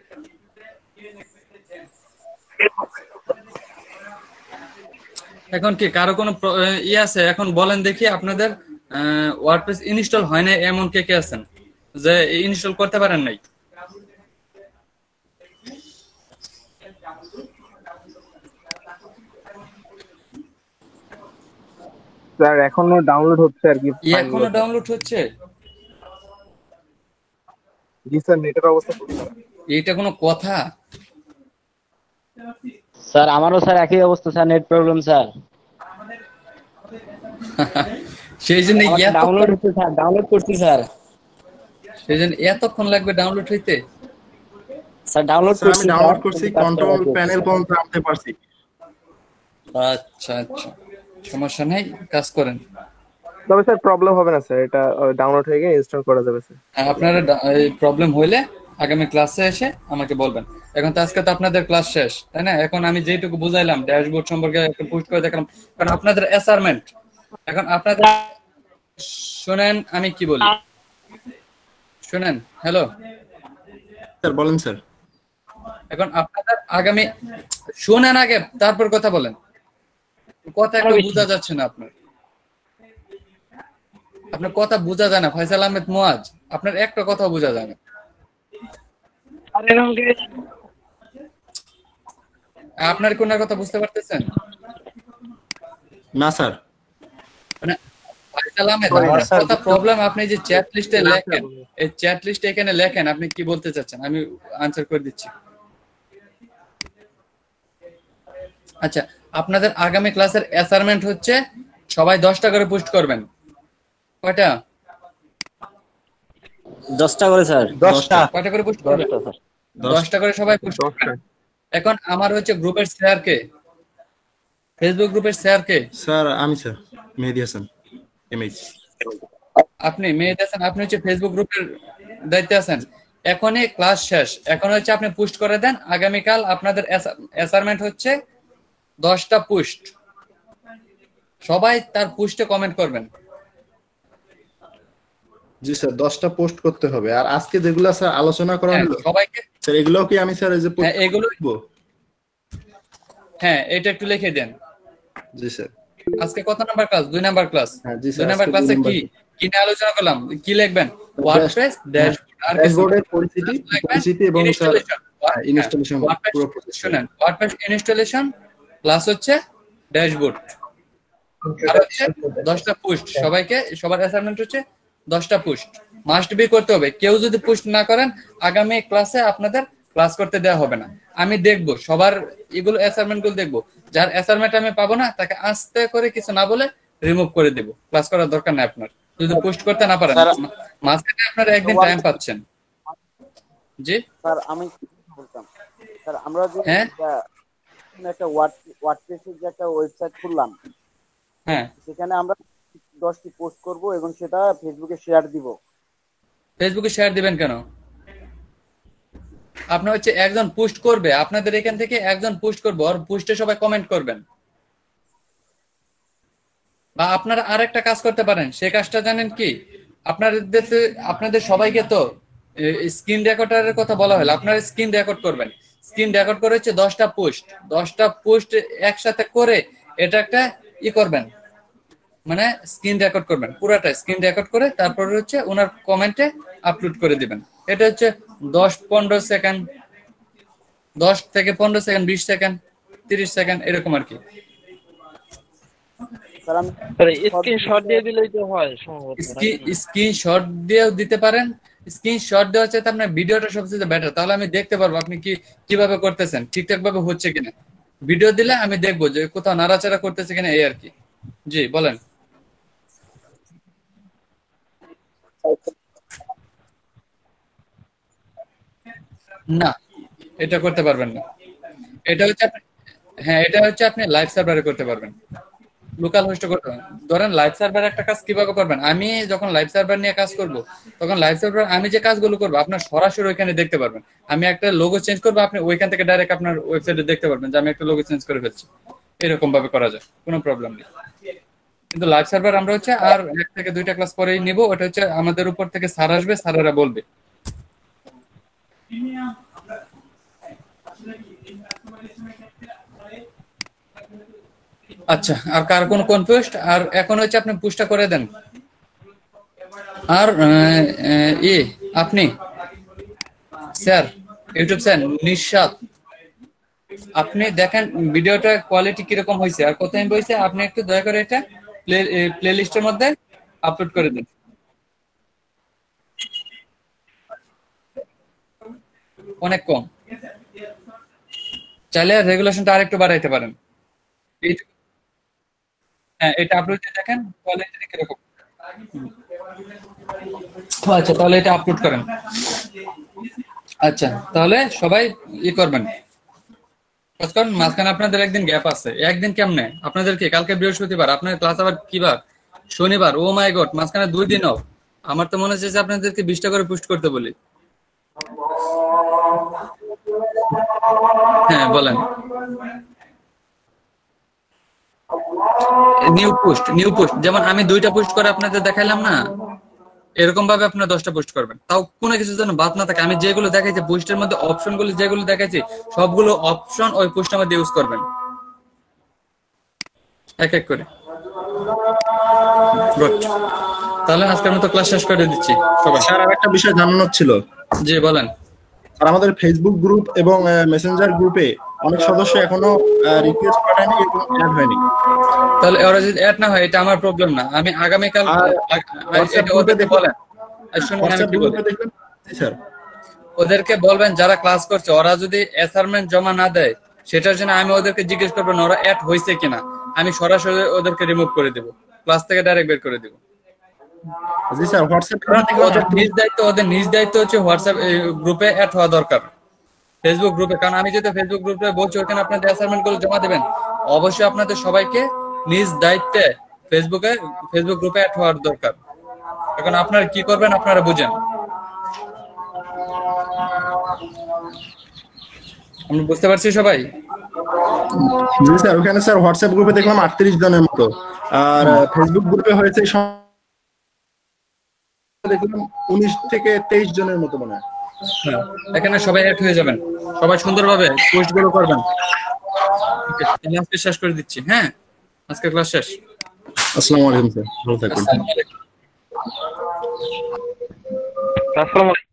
এখন কি কারো কোনো আছে? এখন বলেন দেখি আপনাদের ওয়ার্ডপ্রেস ইনস্টল হয় না এমন কে কে আছেন যে ইনস্টল করতে পারেন নাই? স্যার এখনো ডাউনলোড হচ্ছে আর কি। এখনো ডাউনলোড হচ্ছে? জি স্যার, নেটের অবস্থা খুব খারাপ। এইটা কোনো কথা? স্যার আমারও স্যার একই অবস্থা স্যার, নেট প্রবলেম স্যার। সেই জন্য ডাউনলোড হচ্ছে স্যার, ডাউনলোড করছি স্যার। সেই জন্য এতক্ষণ লাগবে ডাউনলোড হইতে? স্যার ডাউনলোড স্যার আমি ডাউনলোড করছি, কন্ট্রোল প্যানেল পর্যন্ত আনতে পারছি। আচ্ছা আচ্ছা, সমস্যা নেই, কাজ করেন। তবে স্যার প্রবলেম হবে না স্যার, এটা ডাউনলোড হয়ে গিয়ে ইনস্টল করা যাবে স্যার। আপনারা প্রবলেম হইলে আগামী ক্লাসে এসে আমাকে বলবেন। এখন তো আজকে তো আপনাদের ক্লাস শেষ, তাই না? এখন আমি যেটুকু বুঝাইলাম ড্যাশবোর্ড সম্পর্কে একটু পোস্ট করে দেখলাম, কারণ আপনাদের অ্যাসাইনমেন্ট। এখন আপনাদের শুনেন আমি কি বলি, শুনেন। হ্যালো স্যার বলেন স্যার। এখন আপনাদের আগামী শুনেন আগে, তারপর কথা বলেন। কথা একটু বোঝা যাচ্ছে না আপনার কথা বোঝা যায় না। ফয়সাল আহমেদ মুয়াজ, আপনার একটা কথা বোঝা যায় না। আপনার কোন কথা বুঝতে পারতেছেন না স্যার। মানে ফয়সাল আহমেদ কথা প্রবলেম। আপনি যে চ্যাট লিস্টে লেখেন, এই চ্যাট লিস্টে এখানে লেখেন আপনি কি বলতে চাচ্ছেন, আমি আনসার করে দিচ্ছি। আচ্ছা, আপনাদের আগামী ক্লাসের অ্যাসাইনমেন্ট হচ্ছে সবাই 10টা করে পোস্ট করবেন। কয়টা? 10টা করে স্যার। 10টা। কয়টা করে পোস্ট করবেন? 10টা করে সবাই পোস্ট করবেন। এখন আমার হচ্ছে গ্রুপের শেয়ার কে, ফেসবুক গ্রুপের শেয়ার কে? স্যার আমি স্যার মেহেদী হাসান। ইমেজ। আপনি মেয়ে আছেন, আপনি হচ্ছে ফেসবুক গ্রুপের দায়িত্বে আছেন। এখনই ক্লাস শেষ, এখন হচ্ছে আপনি পোস্ট করে দেন। আগামীকাল আপনাদের অ্যাসাইনমেন্ট হচ্ছে 10টা পোস্ট। সবাই তার পোস্টে কমেন্ট করবেন। জি স্যার, 10টা পোস্ট করতে হবে। আর আজকে যেগুলো স্যার আলোচনা করা হ্যাঁ, হলো সবাইকে স্যার, এগুলো কি আমি স্যার এই যে হ্যাঁ, এগুলো লিখবো? হ্যাঁ, এটা একটু লিখে দেন। জি স্যার। আজকে কত নাম্বার ক্লাস? 2 number class. হ্যাঁ জি 2 স্যার, নাম্বার আজকে ক্লাসে 2 নাম্বার। কি নিয়ে আলোচনা করলাম? কি লিখবেন? ওয়ার্ডপ্রেস ড্যাশবোর্ড, আর কিছু ড্যাশবোর্ডের পরিচিতি এবং স্যার ইনস্টলেশন পুরো প্রসেস। শুনেন, ওয়ার্ডপ্রেস ইনস্টলেশন প্লাস হচ্ছে ড্যাশবোর্ড, আর হচ্ছে 10টা পোস্ট। সবাইকে, সবার অ্যাসাইনমেন্ট হচ্ছে 10টা পোস্ট মাস্ট বি করতে হবে। কেউ যদি পোস্ট না করেন, আগামী ক্লাসে আপনাদের ক্লাস করতে দেওয়া হবে না। আমি দেখবো সবার এগুলো অ্যাসাইনমেন্ট গুলো দেখবো। যার অ্যাসাইনমেন্ট আমি পাবো না, তাকে আস্তে করে কিছু না বলে রিমুভ করে দেবো। ক্লাস করার দরকার নাই আপনার, যদি পোস্ট করতে না পারেন। মাঝখানে আপনারা একদিন টাইম পাচ্ছেন। জি স্যার, আমি বলতাম স্যার, আমরা যে হ্যাঁ একটা ওয়ার্ডপ্রেসের যে একটা ওয়েবসাইট খুললাম, হ্যাঁ, সেখানে আমরা 10টি পোস্ট করব এবং সেটা ফেসবুকে শেয়ার দিব। ফেসবুকে শেয়ার দিবেন কেন? আপনার হচ্ছে একজন পোস্ট করবে, আপনাদের এখান থেকে একজন পোস্ট করবে, আর পোস্টে সবাই কমেন্ট করবেন। বা আপনারা আরেকটা কাজ করতে পারেন, সেই কাজটা জানেন কি? আপনাদের সবাইকে তো স্ক্রিন রেকর্ডারের কথা বলা হলো, আপনারা স্ক্রিন রেকর্ড করবেন। স্ক্রিন রেকর্ড করে হচ্ছে 10টা পোস্ট একসাথে করে এটা একটা করবেন, মানে স্ক্রিন রেকর্ড করবেন, পুরাটা স্ক্রিন রেকর্ড করে তারপরে হচ্ছে ওনার কমেন্টে আপলোড করে দিবেন। এটা হচ্ছে 10-15 সেকেন্ড, 10 থেকে 15 সেকেন্ড, 20 সেকেন্ড, 30 সেকেন্ড, এরকম আর কি। স্যার, আমি স্ক্রিনশট দিয়ে দিলেই তো হয় সম্ভবত। স্ক্রিনশট দিয়েও দিতে পারেন। স্ক্রিনশট দেওয়া হচ্ছে আপনার ভিডিওটা সবচেয়ে বেটার, তাহলে আমি দেখতে পারবো আপনি কিভাবে করতেছেন, ঠিকঠাক ভাবে হচ্ছে কিনা। ভিডিও দিলে আমি দেখবো যে কোথাও নাড়াচাড়া করতেছে কিনা, এই আর কি। জি বলেন। না, এটা করতে পারবেন না। এটা হচ্ছে হ্যাঁ, এটা হচ্ছে আপনি লাইভ সার্ভারে করতে পারবেন, লোকাল হোস্টে করতে পারবেন। ধরেন লাইভ সার্ভার একটা কাজ কিভাবে করবেন, আমি যখন লাইভ সার্ভার নিয়ে কাজ করব, তখন লাইভ সার্ভার আমি যে কাজগুলো করবো আপনার সরাসরি ওইখানে দেখতে পারবেন। আমি একটা লোগো চেঞ্জ করবো, আপনি ওইখান থেকে ডাইরেক্ট আপনার ওয়েবসাইটে দেখতে পারবেন যে আমি একটা লোগো চেঞ্জ করে ফেলছি। এরকম ভাবে করা যায়, কোনো প্রবলেম নেই। কিন্তু লাইভ সার্ভার আমরা হচ্ছে আর 1 থেকে 2টা ক্লাস পরেই নিব। ওটা হচ্ছে আমাদের উপর থেকে স্যার আসবে, স্যারেরা বলবে। আচ্ছা, আর কার কোন পোস্ট? আর এখন হচ্ছে আপনি পোস্টটা করে দেন। আর আপনি স্যার, ইউটিউব স্যার নিশাত, আপনি দেখেন ভিডিওটা কোয়ালিটি কিরকম হয়েছে আর কত এমবি হয়েছে। আপনি একটু দয়া করে এটা প্লে লিস্টের মধ্যে আপলোড করে দিন। অনেক কম, চাইলে রেগুলেশনটা আরেকটু বাড়াইতে পারেন। হ্যাঁ, এটা আপলোড দিয়ে দেখেন কোয়ালিটি কিরকম। আচ্ছা, তাহলে এটা আপলোড করেন। আচ্ছা, তাহলে সবাই করবেন, কাজ করেন। মাঝখানে আপনাদের একদিন গ্যাপ আছে। একদিন কেমনে আপনাদের? কি কালকে বৃহস্পতিবার, আপনার ক্লাস আবার কি বার? শনিবার। ও মাই গড, মাঝখানে 2 দিন অফ। আমার তো মনে হচ্ছে যে আপনাদেরকে 20টা করে পোস্ট করতে বলি। হ্যাঁ বলেন। নিউ পোস্ট যেমন আমি 2টা পোস্ট করে আপনাদের দেখাইলাম না, এরকম ভাবে আপনারা 10টা পোস্ট করবেন। তাও কোনো কিছু যেন বাদ না থাকে। আমি যেগুলো দেখাইছি পোস্টের মধ্যে অপশনগুলো যেগুলো দেখাইছি সবগুলো অপশন ওই পোস্টের মধ্যে ইউজ করবেন, এক এক করে। গুড, তাহলে আজকের মতো ক্লাস শেষ করে দিচ্ছি সবাই। স্যার, আরেকটা বিষয় জানানোর ছিল। জি বলেন। আর আমাদের ফেসবুক গ্রুপ এবং মেসেঞ্জার গ্রুপে অনেক সদস্য এখনো রিকোয়েস্ট পাঠায়নি এবং অ্যাড হয়নি। তাহলে ওরা যদি অ্যাড না হয়, এটা আমার প্রবলেম না। আমি আগামীকাল ওদেরকে বলেন, ওদেরকে বলবেন যারা ক্লাস করছে ওরা যদি অ্যাসাইনমেন্ট জমা না দেয়, সেটার জন্য আমি ওদেরকে জিজ্ঞেস করবো না ওরা অ্যাড হয়েছে কিনা। আমি সরাসরি ওদেরকে রিমুভ করে দেবো, ক্লাস থেকে ডাইরেক্ট বের করে দেবো। জি স্যার, হোয়াটসঅ্যাপ ওদের নিজ দায়িত্ব হচ্ছে হোয়াটসঅ্যাপ গ্রুপে অ্যাড হওয়া দরকার, ফেসবুক গ্রুপে। কারণ আমি যেহেতু ফেসবুক গ্রুপে বলছি ওখানে আপনাদের অ্যাসাইনমেন্ট গুলো জমা দেবেন, অবশ্যই আপনাদের সবাইকে নিজ দায়িত্বে ফেসবুক গ্রুপে অ্যাড হওয়ার দরকার। এখন আপনারা কি করবেন আপনারা বুঝেন। আমি বুঝতে পারছি সবাই? জি স্যার, ওখানে স্যার হোয়াটসঅ্যাপ গ্রুপে দেখলাম 38 জনের মতো, আর ফেসবুক গ্রুপে হয়েছে দেখলাম 19 থেকে 23 জনের মতো মনে হয়। হ্যাঁ, এখানে সবাই অ্যাড হয়ে যাবেন, সবাই সুন্দরভাবে পোস্ট গুলো করবেন। তাহলে আজকে শেষ করে দিচ্ছি। হ্যাঁ, আজকে ক্লাস শেষ। আসসালামু আলাইকুম স্যার, ভালো থাকবেন। আসসালামু আলাইকুম। আসসালামু আলাইকুম।